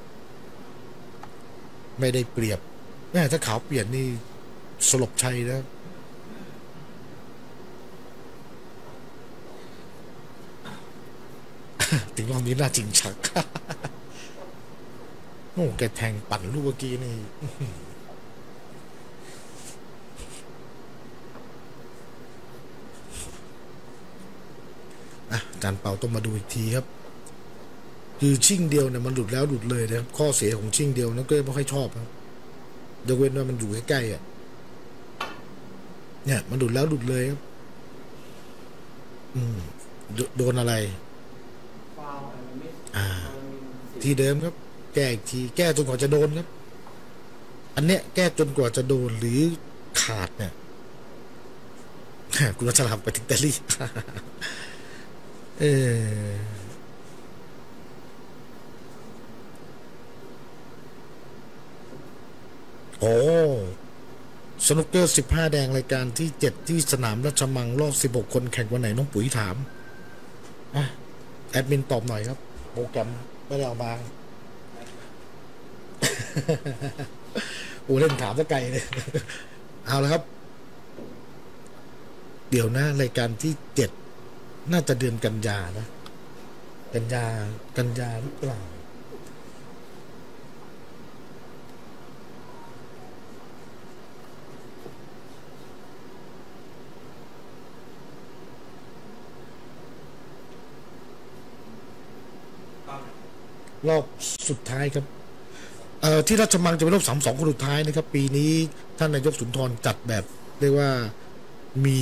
ไม่ได้เปรียบแม่ถ้าขาวเปลี่ยนนี่สลบชัยนะถึงรอบนี้น่าจริงชักโอ้แกแทงปั่นลูกเมื่อกี้นี่อ่ะจานเป่าต้องมาดูอีกทีครับคือชิ่งเดียวเนี่ยมันหลุดแล้วหลุดเลยนะครับข้อเสียของชิ่งเดียวนั่นก็ไม่ค่อยชอบครับยกเว้นว่ามันอยู่ใกล้ๆอ่ะเนี่ยมันหลุดแล้วหลุดเลยครับอืมโดนอะไรอ่าที่เดิมครับแก้อีกทีแก้จนกว่าจะโดนครับอันเนี้ยแก้จนกว่าจะโดนหรือขาดเนี่ยคุณวัชราไปถึงอิตาลีเออโอ้สนุกเกอร์สิบห้าแดงรายการที่เจ็ดที่สนามราชมังรอบสิบหกคนแข่งวันไหนน้องปุ๋ยถามอ่ะแอดมินตอบหน่อยครับโปรแกรมไม่ได้เอามาโอ้เล่นถามซะไกลเลยเอาละครับเดี๋ยวนะรายการที่เจ็ดน่าจะเดือนกันยานะกันยากันยาหรือเปล่ารอบสุดท้ายครับเอ่อที่ราชมังจะเป็นรอบสามสองคนสุดท้ายนะครับปีนี้ท่านนายกสุนทรจัดแบบเรียกว่ามี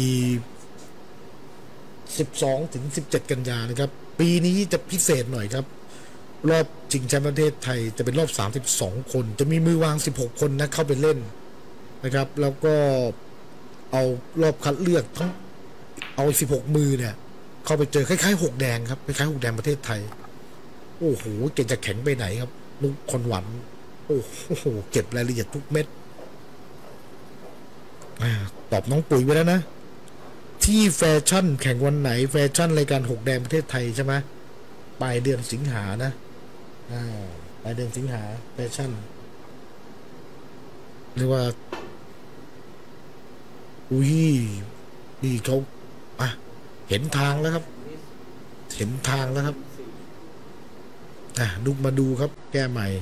สิบสองถึงสิบเจ็ดกันยานะครับปีนี้จะพิเศษหน่อยครับรอบชิงแชมป์ประเทศไทยจะเป็นรอบสามสิบสองคนจะมีมือวางสิบหกคนนะเข้าไปเล่นนะครับแล้วก็เอารอบคัดเลือกทั้งเอาสิบหกมือเนี่ยเข้าไปเจอคล้ายๆหกแดงครับคล้ายๆหกแดงประเทศไทยโอ้โหเก่งจะแข็งไปไหนครับนุกคนหวันโอ้โหเก็บรายละเอียดทุกเม็ดตอบน้องปุ๋ยไปแล้วนะที่แฟชั่นแข่งวันไหนแฟชั่นรายการหกแดงประเทศไทยใช่ไหมปลายเดือนสิงหานะอ่าปลายเดือนสิงหาแฟชั่นเรียกว่าอุ้ยนี่เขาอ่ะเห็นทางแล้วครับเห็นทางแล้วครับอ่ะดูมาดูครับแก้ใหม่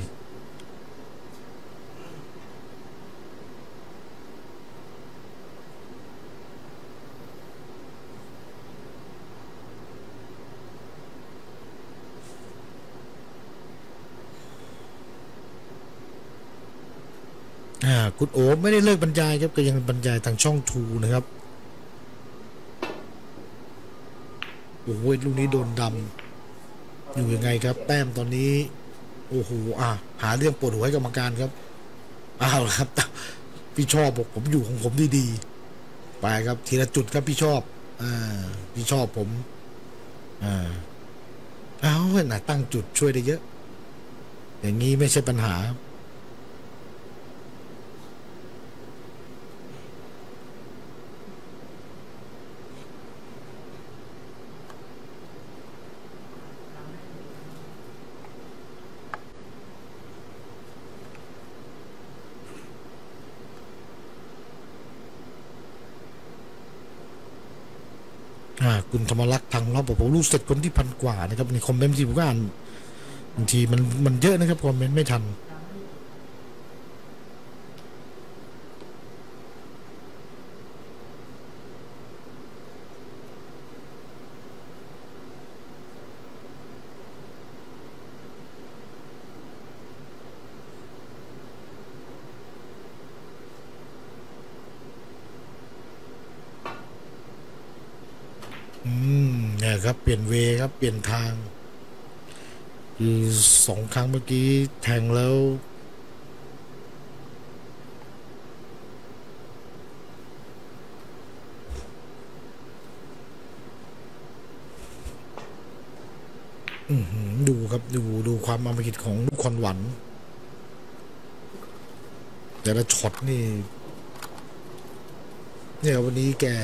คุณโอไม่ได้เลิกบรรยายครับก็ยังบรรยายทางช่องทูนะครับโอ้โหลูกนี้โดนดำอยู่ยังไงครับแต้มตอนนี้โอ้โหอ่ะหาเรื่องปวดหัวให้กรรมการครับอ้าวครับพี่ชอบบอกผมอยู่ของผมดีๆไปครับทีละจุดครับพี่ชอบอ่าพี่ชอบผมอ่าอ้าวน่ะตั้งจุดช่วยได้เยอะอย่างนี้ไม่ใช่ปัญหาคุณธรรมลักษณ์ทางเราบอกผมรู้สึกคนที่พันกว่านะครับในคอมเมนต์ที่ผมก็อ่านบางทีมันมันเยอะนะครับคอมเมนต์ไม่ทันอืมเนี่ยครับเปลี่ยนเวครับเปลี่ยนทางคือสองครั้งเมื่อกี้แทงแล้วอือดูครับดูดูความอมหิตของลูกคอนหวันแต่ละช็อตนี่เนี่ยวันนี้แก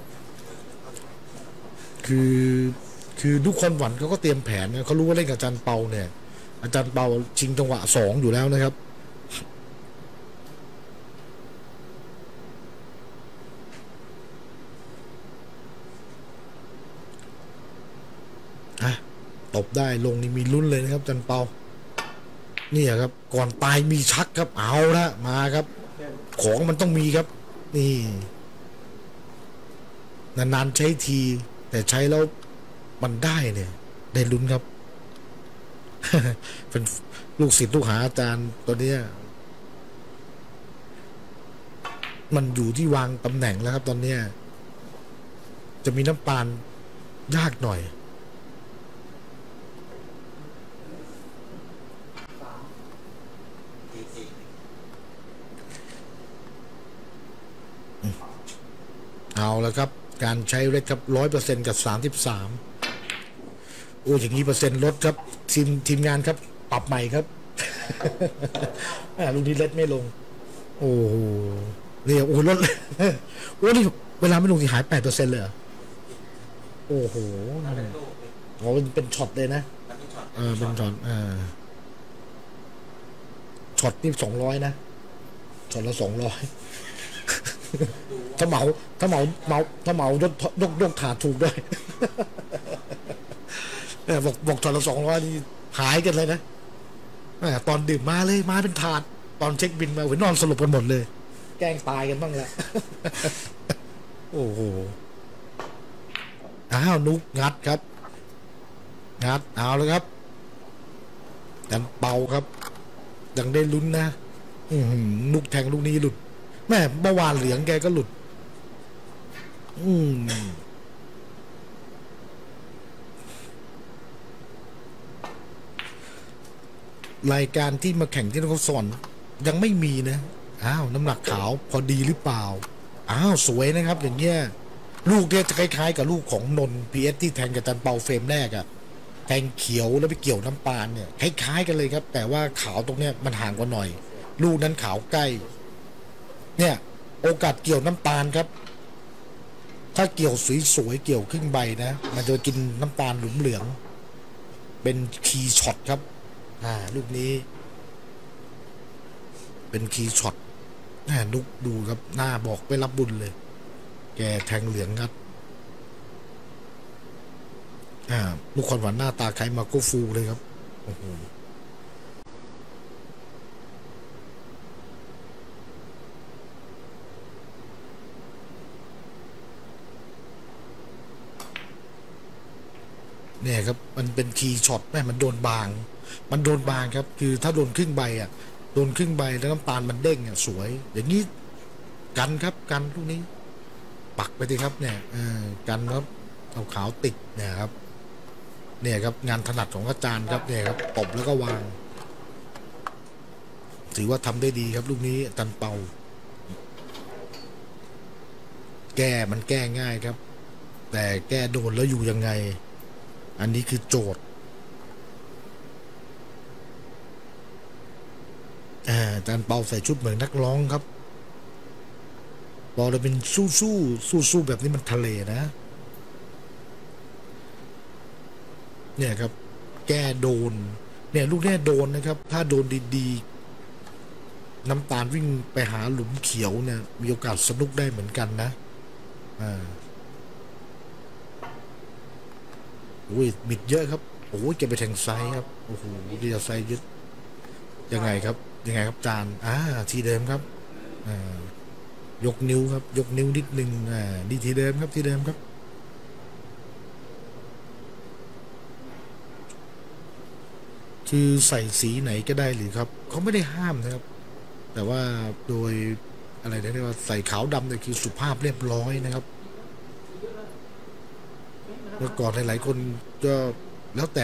คือคือทุกคนหวั่นเขาก็เตรียมแผนนะเขารู้ว่าเล่นกับอาจารย์เปาเนี่ยอาจารย์เปาชิงจังหวะสองอยู่แล้วนะครับอ่ะตบได้ลงนี่มีลุ้นเลยนะครับอาจารย์เปานี่ครับก่อนตายมีชักครับเอาละมาครับของมันต้องมีครับนี่นานๆใช้ทีแต่ใช้แล้วมันได้เนี่ยได้ลุ้นครับ เป็นลูกศิษย์ลูกหาอาจารย์ตัวนี้มันอยู่ที่วางตำแหน่งแล้วครับตอนนี้จะมีน้ำปานยากหน่อยเอาแล้วครับการใช้เรทครับร้อยเปอร์เซ็นต์กับสามสิบสามโอ้อย่างนี้เปอร์เซ็นต์ลดครับทีมทีมงานครับปรับใหม่ครับ ลูกนี้เล็ดไม่ลงโอ้โหนี่โอ้ลดโอ้นี่เวลาไม่ลงที่หายแปดเปอร์เซ็นต์เลยโอ้โหอ๋อเป็นช็อตเลยนะเออเป็นช็อตเออช็อตนี่สองร้อยนะช็อตละสองร้อยถ้าเหมาถ้าเหมาเหมาถ้าเหมายกยกยกถาดถูกด้วยเออบอกบอกถอดละสองร้อยนี่หายกันเลยนะตอนดื่มมาเลยมาเป็นถาดตอนเช็คบินมาไปนอนสลบกันหมดเลยแกล้งตายกันบ้างแหละ โอ้โหอ้าวนุกงัดครับงัดเอาเลยครับดันเป่าครับยังได้ลุ้นนะอืมนุกแทงลูกนี้หลุดแม่เมื่อวานเหลืองแกก็หลุดอืมรายการที่มาแข่งที่นครสวรรค์ยังไม่มีนะอ้าวน้ำหนักขาวพอดีหรือเปล่าอ้าวสวยนะครับอย่างเงี้ยลูกเนี่ยจะคล้ายๆกับลูกของนนพีเอสที่แทงกับจันเปาเฟรมแรกอะแทงเขียวแล้วไปเกี่ยวน้ำปานเนี่ยคล้ายๆกันเลยครับแต่ว่าขาวตรงเนี้ยมันห่างกว่าหน่อยลูกนั้นขาวใกล้เนี่ยโอกาสเกี่ยวน้ำตาลครับถ้าเกี่ยวสวยๆเกี่ยวครึ่งใบนะมันจะกินน้ำตาลหลุมเหลืองเป็นคีย์ช็อตครับอ่าลูกนี้เป็นคีย์ช็อตน่านุกดูครับหน้าบอกไปรับบุญเลยแกแทงเหลืองครับอ่าลูกคอนหวานหน้าตาใครมาก็ฟูเลยครับโอ้โหเนี่ยครับมันเป็นคีย์ช็อตแม่มันโดนบางมันโดนบางครับคือถ้าโดนครึ่งใบอ่ะโดนครึ่งใบแล้วน้ำตาลมันเด้งอ่ะสวยอย่างนี้กันครับกันลูกนี้ปักไปดีครับเนี่ยเออกันครับเอาขาวติดเนี่ยครับเนี่ยครับงานถนัดของอาจารย์ครับเนี่ยครับตบแล้วก็วางถือว่าทำได้ดีครับลูกนี้อาจารย์เปาแก้มันแก้ง่ายครับแต่แก้โดนแล้วอยู่ยังไงอันนี้คือโจทย์อาจารย์เปาใส่ชุดเหมือนนักร้องครับบอกเลยเป็นสู้สู้สู้สู้แบบนี้มันทะเลนะเนี่ยครับแก้โดนเนี่ยลูกแน่โดนนะครับถ้าโดนดีๆน้ำตาลวิ่งไปหาหลุมเขียวเนี่ยมีโอกาสสนุกได้เหมือนกันนะอ่าโอ้ยมิดเยอะครับโอ้ยแกไปแทงไซครับโอ้โหดีไซน์ยึดยังไงครับยังไงครับจานอ่าทีเดิมครับอ่ายกนิ้วครับยกนิ้วนิดนึงอ่าดีทีเดิมครับทีเดิมครับคือใส่สีไหนก็ได้หรือครับเขาไม่ได้ห้ามนะครับแต่ว่าโดยอะไรนะเรียกว่าใส่ขาวดำเนี่ยคือสุภาพเรียบร้อยนะครับเมื่อก่อนหลายๆคนก็แล้วแต่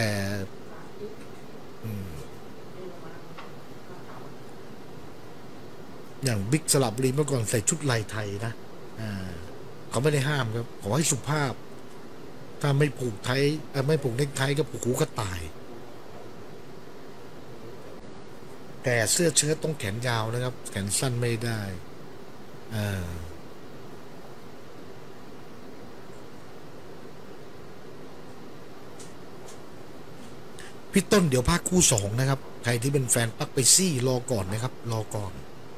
อย่างบิ๊กสลับรีเมื่อก่อนใส่ชุดลายไทยนะอ่าเขาไม่ได้ห้ามครับขอให้สุภาพถ้าไม่ผูกไทยไม่ผูกเนคไทก็ผูกหูกระต่ายแต่เสื้อเชิ้ตต้องแขนยาวนะครับแขนสั้นไม่ได้อ่าพี่ต้นเดี๋ยวภาคคู่สองนะครับใครที่เป็นแฟนปักไปซี่รอก่อนนะครับรอก่อน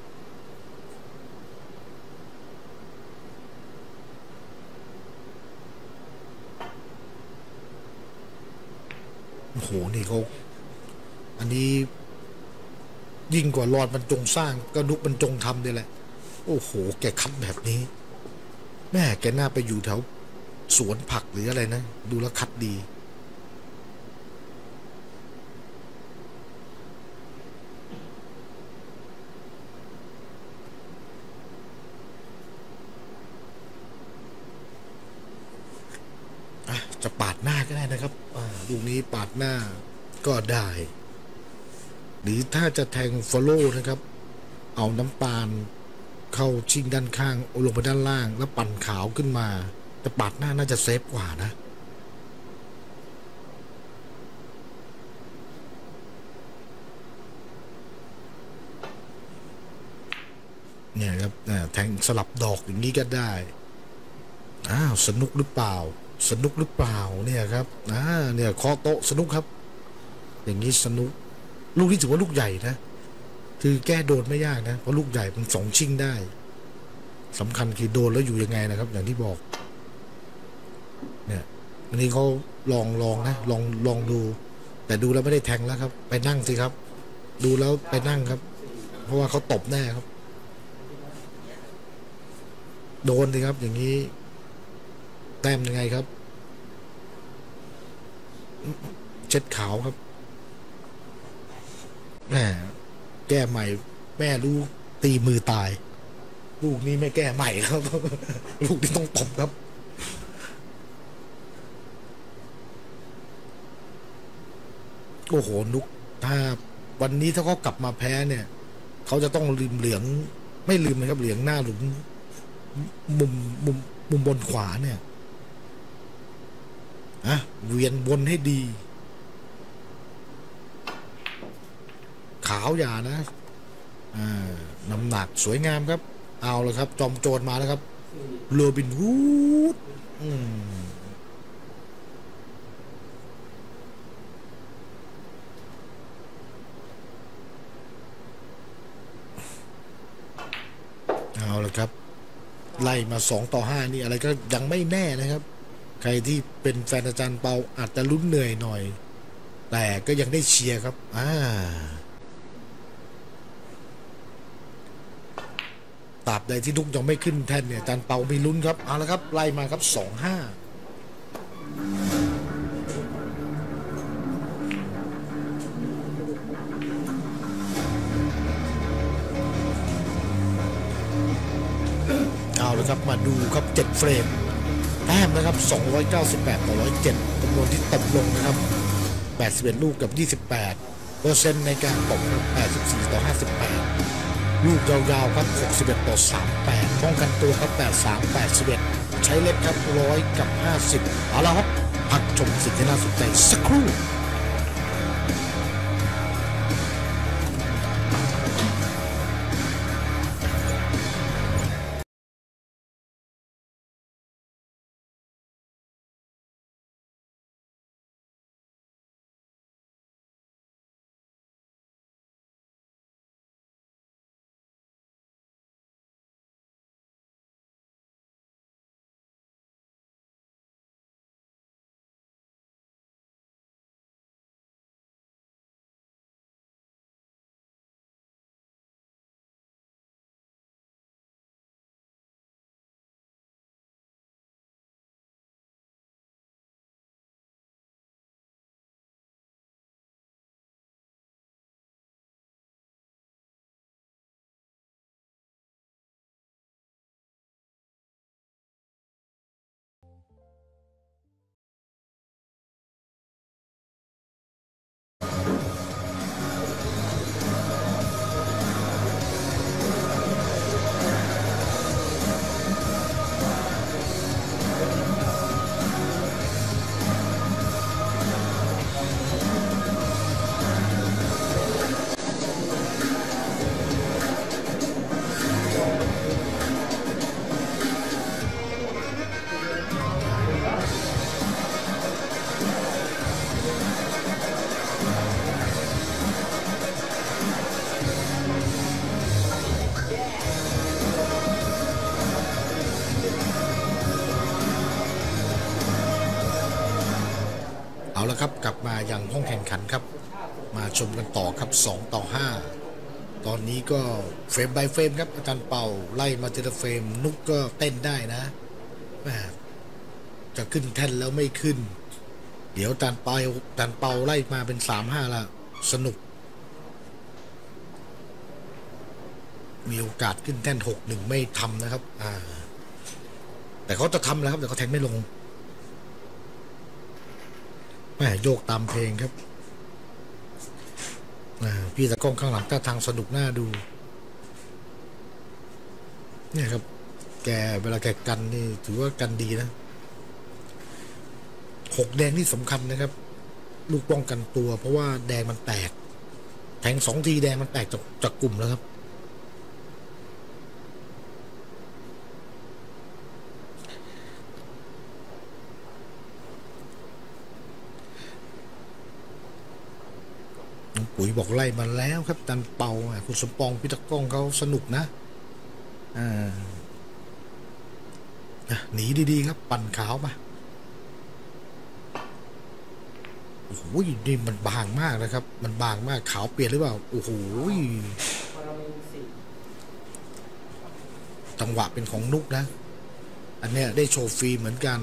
โอ้โหนี่เขาอันนี้ยิ่งกว่ารอดบรรจงสร้างก็นุกบรรจงทำเลยแหละโอ้โหแกคัดแบบนี้แม่แกน่าไปอยู่แถวสวนผักหรืออะไรนะดูแลคัดดีจะปาดหน้าก็ได้นะครับลูกนี้ปาดหน้าก็ได้หรือถ้าจะแทงฟอลโล่นะครับเอาน้ำตาลเข้าชิงด้านข้างลงไปด้านล่างแล้วปั่นขาวขึ้นมาแต่ปาดหน้าน่าจะเซฟกว่านะเนี่ยครับแทงสลับดอกอย่างนี้ก็ได้อ้าวสนุกหรือเปล่าสนุกหรือเปล่าเนี่ยครับอ่าเนี่ยเคาะโต๊ะสนุกครับอย่างนี้สนุกลูกนี้ถือว่าลูกใหญ่นะคือแก้โดนไม่ยากนะเพราะลูกใหญ่มันสองชิงได้สำคัญคือโดนแล้วอยู่ยังไงนะครับอย่างที่บอกเนี่ยอันนี้เขาลองลองนะลองลองดู แต่ดูแล้วไม่ได้แทงแล้วครับไปนั่งสิครับดูแล้วไปนั่งครับเพราะว่าเขาตบแน่ครับโดนสิครับอย่างนี้แต้มยังไงครับเช็ดขาวครับแหมแก้ใหม่แม่รู้ตีมือตายลูกนี้ไม่แก้ใหม่ครับ ลูกนี้ต้องตบครับโอ้โหนุกถ้าวันนี้ถ้าเขากลับมาแพ้เนี่ยเขาจะต้องลืมเหลืองไม่ลืมนะครับเหลืองหน้าหลุมมุมมุมมุมบนขวาเนี่ยอะเวียนบนให้ดีขาวอย่านะอ่าน้ำหนักสวยงามครับเอาเลยครับจอมโจรมาแล้วครับโรบินฮูดอืมเอาละครับไล่มาสองต่อห้านี่อะไรก็ยังไม่แน่นะครับใครที่เป็นแฟนอาจารย์เปาอาจจะลุ้นเหนื่อยหน่อยแต่ก็ยังได้เชียร์ครับอ่าตราบใดที่นุกยังไม่ขึ้นแท่นเนี่ยอาจารย์เปามีลุ้นครับเอาละครับไล่มาครับสองห้าเอาละครับมาดูครับเจ็ดเฟรมแต้มนะครับสองร้อยเก้าสิบแปดต่อหนึ่งร้อยเจ็ดจำนวนที่ตกลงนะครับแปดสิบเอ็ดลูกกับยี่สิบแปดเปอร์เซ็นต์ในการตกแปดสิบสี่ต่อห้าสิบแปดลูกยาวๆครับหกสิบเอ็ดต่อสามสิบแปดป้องกันตัวครับแปดสิบสาม แปดสิบเอ็ดใช้เล็กครับหนึ่งร้อยกับห้าสิบเอาละครับพักชมสิ่งที่น่าสนใจสักครู่เอาละครับกลับมาอย่างห้องแข่งขันครับมาชมกันต่อครับสองต่อห้าตอนนี้ก็เฟรม by เฟรมครับอาจารย์เป่าไล่มาทีละเฟรมนุกก็เต้นได้นะจะขึ้นแท่นแล้วไม่ขึ้นเดี๋ยวอาจารย์เป่าอาจารย์เป่าไล่มาเป็นสามห้าละสนุกมีโอกาสขึ้นแท่นหกหนึ่งไม่ทำนะครับอ่าแต่เขาจะทำแล้วครับแต่เขาแทงไม่ลงแม่โยกตามเพลงครับพี่ตะก้องข้างหลังท่าทางสนุกน่าดูเนี่ยครับแกเวลาแกกันนี่ถือว่ากันดีนะหกแดงนี่สำคัญนะครับลูกป้องกันตัวเพราะว่าแดงมันแตกแทงสองทีแดงมันแตกจากจากกลุ่มแล้วครับปุ๋ยบอกไล่มาแล้วครับจันเปาคุณสมปองพี่ตะก้องเขาสนุกนะอ่าหนีดีๆครับปั่นขาวมาโอ้โหนี่มันบางมากนะครับมันบางมากขาวเปลี่ยนหรือเปล่าโอ้โหจังหวะเป็นของนุกนะอันเนี้ยได้โชว์ฟรีเหมือนกัน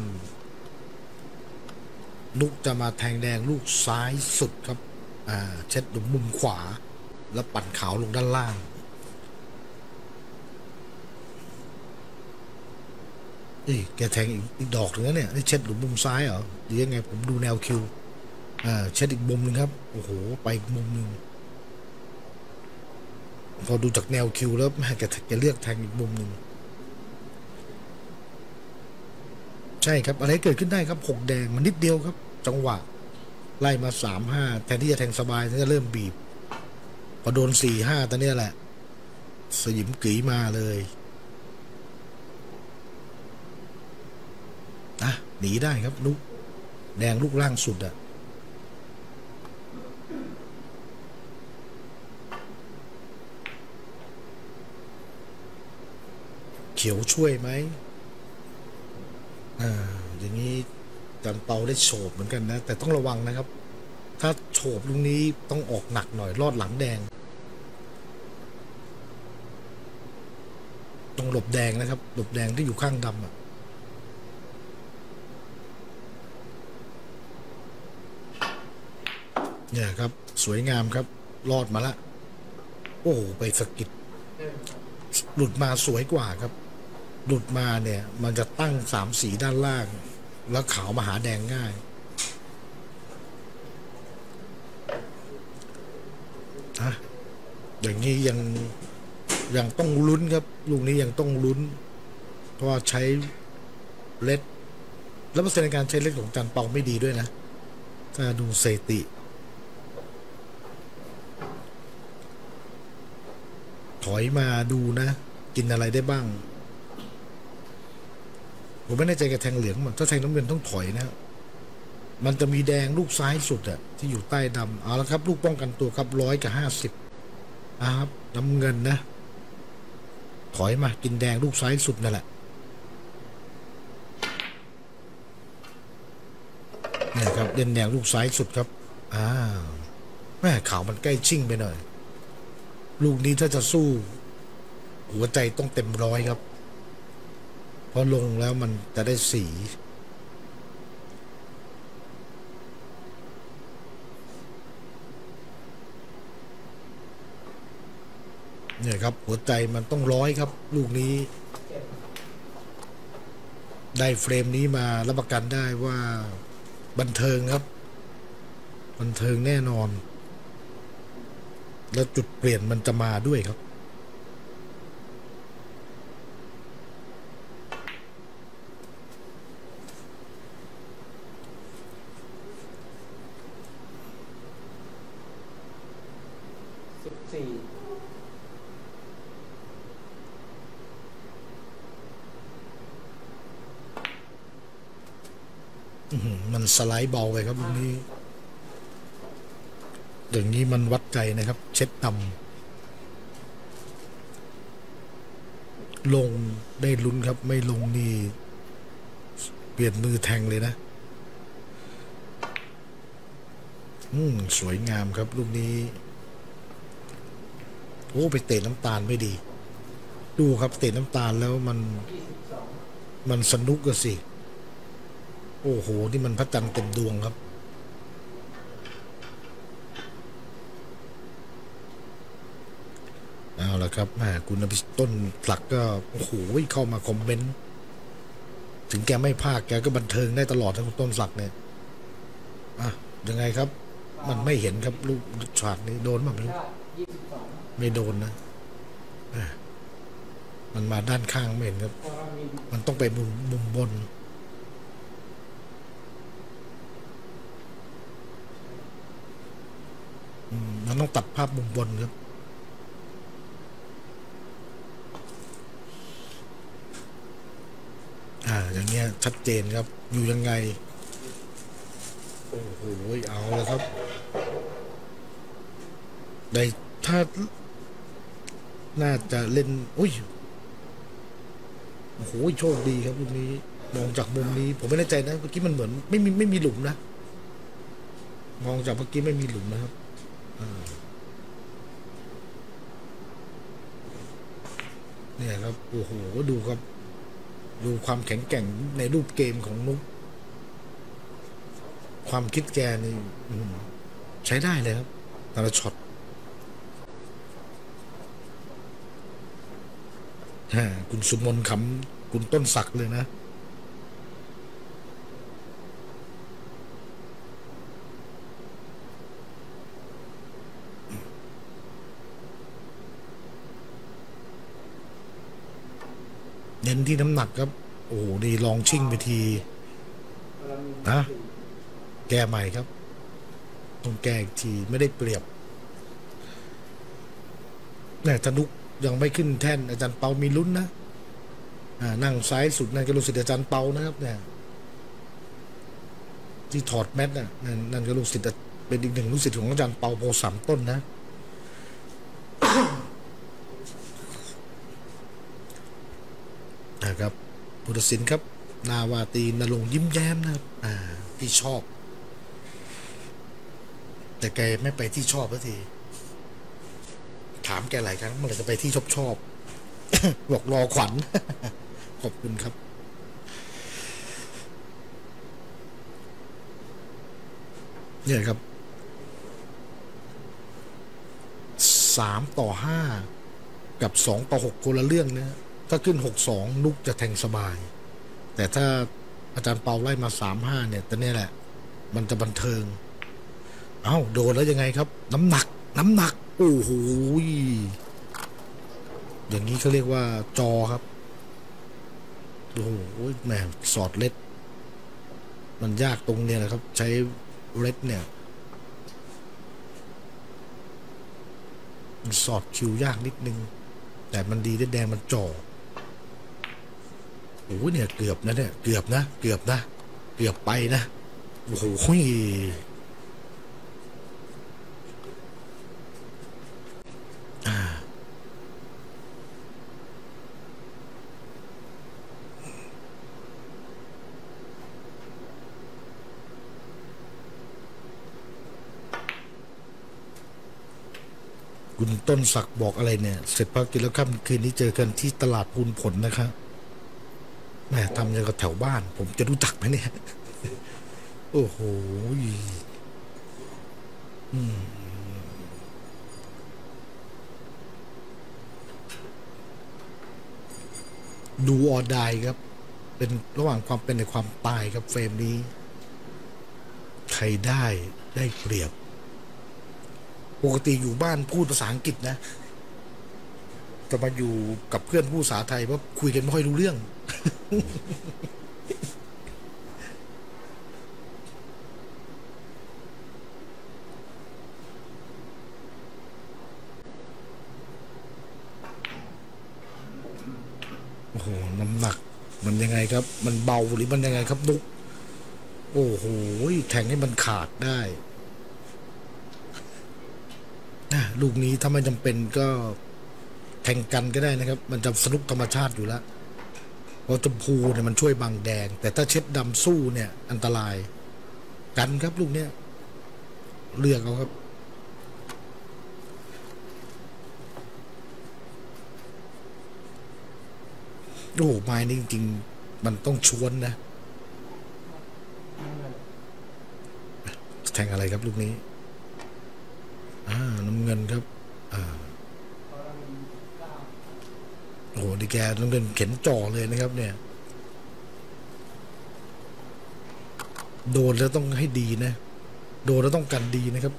นุกจะมาแทงแดงลูกซ้ายสุดครับอ่าเช็ดดุมมุมขวาแล้วปั่นขาวลงด้านล่างเอ้ยแกแทงอีกดอกหนึ่งนะเนี่ยนี่เช็ดดุมมุมซ้ายเหรอหรือยังไงผมดูแนวคิวอ่าเช็ดอีกมุมหนึ่งครับโอ้โหไปอีกมุมหนึ่งพอดูจากแนวคิวแล้วแม่แกแกเลือกแทงอีกมุมหนึ่งใช่ครับอะไรเกิดขึ้นได้ครับหกแดงมันนิดเดียวครับจังหวะไล่มาสามห้าแทนที่จะแทงสบายก็เริ่มบีบพอโดนสี่ห้าตอนนี้แหละสยิมกีมาเลยนะหนีได้ครับนุกแดงลูกล่างสุดอะเขียวช่วยไหมอ่าอย่างนี้จันเปาได้โฉบเหมือนกันนะแต่ต้องระวังนะครับถ้าโฉบลูกนี้ต้องออกหนักหน่อยลอดหลังแดงต้องหลบแดงนะครับหลบแดงที่อยู่ข้างดำอ่ะเนี่ยครับสวยงามครับรอดมาละโอ้ไปสกิดหลุดมาสวยกว่าครับหลุดมาเนี่ยมันจะตั้งสามสีด้านล่างแล้วขาวมาหาแดงง่ายอะอย่างนี้ยังยังต้องลุ้นครับลูกนี้ยังต้องลุ้นเพราะว่าใช้เล็ดแล้วเปอร์เซ็นต์ในการใช้เล็ดของจันเปาไม่ดีด้วยนะถ้าดูสถิติถอยมาดูนะกินอะไรได้บ้างผมไม่แน่ใจกับแทงเหลืองมันถ้าแทงน้ำเงินต้องถอยนะมันจะมีแดงลูกซ้ายสุดอะที่อยู่ใต้ดำเอาละครับลูกป้องกันตัวครับร้อยกับห้าสิบครับน้ำเงินนะถอยมากินแดงลูกซ้ายสุดนั่นแหละเนี่ยครับเด่นแดงลูกซ้ายสุดครับอ้าวแม่ข่าวมันใกล้ชิ่งไปหน่อยลูกนี้ถ้าจะสู้หัวใจต้องเต็มร้อยครับพอลงแล้วมันจะได้สีเนี่ยครับหัวใจมันต้องร้อยครับลูกนี้ได้เฟรมนี้มารับประกันได้ว่าบันเทิงครับบันเทิงแน่นอนแล้วจุดเปลี่ยนมันจะมาด้วยครับสิบสี่มันสไลด์เบาไปครับลูกนี้อย่างนี้มันวัดใจนะครับเช็ดดำลงได้ลุ้นครับไม่ลงนี่เปลี่ยนมือแทงเลยนะอืมสวยงามครับลูกนี้โอ้ไปเตะน้ำตาลไม่ดีดูครับเตะน้ำตาลแล้วมันมันสนุกก็สิโอ้โหนี่มันพระจันทร์เต็มดวงครับเอาละครับแม่คุณอภิต้นหลักก็โอ้โหเข้ามาคอมเมนต์ถึงแกไม่พากแกก็บันเทิงได้ตลอดทั้งต้นสักเนี่ยอ่ะยังไงครับมันไม่เห็นครับลูกฉากนี้โดนมั้ยไม่รู้ไม่โดนนะมันมาด้านข้างไม่เห็นครับมันต้องไปมุมมุมบนมันต้องตัดภาพมุมบนครับอ่าอย่างเงี้ยชัดเจนครับอยู่ยังไงโอ้โหเอาแล้วครับได้ถ้าน่าจะเล่นอุ้ยโอ้โหโชคดีครับลูกนี้มองจากมุมนี้ผมไม่แน่ใจนะเมื่อกี้มันเหมือนไม่มีไม่มีหลุมนะมองจากเมื่อกี้ไม่มีหลุมนะครับเนี่ยครับโอ้โหดูครับดูความแข็งแกร่งในรูปเกมของนุ๊กความคิดแกนี่ใช้ได้เลยครับแต่ละช็อตคุณสุมนขำคุณต้นศักดิ์เลยนะเน้นที่น้ำหนักครับโอ้โหนี่ลองชิ่งไปทีนะแก้ใหม่ครับต้องแก้อีกทีไม่ได้เปรียบแต่ธนุกยังไม่ขึ้นแท่นอาจารย์เปามีลุ้นนะนั่งซ้ายสุดนั่นก็รู้สึกอาจารย์เปานะครับเนี่ยที่ถอดแมสน่ะนั่นก็รู้สึกเป็นอีกหนึ่งรู้สึกของอาจารย์เปาโพสามต้นนะ นะครับพุทธศิลป์ครับนาวาตีนรงค์ยิ้มแย้มนะครับอ่าที่ชอบแต่แกไม่ไปที่ชอบสักทีถามแกหลายครั้งเมื่อไหร่จะไปที่ชอบชอบ บอกรอขวัญ ขอบคุณครับเนี่ยครับสามต่อห้ากับสองต่อหกคนละเรื่องนะถ้าขึ้นหกสองนุกจะแทงสบายแต่ถ้าอาจารย์เปาไล่มาสามห้าเนี่ยแต่เนี่ยแหละมันจะบันเทิงเอ้าโดนแล้วยังไงครับน้ำหนักน้ำหนักโอ้โหอย่างนี้เขาเรียกว่าจอครับโอ้โหแหมสอดเล็ดมันยากตรงเนี่ยนะครับใช้เล็ดเนี่ยมันสอดคิวยากนิดนึงแต่มันดีได้แดงมันจ่อโอ้โหเนี่ยเกือบนะเนี่ยเกือบนะเกือบนะเกือบไปนะโอ้โหคุณต้นศักดิ์บอกอะไรเนี่ยเสร็จภารกิจแล้วค่ำคืนนี้เจอกันที่ตลาดพูนผลนะครับแม่ทำอย่างกับแถวบ้านผมจะรู้จักไหมเนี่ยโอ้โหดูออดายครับเป็นระหว่างความเป็นในความตายครับเฟรมนี้ใครได้ได้เปรียบปกติอยู่บ้านพูดภาษาอังกฤษนะแต่มาอยู่กับเพื่อนพูดภาษาไทยเพราะคุยกันไม่ค่อยรู้เรื่อง โอ้โหน้ำหนักมันยังไงครับมันเบาหรือมันยังไงครับนุกโอ้โหแทงให้มันขาดได้ลูกนี้ถ้าไม่จำเป็นก็แข่งกันก็ได้นะครับมันจะสนุกธรรมชาติอยู่แล้วเพราะชมพูเนี่ยมันช่วยบังแดงแต่ถ้าเช็ดดำสู้เนี่ยอันตรายกันครับลูกเนี้ยเลือกเอาครับโอ้ไม้นี่จริงๆมันต้องชวนนะแทงอะไรครับลูกนี้อ่าน้ำเงินครับอ่าโอ้โหดิแกน้ำเงินเข็นจ่อเลยนะครับเนี่ยโดนแล้วต้องให้ดีนะโดนแล้วต้องกันดีนะครับ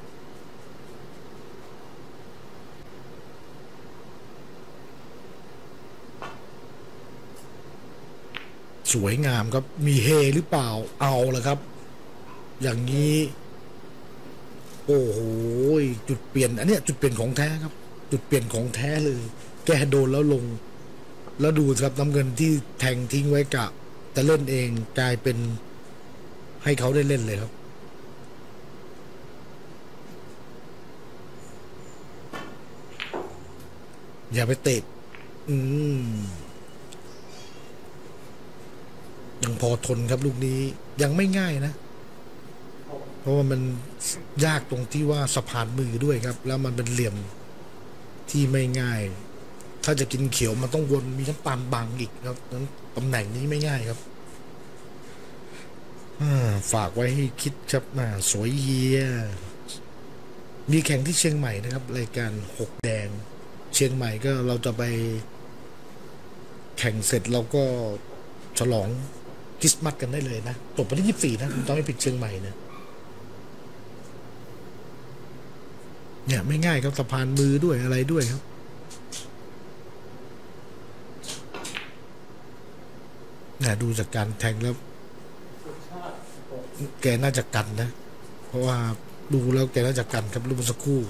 สวยงามครับมีเฮหรือเปล่าเอาละครับอย่างนี้โอ้โหจุดเปลี่ยนอันเนี้ยจุดเปลี่ยนของแท้ครับจุดเปลี่ยนของแท้เลยแกโดนแล้วลงแล้วดูครับน้ำเงินที่แทงทิ้งไว้กะแต่เล่นเองกลายเป็นให้เขาได้เล่นเลยครับอย่าไปเตะอืมยังพอทนครับลูกนี้ยังไม่ง่ายนะเพราะว่ามันยากตรงที่ว่าสะพานมือด้วยครับ แล้วมันเป็นเหลี่ยมที่ไม่ง่าย ถ้าจะกินเขียวมันต้องวนมีน้ำตาลบางอีกครับนั้นตำแหน่งนี้ไม่ง่ายครับฝากไว้ให้คิดครับนะสวยเฮียมีแข่งที่เชียงใหม่นะครับรายการหกแดงเชียงใหม่ก็เราจะไปแข่งเสร็จเราก็ฉลองคริสต์มาสกันได้เลยนะจบวันที่ยี่สิบสี่นะคุณต้องไม่ผิดเชียงใหม่นะเนี่ยไม่ง่ายครับสะพานมือด้วยอะไรด้วยครับเนี่ยดูจากการแทงแล้วแกน่าจะกันนะเพราะว่าดูแล้วแกน่าจะกันครับรูปสักครู่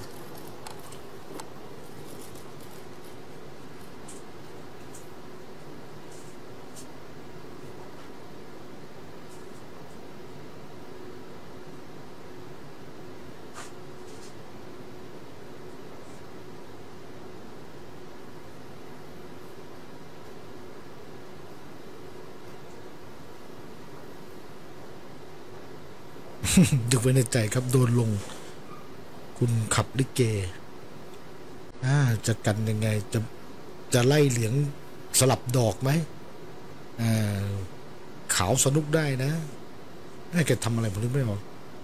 ดึกไว้ในใจครับโดนลงคุณขับลิเกอ่าจะกันยังไงจะจะไล่เหลียงสลับดอกไหมอ่าขาวสนุกได้นะให้แกทำอะไรผมนึกไม่ออก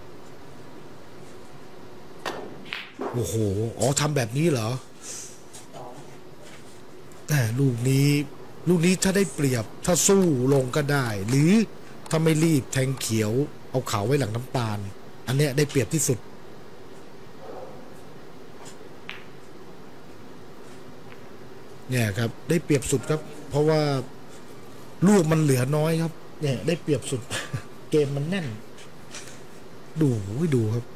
โอ้โหอ๋อทำแบบนี้เหรอแต่ลูกนี้ลูกนี้ถ้าได้เปรียบถ้าสู้ลงก็ได้หรือถ้าไม่รีบแทงเขียวเอาขาวไว้หลังน้ำตาลอันเนี้ยได้เปรียบที่สุดเนี่ยครับได้เปรียบสุดครับเพราะว่าลูกมันเหลือน้อยครับเนี่ยได้เปรียบสุด เกมมันแน่นดูดูครับ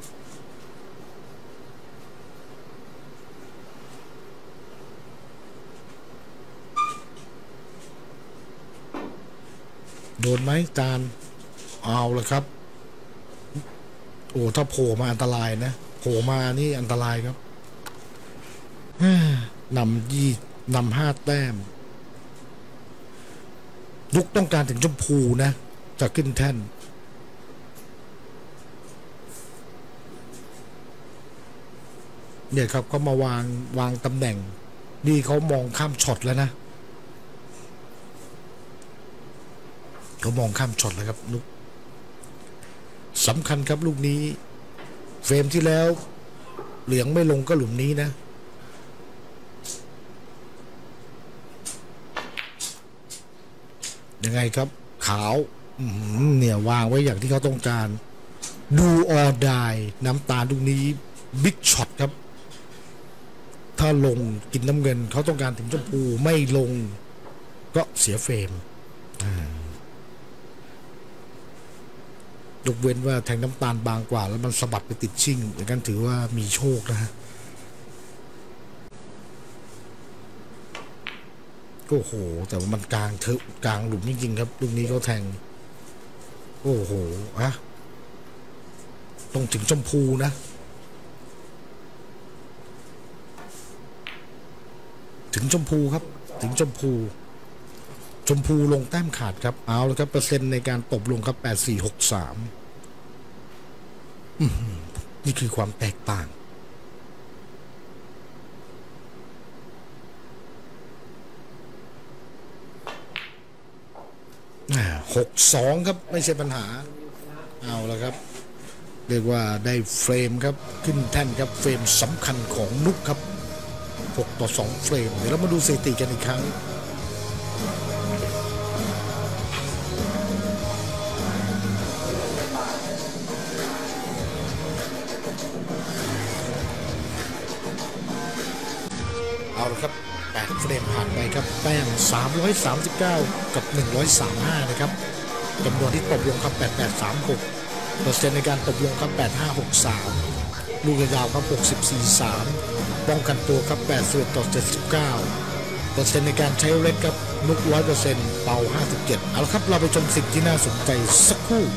โดนไหมจานเอาละครับโอ้ถ้าโผล่มาอันตรายนะโผล่มานี่อันตรายครับนำยี่นำห้าแต้มลุกต้องการถึงชมพูนะจะขึ้นแท่นเนี่ยครับเขามาวางวางตำแหน่งนี่เขามองข้ามช็อตแล้วนะเขามองข้ามช็อตแล้วครับลุกสำคัญครับลูกนี้เฟรมที่แล้วเหลืองไม่ลงก็หลุมนี้นะยังไงครับขาวเนี่ยวางไว้อย่างที่เขาต้องการดูออดายน้ำตาลลูกนี้บิ๊กช็อตครับถ้าลงกินน้ำเงินเขาต้องการถึงชมพูไม่ลงก็เสียเฟรมยกเว้นว่าแทงน้ำตาลบางกว่าแล้วมันสะบัดไปติดชิ่งอย่างนั้นถือว่ามีโชคนะฮะโอ้โหแต่ว่ามันกลางเถอะกลางหลุมจริงๆครับลูกนี้เขาแทงโอ้โหอะต้องถึงชมพูนะถึงชมพูครับถึงชมพูชมพูลงแต้มขาดครับเอาแล้วครับเปอร์เซ็นต์ในการตบลงครับแปดสี่หกสามนี่คือความแตกต่างหกสองครับไม่ใช่ปัญหาเอาแล้วครับเรียกว่าได้เฟรมครับขึ้นแท่นครับเฟรมสำคัญของนุกครับหกต่อสองเฟรมเดี๋ยวเรามาดูสถิติกันอีกครั้งเอาละครับแปดเฟรมผ่านไปครับแต้มสามร้อยสามสิบเก้ากับหนึ่งร้อยสามสิบห้านะครับจำนวนที่ตบลงครับแปดแปดสามหกเปอร์เซ็นต์ในการตบลงครับแปดห้าหกสามลูกยาวครับหกสิบสี่สามป้องกันตัวครับแปดสิบเอ็ดต่อเจ็ดสิบเก้าเปอร์เซ็นต์ในการใช้เล็กครับนุก ร้อยเปอร์เซ็นต์ เป่าห้าสิบเจ็ดเอาละครับเราไปชมสิ่งที่น่าสนใจสักครู่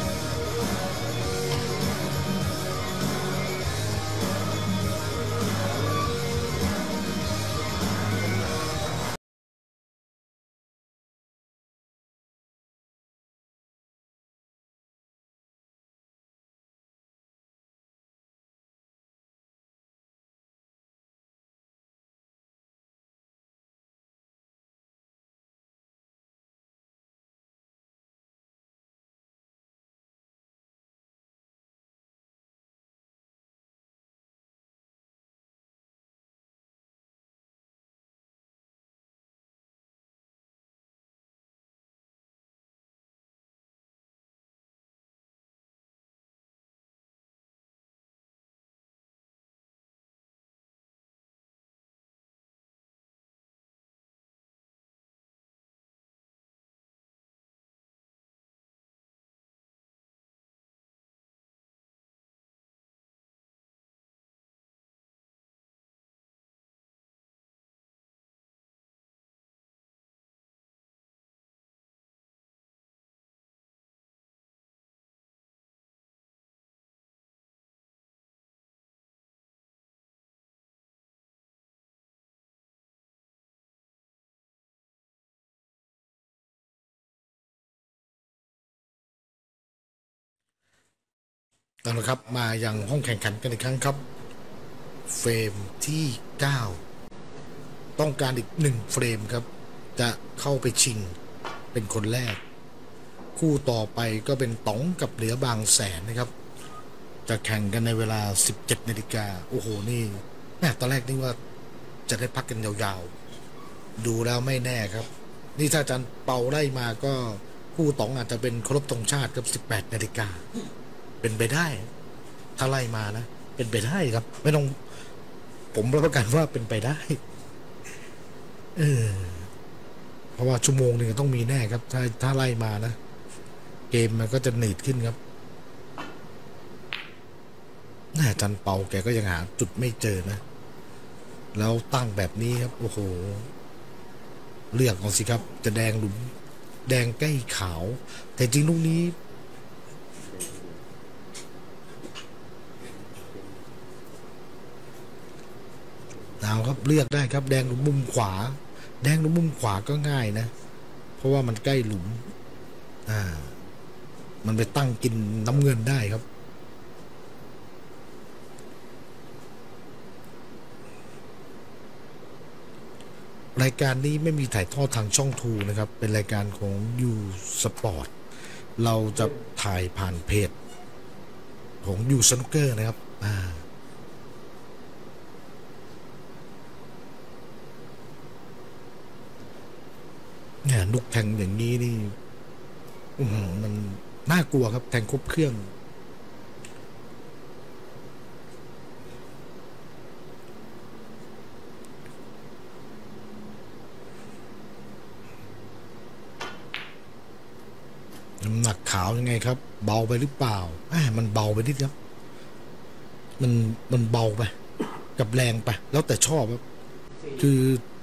เอาละครับมาอย่างห้องแข่งขันกันอีกครั้งครับเฟรมที่เก้าต้องการอีกหนึ่งเฟรมครับจะเข้าไปชิงเป็นคนแรกคู่ต่อไปก็เป็นต๋องกับเหลือบางแสนนะครับจะแข่งกันในเวลา สิบเจ็ดนาฬิกาโอ้โหนี่แม่ตอนแรกนึกว่าจะได้พักกันยาวๆดูแล้วไม่แน่ครับนี่ถ้าอาจารย์เป่าได้มาก็คู่ต๋องอาจจะเป็นเคารพธงชาติกับสิบแปดนาฬิกาเป็นไปได้ถ้าไล่มานะเป็นไปได้ครับไม่ต้องผมรับประกันว่าเป็นไปได้เออเพราะว่าชั่วโมงหนึ่งต้องมีแน่ครับถ้าถ้าไล่มานะเกมมันก็จะหนืดขึ้นครับน่าจันเปาแกก็ยังหาจุดไม่เจอนะแล้วตั้งแบบนี้ครับโอ้โหเลือกเอาสิครับจะแดงหลุมแดงใกล้ขาวแต่จริงลูกนี้เอาครับเลือกได้ครับแดงหลุมมุมขวาแดงหลุมมุมขวาก็ง่ายนะเพราะว่ามันใกล้หลุมอ่ามันไปตั้งกินน้ำเงินได้ครับรายการนี้ไม่มีถ่ายทอดทางช่องทูนะครับเป็นรายการของยูสปอร์ตเราจะถ่ายผ่านเพจของยูสนุกเกอร์นะครับอ่าเนี่ยนุกแทงอย่างนี้นี่มันน่ากลัวครับแทงครบเครื่องน้ำหนักขาวยังไงครับเบาไปหรือเปล่าอ่ามันเบาไปนิดครับมันมันเบาไปกับแรงไปแล้วแต่ชอบครับคือ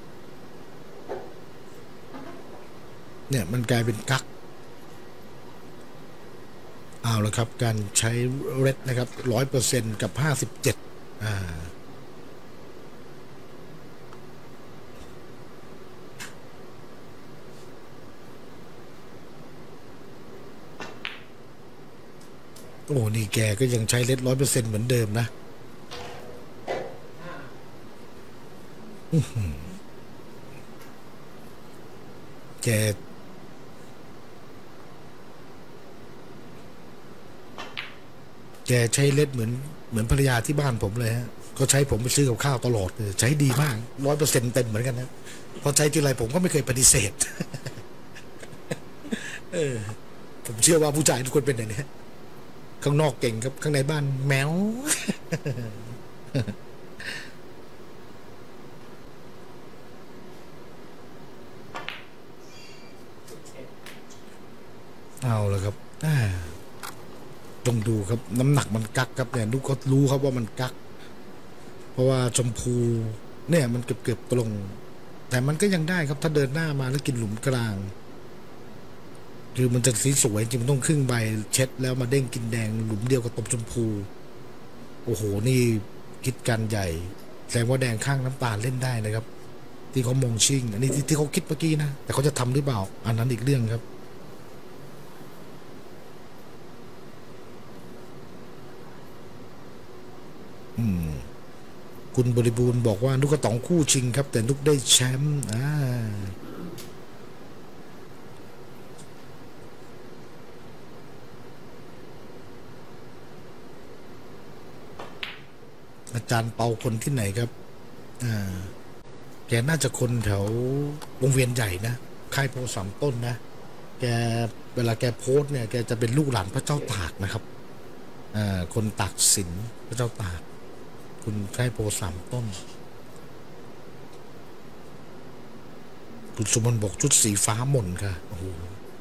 เนี่ยมันกลายเป็นกั๊กเอาละครับการใช้เรดนะครับร้อยเปอร์เซ็นต์กับห้าสิบเจ็ดอ่าโอ้นี่แกก็ยังใช้เรดร้อยเปอร์เซ็นต์เหมือนเดิมนะแกแกใช้เล็ดเหมือนเหมือนภรรยาที่บ้านผมเลยฮะก็ใช้ผมไปซื้อกับข้าวตลอดเลยใช้ดีมากร้อยเปอร์เซ็นต์เต็มเหมือนกันนะพอใช้ทีไรผมก็ไม่เคยปฏิเสธเออผมเชื่อว่าผู้ชายทุกคนเป็นอย่างนี้ข้างนอกเก่งครับข้างในบ้านแมวเอาละครับต้องดูครับน้ำหนักมันกักครับเนี่ยลูกก็รู้ครับว่ามันกักเพราะว่าชมพูเนี่ยมันเกือบเกือบตรงแต่มันก็ยังได้ครับถ้าเดินหน้ามาแล้วกินหลุมกลางคือมันจะสีสวยจริงมันต้องครึ่งใบเช็ดแล้วมาเด้งกินแดงหลุมเดียวกับตบชมพูโอ้โหนี่คิดการใหญ่แสดงว่าแดงข้างน้ำตาลเล่นได้นะครับที่เขามองชิงอันนี้ที่เขาคิดเมื่อกี้นะแต่เขาจะทำหรือเปล่าอันนั้นอีกเรื่องครับคุณบริบูรณ์บอกว่านุกกระต๋องคู่ชิงครับแต่นุกได้แชมป์อ่าอาจารย์เปาคนที่ไหนครับอ่าแกน่าจะคนแถววงเวียนใหญ่นะค่ายโพสามต้นนะแกเวลาแกโพสเนี่ยแกจะเป็นลูกหลานพระเจ้าตากนะครับอ่าคนตากสินพระเจ้าตากคุณค่ายโพสามต้นคุณสุมนบอกชุดสีฟ้าหม่นค่ะโอ้โห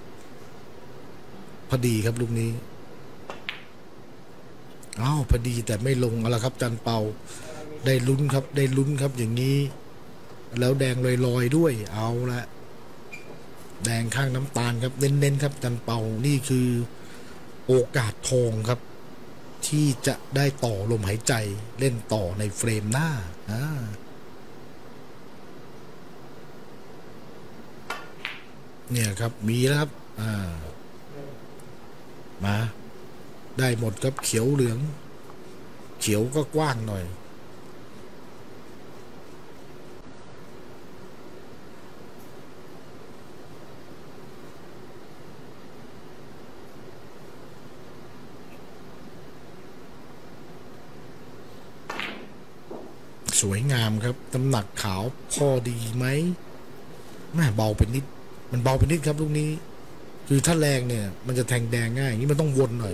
พอดีครับลูกนี้อ้าวพอดีแต่ไม่ลงเอาละครับจันเปาได้ลุ้นครับได้ลุ้นครับอย่างนี้แล้วแดงลอยๆด้วยเอาละแดงข้างน้ำตาลครับเน้นๆครับจันเปานี่คือโอกาสทองครับที่จะได้ต่อลมหายใจเล่นต่อในเฟรมหน้าอ่าเนี่ยครับมีแล้วครับอ่ามาได้หมดครับเขียวเหลืองเขียวก็กว้างหน่อยสวยงามครับน้ำหนักขาวพอดีไหมแม่เบาไปนิดมันเบาไปนิดครับลูกนี้คือถ้าแรงเนี่ยมันจะแทงแดงง่ายอย่างนี้มันต้องวนหน่อย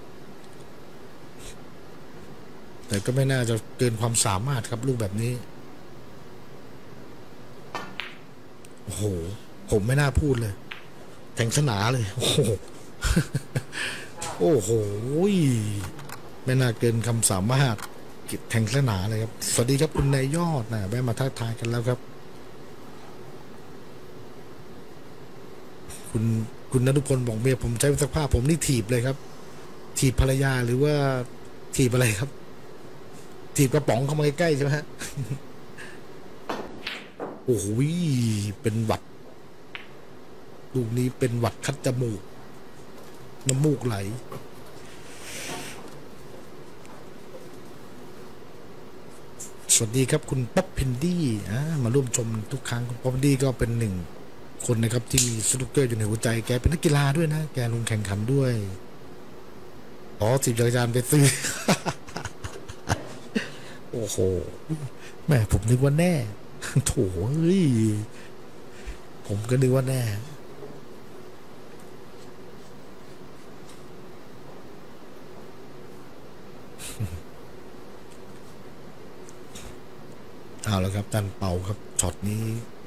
แต่ก็ไม่น่าจะเกินความสามารถครับลูกแบบนี้โอ้โหผมไม่น่าพูดเลยแทงสนาเลยโอ้โหโอ้โหไม่น่าเกินคำสามารถแทงสนาเลยครับสวัสดีครับคุณนายยอดนะแวะมาทักทายกันแล้วครับคุณคุณณทุกคนบอกเมียผมใช้สักผ้าผมนี่ถีบเลยครับถีบภรรยาหรือว่าถีบอะไรครับถีบกระป๋องเข้ามาใกล้ๆใช่ไหมฮะ โอ้โหเป็นหวัดลูกนี้เป็นหวัดคัดจมูกน้ำมูกไหลสวัสดีครับคุณป๊อปเพนดี้มาร่วมชมทุกครั้งคุณป๊อปเพนดี้ก็เป็นหนึ่งคนนะครับที่มีสนุกเกอร์อยู่ในหัวใจแกเป็นนักกีฬาด้วยนะแกลงแข่งขันด้วยอ๋อสิบจักรยานไปซื้อ โอ้โหแม่ผมนึกว่าแน่โถเฮ้ยผมก็นึกว่าแน่เอาแล้วครับตันเป่าครับช็อตนี้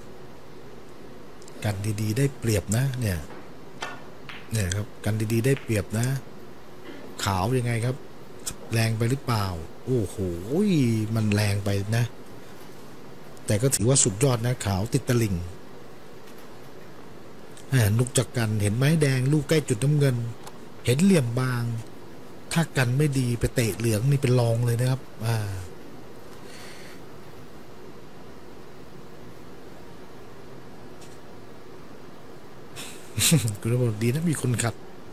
กันดีๆได้เปรียบนะเนี่ยเนี่ยครับกันดีๆได้เปรียบนะขาวยังไงครับแรงไปหรือเปล่าโอ้โหมันแรงไปนะแต่ก็ถือว่าสุดยอดนะขาวติดตะลิ่งนุกจักกันเห็นไหมแดงลูกใกล้จุดน้ำเงินเห็นเหลี่ยมบางถ้ากันไม่ดีไปเตะเหลืองนี่เป็นรองเลยนะครับอ่าคุณบอกดีนะมีคนขัด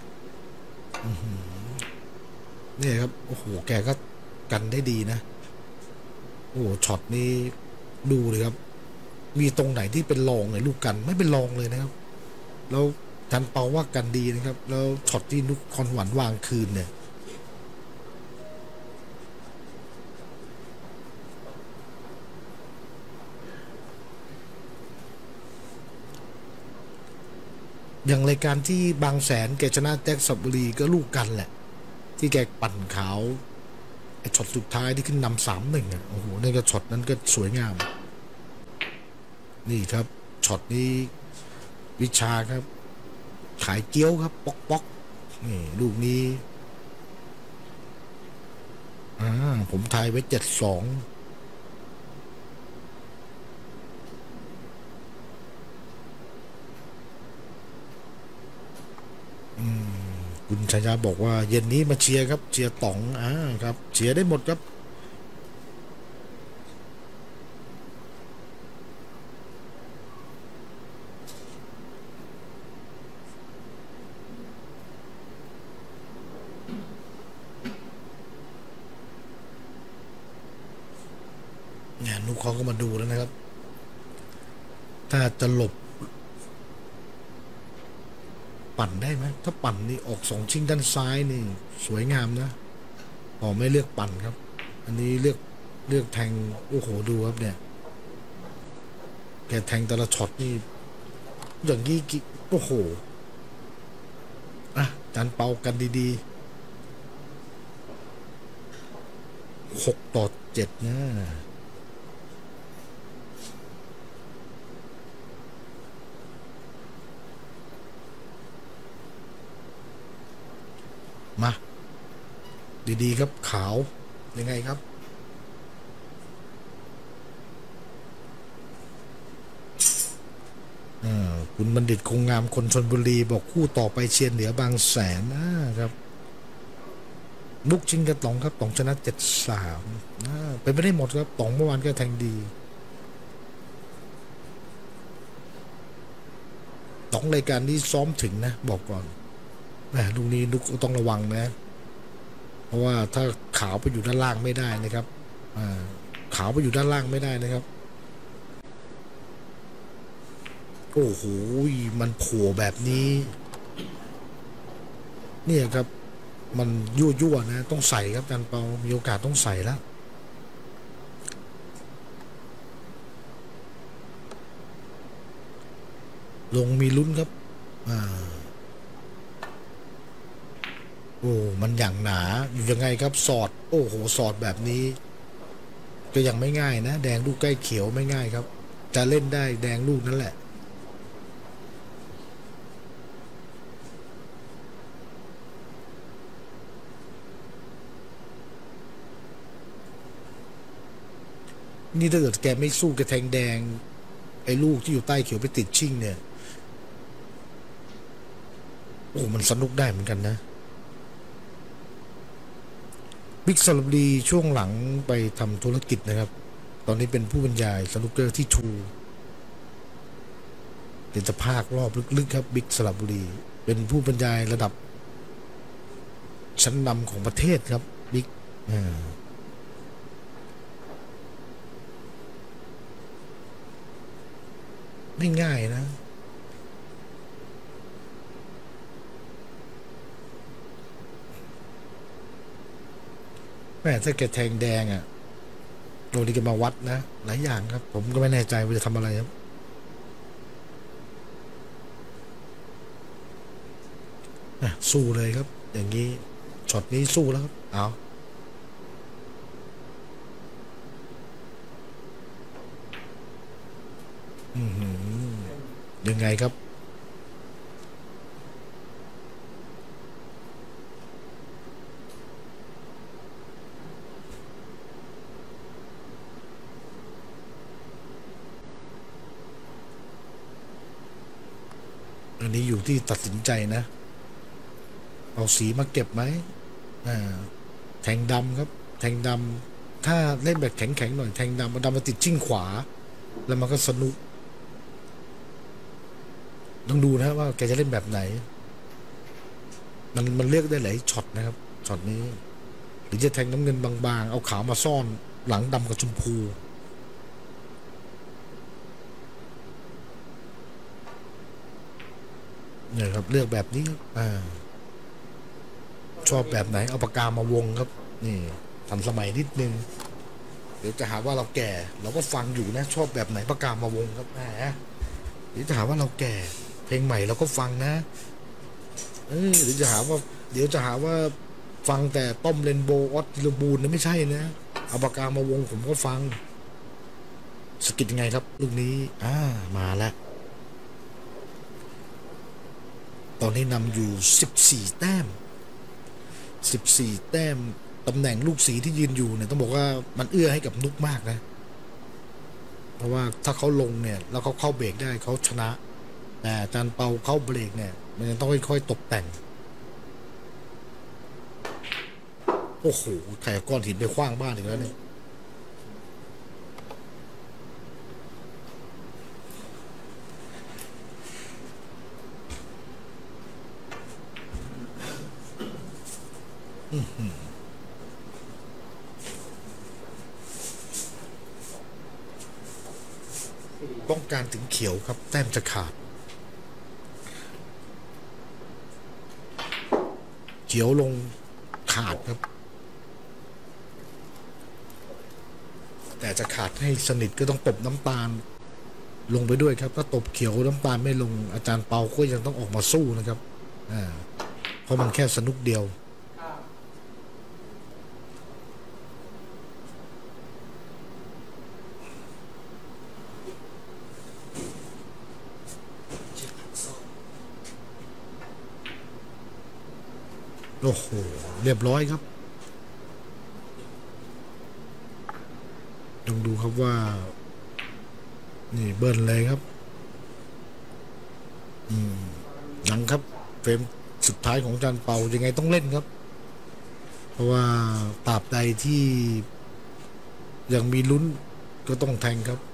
นี่ครับโอ้โหแกก็กันได้ดีนะโอ้ช็อตนี้ดูเลยครับมีตรงไหนที่เป็นรองเลยลูกกันไม่เป็นรองเลยนะครับแล้วจันเปาว่ากันดีนะครับแล้วช็อตที่นุกคอนหวันวางคืนเนี่ยอย่างรายการที่บางแสนแกชนะแจ็คสับบุรีก็ลูกกันแหละที่แกปั่นขาวไอ้ช็อตสุดท้ายที่ขึ้นนำสามหนึ่งอ่ะโอ้โหนี่ก็ช็อตนั้นก็สวยงามนี่ครับช็อตนี้วิชาครับขายเกี๊ยวครับป๊อกป๊อกนี่ลูกนี้อ่าผมทายไว้เจ็ดสองคุณชายาบอกว่าเย็นนี้มาเชียร์ครับเชียร์ต๋องอ่าครับเชียร์ได้หมดครับเนี่ยนุกเขาก็มาดูแล้วนะครับถ้าจะหลบปั่นได้ไหมถ้าปั่นนี่ออกสองชิงด้านซ้ายนี่สวยงามนะพอไม่เลือกปั่นครับอันนี้เลือกเลือกแทงโอ้โหดูครับเนี่ยแกแทงแต่ละช็อตนี่อย่างนี้โอ้โหอ่ะจานเป่ากันดีๆหกต่อเจ็ดนะมาดีๆครับขาวยังไงครับคุณบัณฑิตคงงามคนชลบุรีบอกคู่ต่อไปเชียร์เหนือบางแสนนะครับนุกชิงกับต๋องครับต๋องชนะเจ็ดสามเป็นไม่ได้หมดครับต๋องเมื่อวานก็แทงดีต๋องรายการนี้ซ้อมถึงนะบอกก่อนแหมลูกนี้นุกต้องระวังนะราะว่าถ้าขาวไปอยู่ด้านล่างไม่ได้นะครับอ่าขาวไปอยู่ด้านล่างไม่ได้นะครับโอ้โหมันโผล่แบบนี้เนี่ยครับมันยั่วๆนะต้องใส่ครับจันเปามีโอกาสต้องใส่แล้วลงมีลุ้นครับอ่าโอ้มันอย่างหนาอยู่ยังไงครับสอดโอ้โหสอดแบบนี้ก็ยังไม่ง่ายนะแดงลูกใกล้เขียวไม่ง่ายครับจะเล่นได้แดงลูกนั่นแหละนี่ถ้าเกิดแกไม่สู้แกแทงแดงไอ้ลูกที่อยู่ใต้เขียวไปติดชิ่งเนี่ยโอ้มันสนุกได้เหมือนกันนะบิ๊กสระบุรีช่วงหลังไปทำธุรกิจนะครับตอนนี้เป็นผู้บรรยายสนุกเกอร์ที่ทูเป็นจะภาครอบลึกๆครับบิ๊กสระบุรีเป็นผู้บรรยายระดับชั้นนำของประเทศครับบิ๊กอ่าไม่ง่ายนะแม่ถ้าแกแทงแดงอ่ะโดนที่แกมาวัดนะหลายอย่างครับผมก็ไม่แน่ใจว่าจะทำอะไรครับสู้เลยครับอย่างนี้ช็อตนี้สู้แล้วครับเอาอืมยังไงครับอันนี้อยู่ที่ตัดสินใจนะเอาสีมาเก็บไหมอ่าแทงดำครับแทงดำถ้าเล่นแบบแข็งๆหน่อยแทงดำมันดำมาติดชิ่งขวาแล้วมันก็สนุกต้องดูนะว่าแกจะเล่นแบบไหนมันมันเลือกได้หลายช็อตนะครับช็อตนี้หรือจะแทงน้ำเงินบางๆเอาขาวมาซ่อนหลังดำกับชมพูเนี่ยครับเลือกแบบนี้ครับอ่าชอบแบบไหนเอาปากกามาวงครับนี่ทันสมัยนิดนึงเดี๋ยวจะหาว่าเราแก่เราก็ฟังอยู่นะชอบแบบไหนปากกามาวงครับแหมเดี๋ยวจะหาว่าเราแก่เพลงใหม่เราก็ฟังนะเออเดี๋ยวจะหาว่าเดี๋ยวจะหาว่าฟังแต่ต้มเรนโบว์ออสติลบูลนะไม่ใช่นะเอาปากกามาวงผมก็ฟังสกิดยังไงครับลูกนี้อ่ามาแล้วตอนนี้นำอยู่สิบสี่แต้มสิบสี่แต้มตำแหน่งลูกสีที่ยืนอยู่เนี่ยต้องบอกว่ามันเอื้อให้กับนุกมากนะเพราะว่าถ้าเขาลงเนี่ยแล้วเขาเข้าเบรกได้เขาชนะแต่อาจารย์เปาเข้าเบรกเนี่ยมันยังต้องค่อยๆตกแต่งโอ้โหใครก้อนหินไปขว้างบ้านอีกแล้วเนี่ยต้องการถึงเขียวครับแต้มจะขาดเขียวลงขาดครับแต่จะขาดให้สนิทก็ต้องตบน้ำตาลลงไปด้วยครับถ้าตบเขียวน้ำตาลไม่ลงอาจารย์เปาก็ยังต้องออกมาสู้นะครับอ่าเพราะมันแค่สนุกเดียวโอ้โหเรียบร้อยครับต้องดูครับว่านี่เบิ้ลเลยครับอืมยังครับเฟรมสุดท้ายของอาจารย์เปายังไงต้องเล่นครับเพราะว่าตราบใดที่ยังมีลุ้นก็ต้องแทงครับ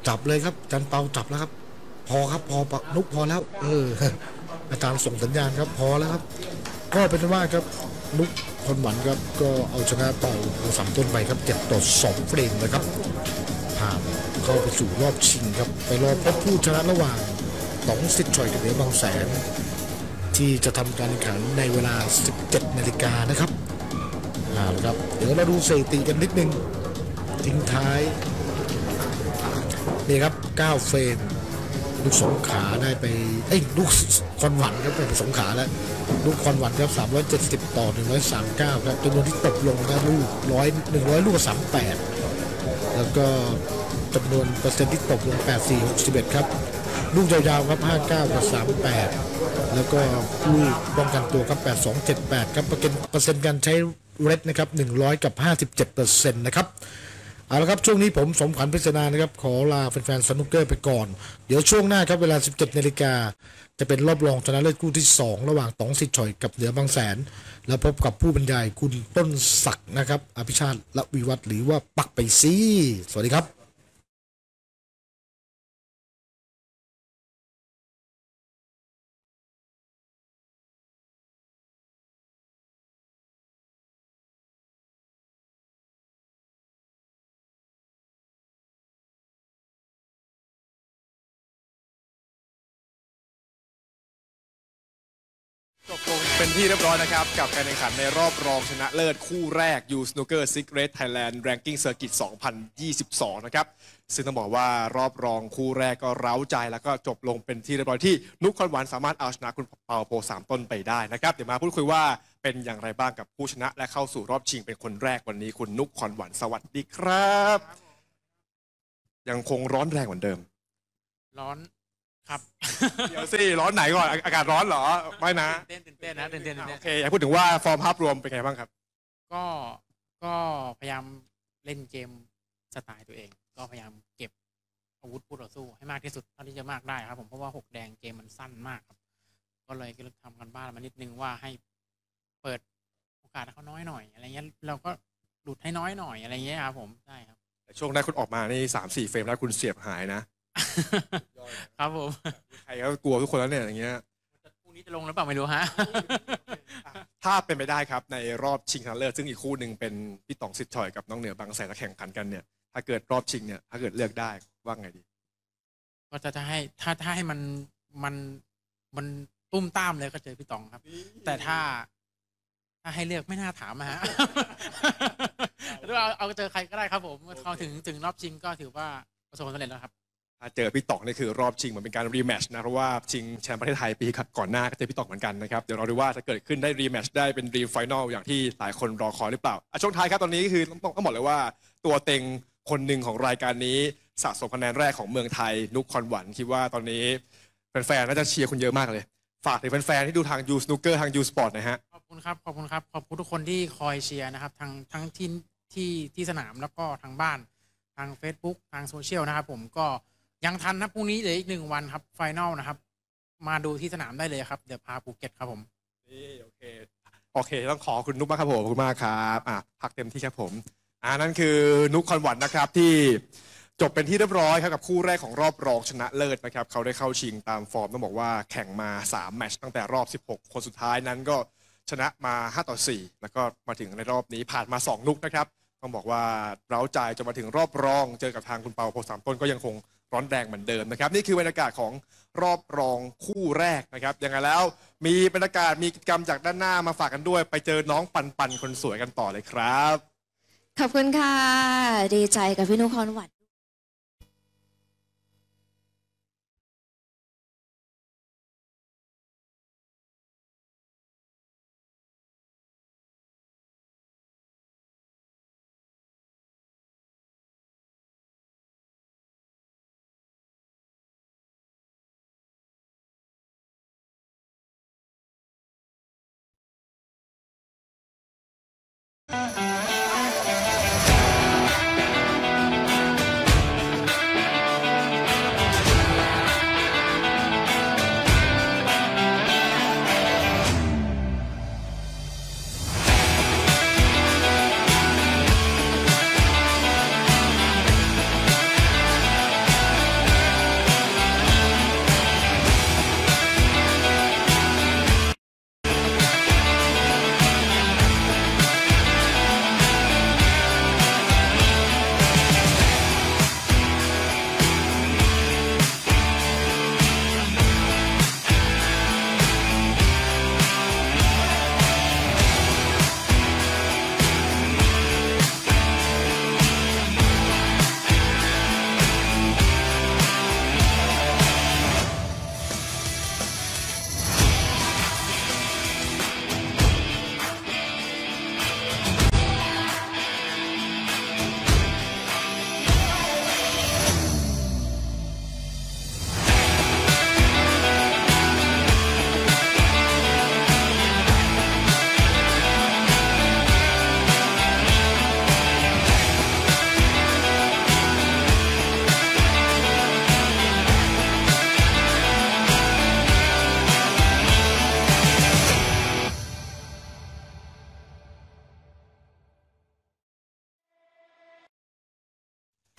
จับเลยครับอาจารย์เปาจับแล้วครับพอครับพอปะนุกพอแล้วเอออาจารย์ส่งสัญญาณครับพอแล้วครับก็เป็นว่าครับนุกคนหวันครับก็เอาชนะเปาสามต้นไปครับเจ็ดต่อสองเฟรมนะครับผ่านเข้าไปสู่รอบชิงครับไปรอพบผู้ชนะระหว่างต๋องสิทธิ์ชอยกับเหนือบางแสนที่จะทำการแข่งขันในเวลา สิบเจ็ดนาฬิกานะครับอ่าแล้วครับเดี๋ยวเราดูสถิติกันนิดนึงทิ้งท้ายนี่ครับเก้าเฟรมลูกสงขาได้ไปเอ้ยลูกคอนหวันครับเป็นสงขาแล้วลูกคอนหวันครับสามร้อยเจ็ดสิบต่อหนึ่งร้อยสามสิบเก้าครับจำนวนที่ตกลงนะลูกร้อยหนึ่งร้อยลูกสามแปดแล้วก็จำนวนเปอร์เซ็นต์ที่ตกลงแปดสี่หกสิบเอ็ดครับลูกยาวๆครับห้าเก้ากับสามแปดแล้วก็ลูกป้องกันตัวครับแปดสองเจ็ดแปดครับเปอร์เซ็นต์เปอร์เซ็นต์การใช้เรดนะครับหนึ่งร้อยกับห้าสิบเจ็ดเปอร์เซ็นต์นะครับเอาละครับช่วงนี้ผมสมขวัญพิศนานะครับขอลาแฟนๆสนุกเกอร์ไปก่อนเดี๋ยวช่วงหน้าครับเวลา สิบเจ็ดนาฬิกาจะเป็นรอบรองชนะเลิศคู่ที่สองระหว่างต๋องสิทธิ์ชอยกับเหนือบางแสนแล้วพบกับผู้บรรยายคุณต้นศักดิ์นะครับอภิชาติละวิวัฒน์หรือว่าปักไปซีสวัสดีครับจบลงเป็นที่เรียบร้อยนะครับกับการแข่งขันในรอบรองชนะเลิศคู่แรก U Snooker Secret Thailand Ranking Circuit สองพันยี่สิบสองนะครับซึ่งต้องบอกว่ารอบรองคู่แรกก็เร้าใจแล้วก็จบลงเป็นที่เรียบร้อยที่นุกคอนหวานสามารถเอาชนะคุณเปาโพสามต้นไปได้นะครับเดี๋ยวมาพูดคุยว่าเป็นอย่างไรบ้างกับผู้ชนะและเข้าสู่รอบชิงเป็นคนแรกวันนี้คุณนุกคอนหวานสวัสดีครับยังคงร้อนแรงเหมือนเดิมร้อนครับเดี๋ยวสิร้อนไหนก่อนอากาศร้อนเหรอไม่นะเต้นเต้นนะเต้นเต้นโอเคอยากพูดถึงว่าฟอร์มภาพรวมเป็นไงบ้างครับก็ก็พยายามเล่นเกมสไตล์ตัวเองก็พยายามเก็บอาวุธคู่ต่อสู้ให้มากที่สุดเท่าที่จะมากได้ครับผมเพราะว่าหกแดงเกมมันสั้นมากครับก็เลยก็ทำกันบ้านมานิดนึงว่าให้เปิดโอกาสให้เขาน้อยหน่อยอะไรเงี้ยเราก็หลุดให้น้อยหน่อยอะไรเงี้ยครับผมใช่ครับแต่ช่วงแรกคุณออกมานี่สามสี่เฟรมแล้วคุณเสียบหายนะครับผมใครก็กลัวทุกคนแล้วเนี่ยอย่างเงี้ยคู่นี้จะลงหรือเปล่าไม่รู้ฮะถ้าเป็นไปได้ครับในรอบชิงชนะเลิศซึ่งอีกคู่หนึ่งเป็นพี่ต๋องสิทธิ์ชอยกับน้องเหนือบางแสนแข่งขันกันเนี่ยถ้าเกิดรอบชิงเนี่ยถ้าเกิดเลือกได้ว่าไงดีก็จะจะให้ถ้าถ้าให้มันมันมันตุ้มตามเลยก็เจอพี่ต๋องครับแต่ถ้าถ้าให้เลือกไม่น่าถามฮะหรือเอาเอาเจอใครก็ได้ครับผมเขาถึงถึงรอบชิงก็ถือว่าประสบความสำเร็จแล้วครับถ้าเจอพี่ต๋องนี่คือรอบชิงเหมือนเป็นการรีแมชนะเพราะว่าชิงแชมป์ประเทศไทยปีก่อนหน้าก็เจอพี่ต๋องเหมือนกันนะครับเดี๋ยวเราดูว่าจะเกิดขึ้นได้รีแมชได้เป็นรีมไฟนอลอย่างที่หลายคนรอคอยหรือเปล่าช่วงท้ายครับตอนนี้คือต้องต้องบอกเลยว่าตัวเต็งคนหนึ่งของรายการนี้สะสมคะแนนแรกของเมืองไทยนุกคอนหวันคิดว่าตอนนี้แฟนๆน่าจะเชียร์คุณเยอะมากเลยฝากถึงแฟนๆที่ดูทาง U Snooker ทาง U Sport นะฮะขอบคุณครับขอบคุณครับขอบคุณทุกคนที่คอยเชียร์นะครับทั้งทั้งที่ที่ที่สนามแล้วก็ทางบ้านทาง Facebook ทางโซเชียลนะครับผมก็ยังทันนะพรุ่งนี้เหลืออีกหนึ่งวันครับไฟนอลนะครับมาดูที่สนามได้เลยครับเดี๋ยวพาภูเก็ตครับผมนี่โอเคโอเคต้องขอคุณนุกมากครับผมขอบคุณมากครับอ่ะพักเต็มที่ครับผมอ่านั่นคือนุกคอนหวันนะครับที่จบเป็นที่เรียบร้อยครับกับคู่แรกของรอบรองชนะเลิศนะครับเขาได้เข้าชิงตามฟอร์มต้องบอกว่าแข่งมาสามแมตช์ตั้งแต่รอบสิบหกคนสุดท้ายนั้นก็ชนะมาห้าต่อสี่แล้วก็มาถึงในรอบนี้ผ่านมาสองนุกนะครับต้องบอกว่าเร้าใจจนมาถึงรอบรองเจอกับทางคุณเปาโพสามต้นก็ยังคงร้อนแรงเหมือนเดิมนะครับนี่คือบรรยากาศของรอบรองคู่แรกนะครับยังไงแล้วมีบรรยากาศมีกิจกรรมจากด้านหน้ามาฝากกันด้วยไปเจอน้องปันปันคนสวยกันต่อเลยครับขอบคุณค่ะดีใจกับพี่นุกคอนหวัน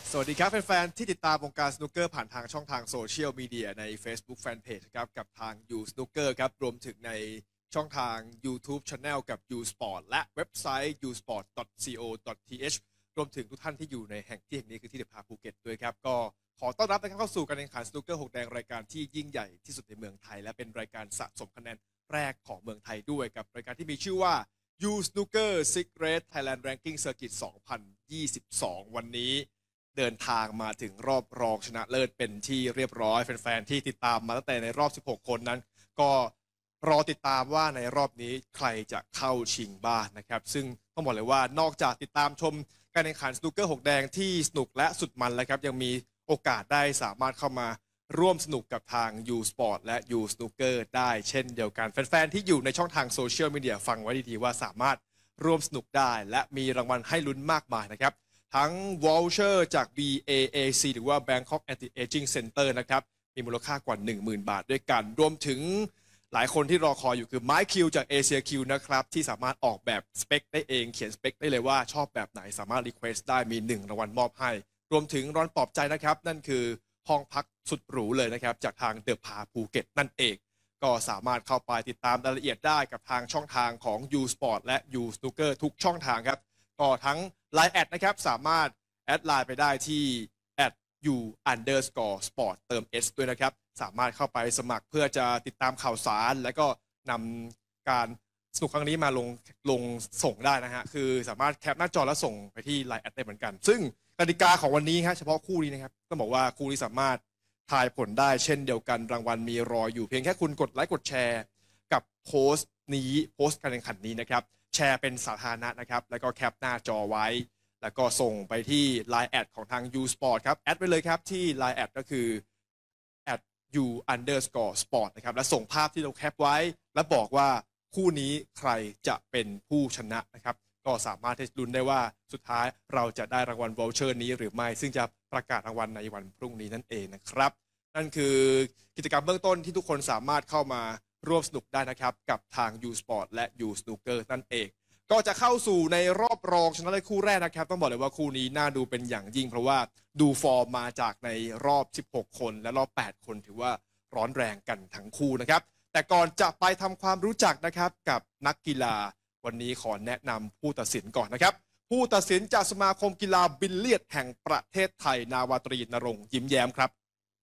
สวัสดีครับแฟนๆที่ติดตามวงการสนุกเกอร์ผ่านทางช่องทางโซเชียลมีเดียใน Facebook Fanpage ครับกับทาง You Snooker ครับรวมถึงในช่องทาง YouTube Channel กับ You Sport และเว็บไซต์ ยู สปอร์ต ดอท ซี โอ ดอท ที เอช รวมถึงทุกท่านที่อยู่ในแห่งที่แห่งนี้คือที่เดอะพาภูเก็ตด้วยครับก็ขอต้อนรับนะครับเข้าสู่การแข่งขันสนุกเกอร์หกแดงรายการที่ยิ่งใหญ่ที่สุดในเมืองไทยและเป็นรายการสะสมคะแนนแรกของเมืองไทยด้วยกับรายการที่มีชื่อว่า You Snooker Six Race Thailand Ranking Circuit สองพันยี่สิบสอง วันนี้เดินทางมาถึงรอบรองชนะเลิศเป็นที่เรียบร้อยแฟนๆที่ติดตามมาตั้งแต่ในรอบสิบหกคนนั้นก็รอติดตามว่าในรอบนี้ใครจะเข้าชิงบ้าง น, นะครับซึ่งต้องบอกเลยว่านอกจากติดตามชมการแข่งขันสนุกเกอร์หกแดงที่สนุกและสุดมันแล้วครับยังมีโอกาสได้สามารถเข้ามาร่วมสนุกกับทาง You Sport และ You Snooker ได้เช่นเดียวกันแฟนๆที่อยู่ในช่องทางโซเชียลมีเดียฟังไว้ดีๆว่าสามารถร่วมสนุกได้และมีรางวัลให้ลุ้นมากมายนะครับทั้ง Voucher จาก บี เอ เอ ซี หรือว่า Bangkok Anti-Aging Center นะครับมีมูลค่ากว่า หนึ่งหมื่น บาทด้วยกันรวมถึงหลายคนที่รอคอยอยู่คือไม้คิวจาก เอเชีย คิว นะครับที่สามารถออกแบบสเปคได้เองเขียนสเปคได้เลยว่าชอบแบบไหนสามารถรีเควสต์ได้มีหนึ่งรางวัลมอบให้รวมถึงร้อนปลอบใจนะครับนั่นคือห้องพักสุดหรูเลยนะครับจากทางเดอะพาภูเก็ตนั่นเองก็สามารถเข้าไปติดตามรายละเอียดได้กับทางช่องทางของ You Sport และ You Snooker ทุกช่องทางครับก็ทั้ง ไลน์ แอดนะครับสามารถแอดไลน์ไปได้ที่ แอท ยู อันเดอร์สกอร์ สปอร์ต เติม S ด้วยนะครับสามารถเข้าไปสมัครเพื่อจะติดตามข่าวสารและก็นำการสนุกครั้งนี้มาลงลงส่งได้นะฮะคือสามารถแคปหน้าจอแล้วส่งไปที่ ไลน์ แอดได้เหมือนกันซึ่งกติกาของวันนี้ฮะเฉพาะคู่นี้นะครับต้องบอกว่าคู่นี้สามารถทายผลได้เช่นเดียวกันรางวัลมีรออยู่เพียงแค่คุณกดไลค์กดแชร์กับโพสต์นี้โพสต์การแข่งขันนี้นะครับแชร์เป็นสาธารณะนะครับแล้วก็แคปหน้าจอไว้แล้วก็ส่งไปที่ ไลน์ แอดของทาง You Sport ครับแอดไปเลยครับที่ ไลน์ แอดก็คือ แอท ยู อันเดอร์สกอร์ สปอร์ต นะครับและส่งภาพที่เราแคปไว้และบอกว่าคู่นี้ใครจะเป็นผู้ชนะนะครับก็สามารถที่จะลุ้นได้ว่าสุดท้ายเราจะได้รางวัล Voucher นี้หรือไม่ซึ่งจะประกาศรางวัลในวันพรุ่งนี้นั่นเองนะครับนั่นคือกิจกรรมเบื้องต้นที่ทุกคนสามารถเข้ามาร่วมสนุกได้นะครับกับทาง You Sport และ You Snooker นั่นเองก็จะเข้าสู่ในรอบรองชนะเลิศคู่แรกนะครับต้องบอกเลยว่าคู่นี้น่าดูเป็นอย่างยิ่งเพราะว่าดูฟอร์มมาจากในรอบสิบหกคนและรอบแปดคนถือว่าร้อนแรงกันทั้งคู่นะครับแต่ก่อนจะไปทำความรู้จักนะครับกับนักกีฬาวันนี้ขอแนะนำผู้ตัดสินก่อนนะครับผู้ตัดสินจากสมาคมกีฬาบิลเลียดแห่งประเทศไทยนาวาตรีณรงค์ยิ้มแย้มครับ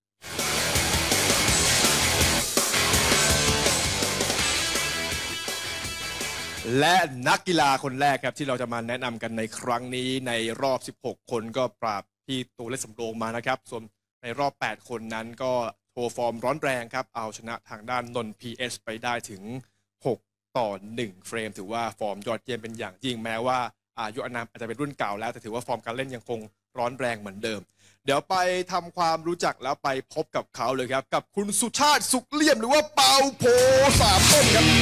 และนักกีฬาคนแรกครับที่เราจะมาแนะนำกันในครั้งนี้ในรอบสิบหกคนก็ปราบที่ตัวเล็กสำรองมานะครับส่วนในรอบแปดคนนั้นก็โชว์ฟอร์มร้อนแรงครับเอาชนะทางด้านนนท์ พี เอส ไปได้ถึงหกต่อหนึ่งเฟรมถือว่าฟอร์มยอดเยี่ยมเป็นอย่างยิ่งแม้ว่าอายุอานามอาจจะเป็นรุ่นเก่าแล้วแต่ถือว่าฟอร์มการเล่นยังคงร้อนแรงเหมือนเดิมเดี๋ยวไปทำความรู้จักแล้วไปพบกับเขาเลยครับกับคุณสุชาติสุขเลี่ยมหรือว่าเปาโพสามต้นครับ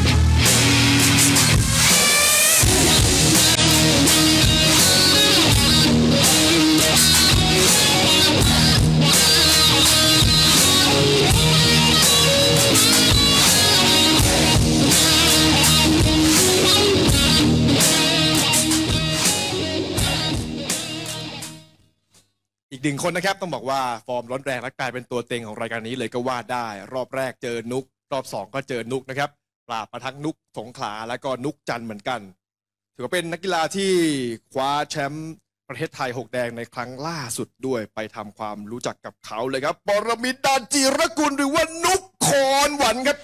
อีกหนึ่งคนนะครับต้องบอกว่าฟอร์มร้อนแรงและกลายเป็นตัวเต็งของรายการนี้เลยก็ว่าได้รอบแรกเจอนุกรอบสองก็เจอนุกนะครับปราบมาทั้งนุกสงขลาและก็นุกจันทร์เหมือนกันถือว่าเป็นนักกีฬาที่คว้าแชมป์ประเทศไทยหกแดงในครั้งล่าสุดด้วยไปทำความรู้จักกับเขาเลยครับปรมิตร ดานจิรกุลหรือว่านุกคอนหวันครับ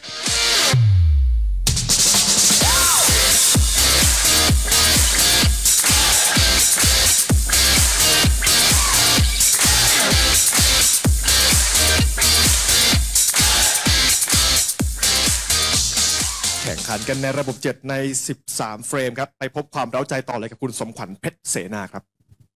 แข่งขันกันในระบบเจ็ดในสิบสามเฟรมครับไปพบความเร้าใจต่อเลยกับคุณสมขวัญเพชรเสนาครับ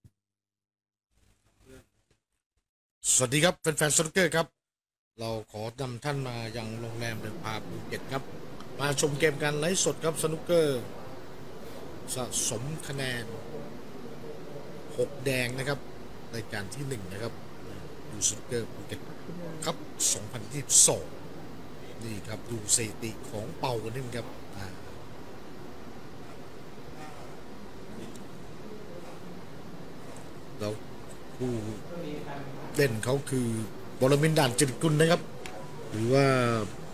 สวัสดีครับแฟนๆสนุกเกอร์ครับเราขอนำท่านมายังโรงแรมเดอะพาภูเก็ตครับมาชมเกมการไลฟ์สดครับสนุกเกอร์สะสมคะแนนหกแดงนะครับรายการที่หนึ่งนะครับยูสนุกเกอร์ภูเก็ตครับสองพันยี่สิบสองนี่ครับดูสถิติของเป่ากันนิดนึงครับแล้วผู้เล่นเขาคือบรมินทร์ด่านจิตรกุลนะครับ หรือว่า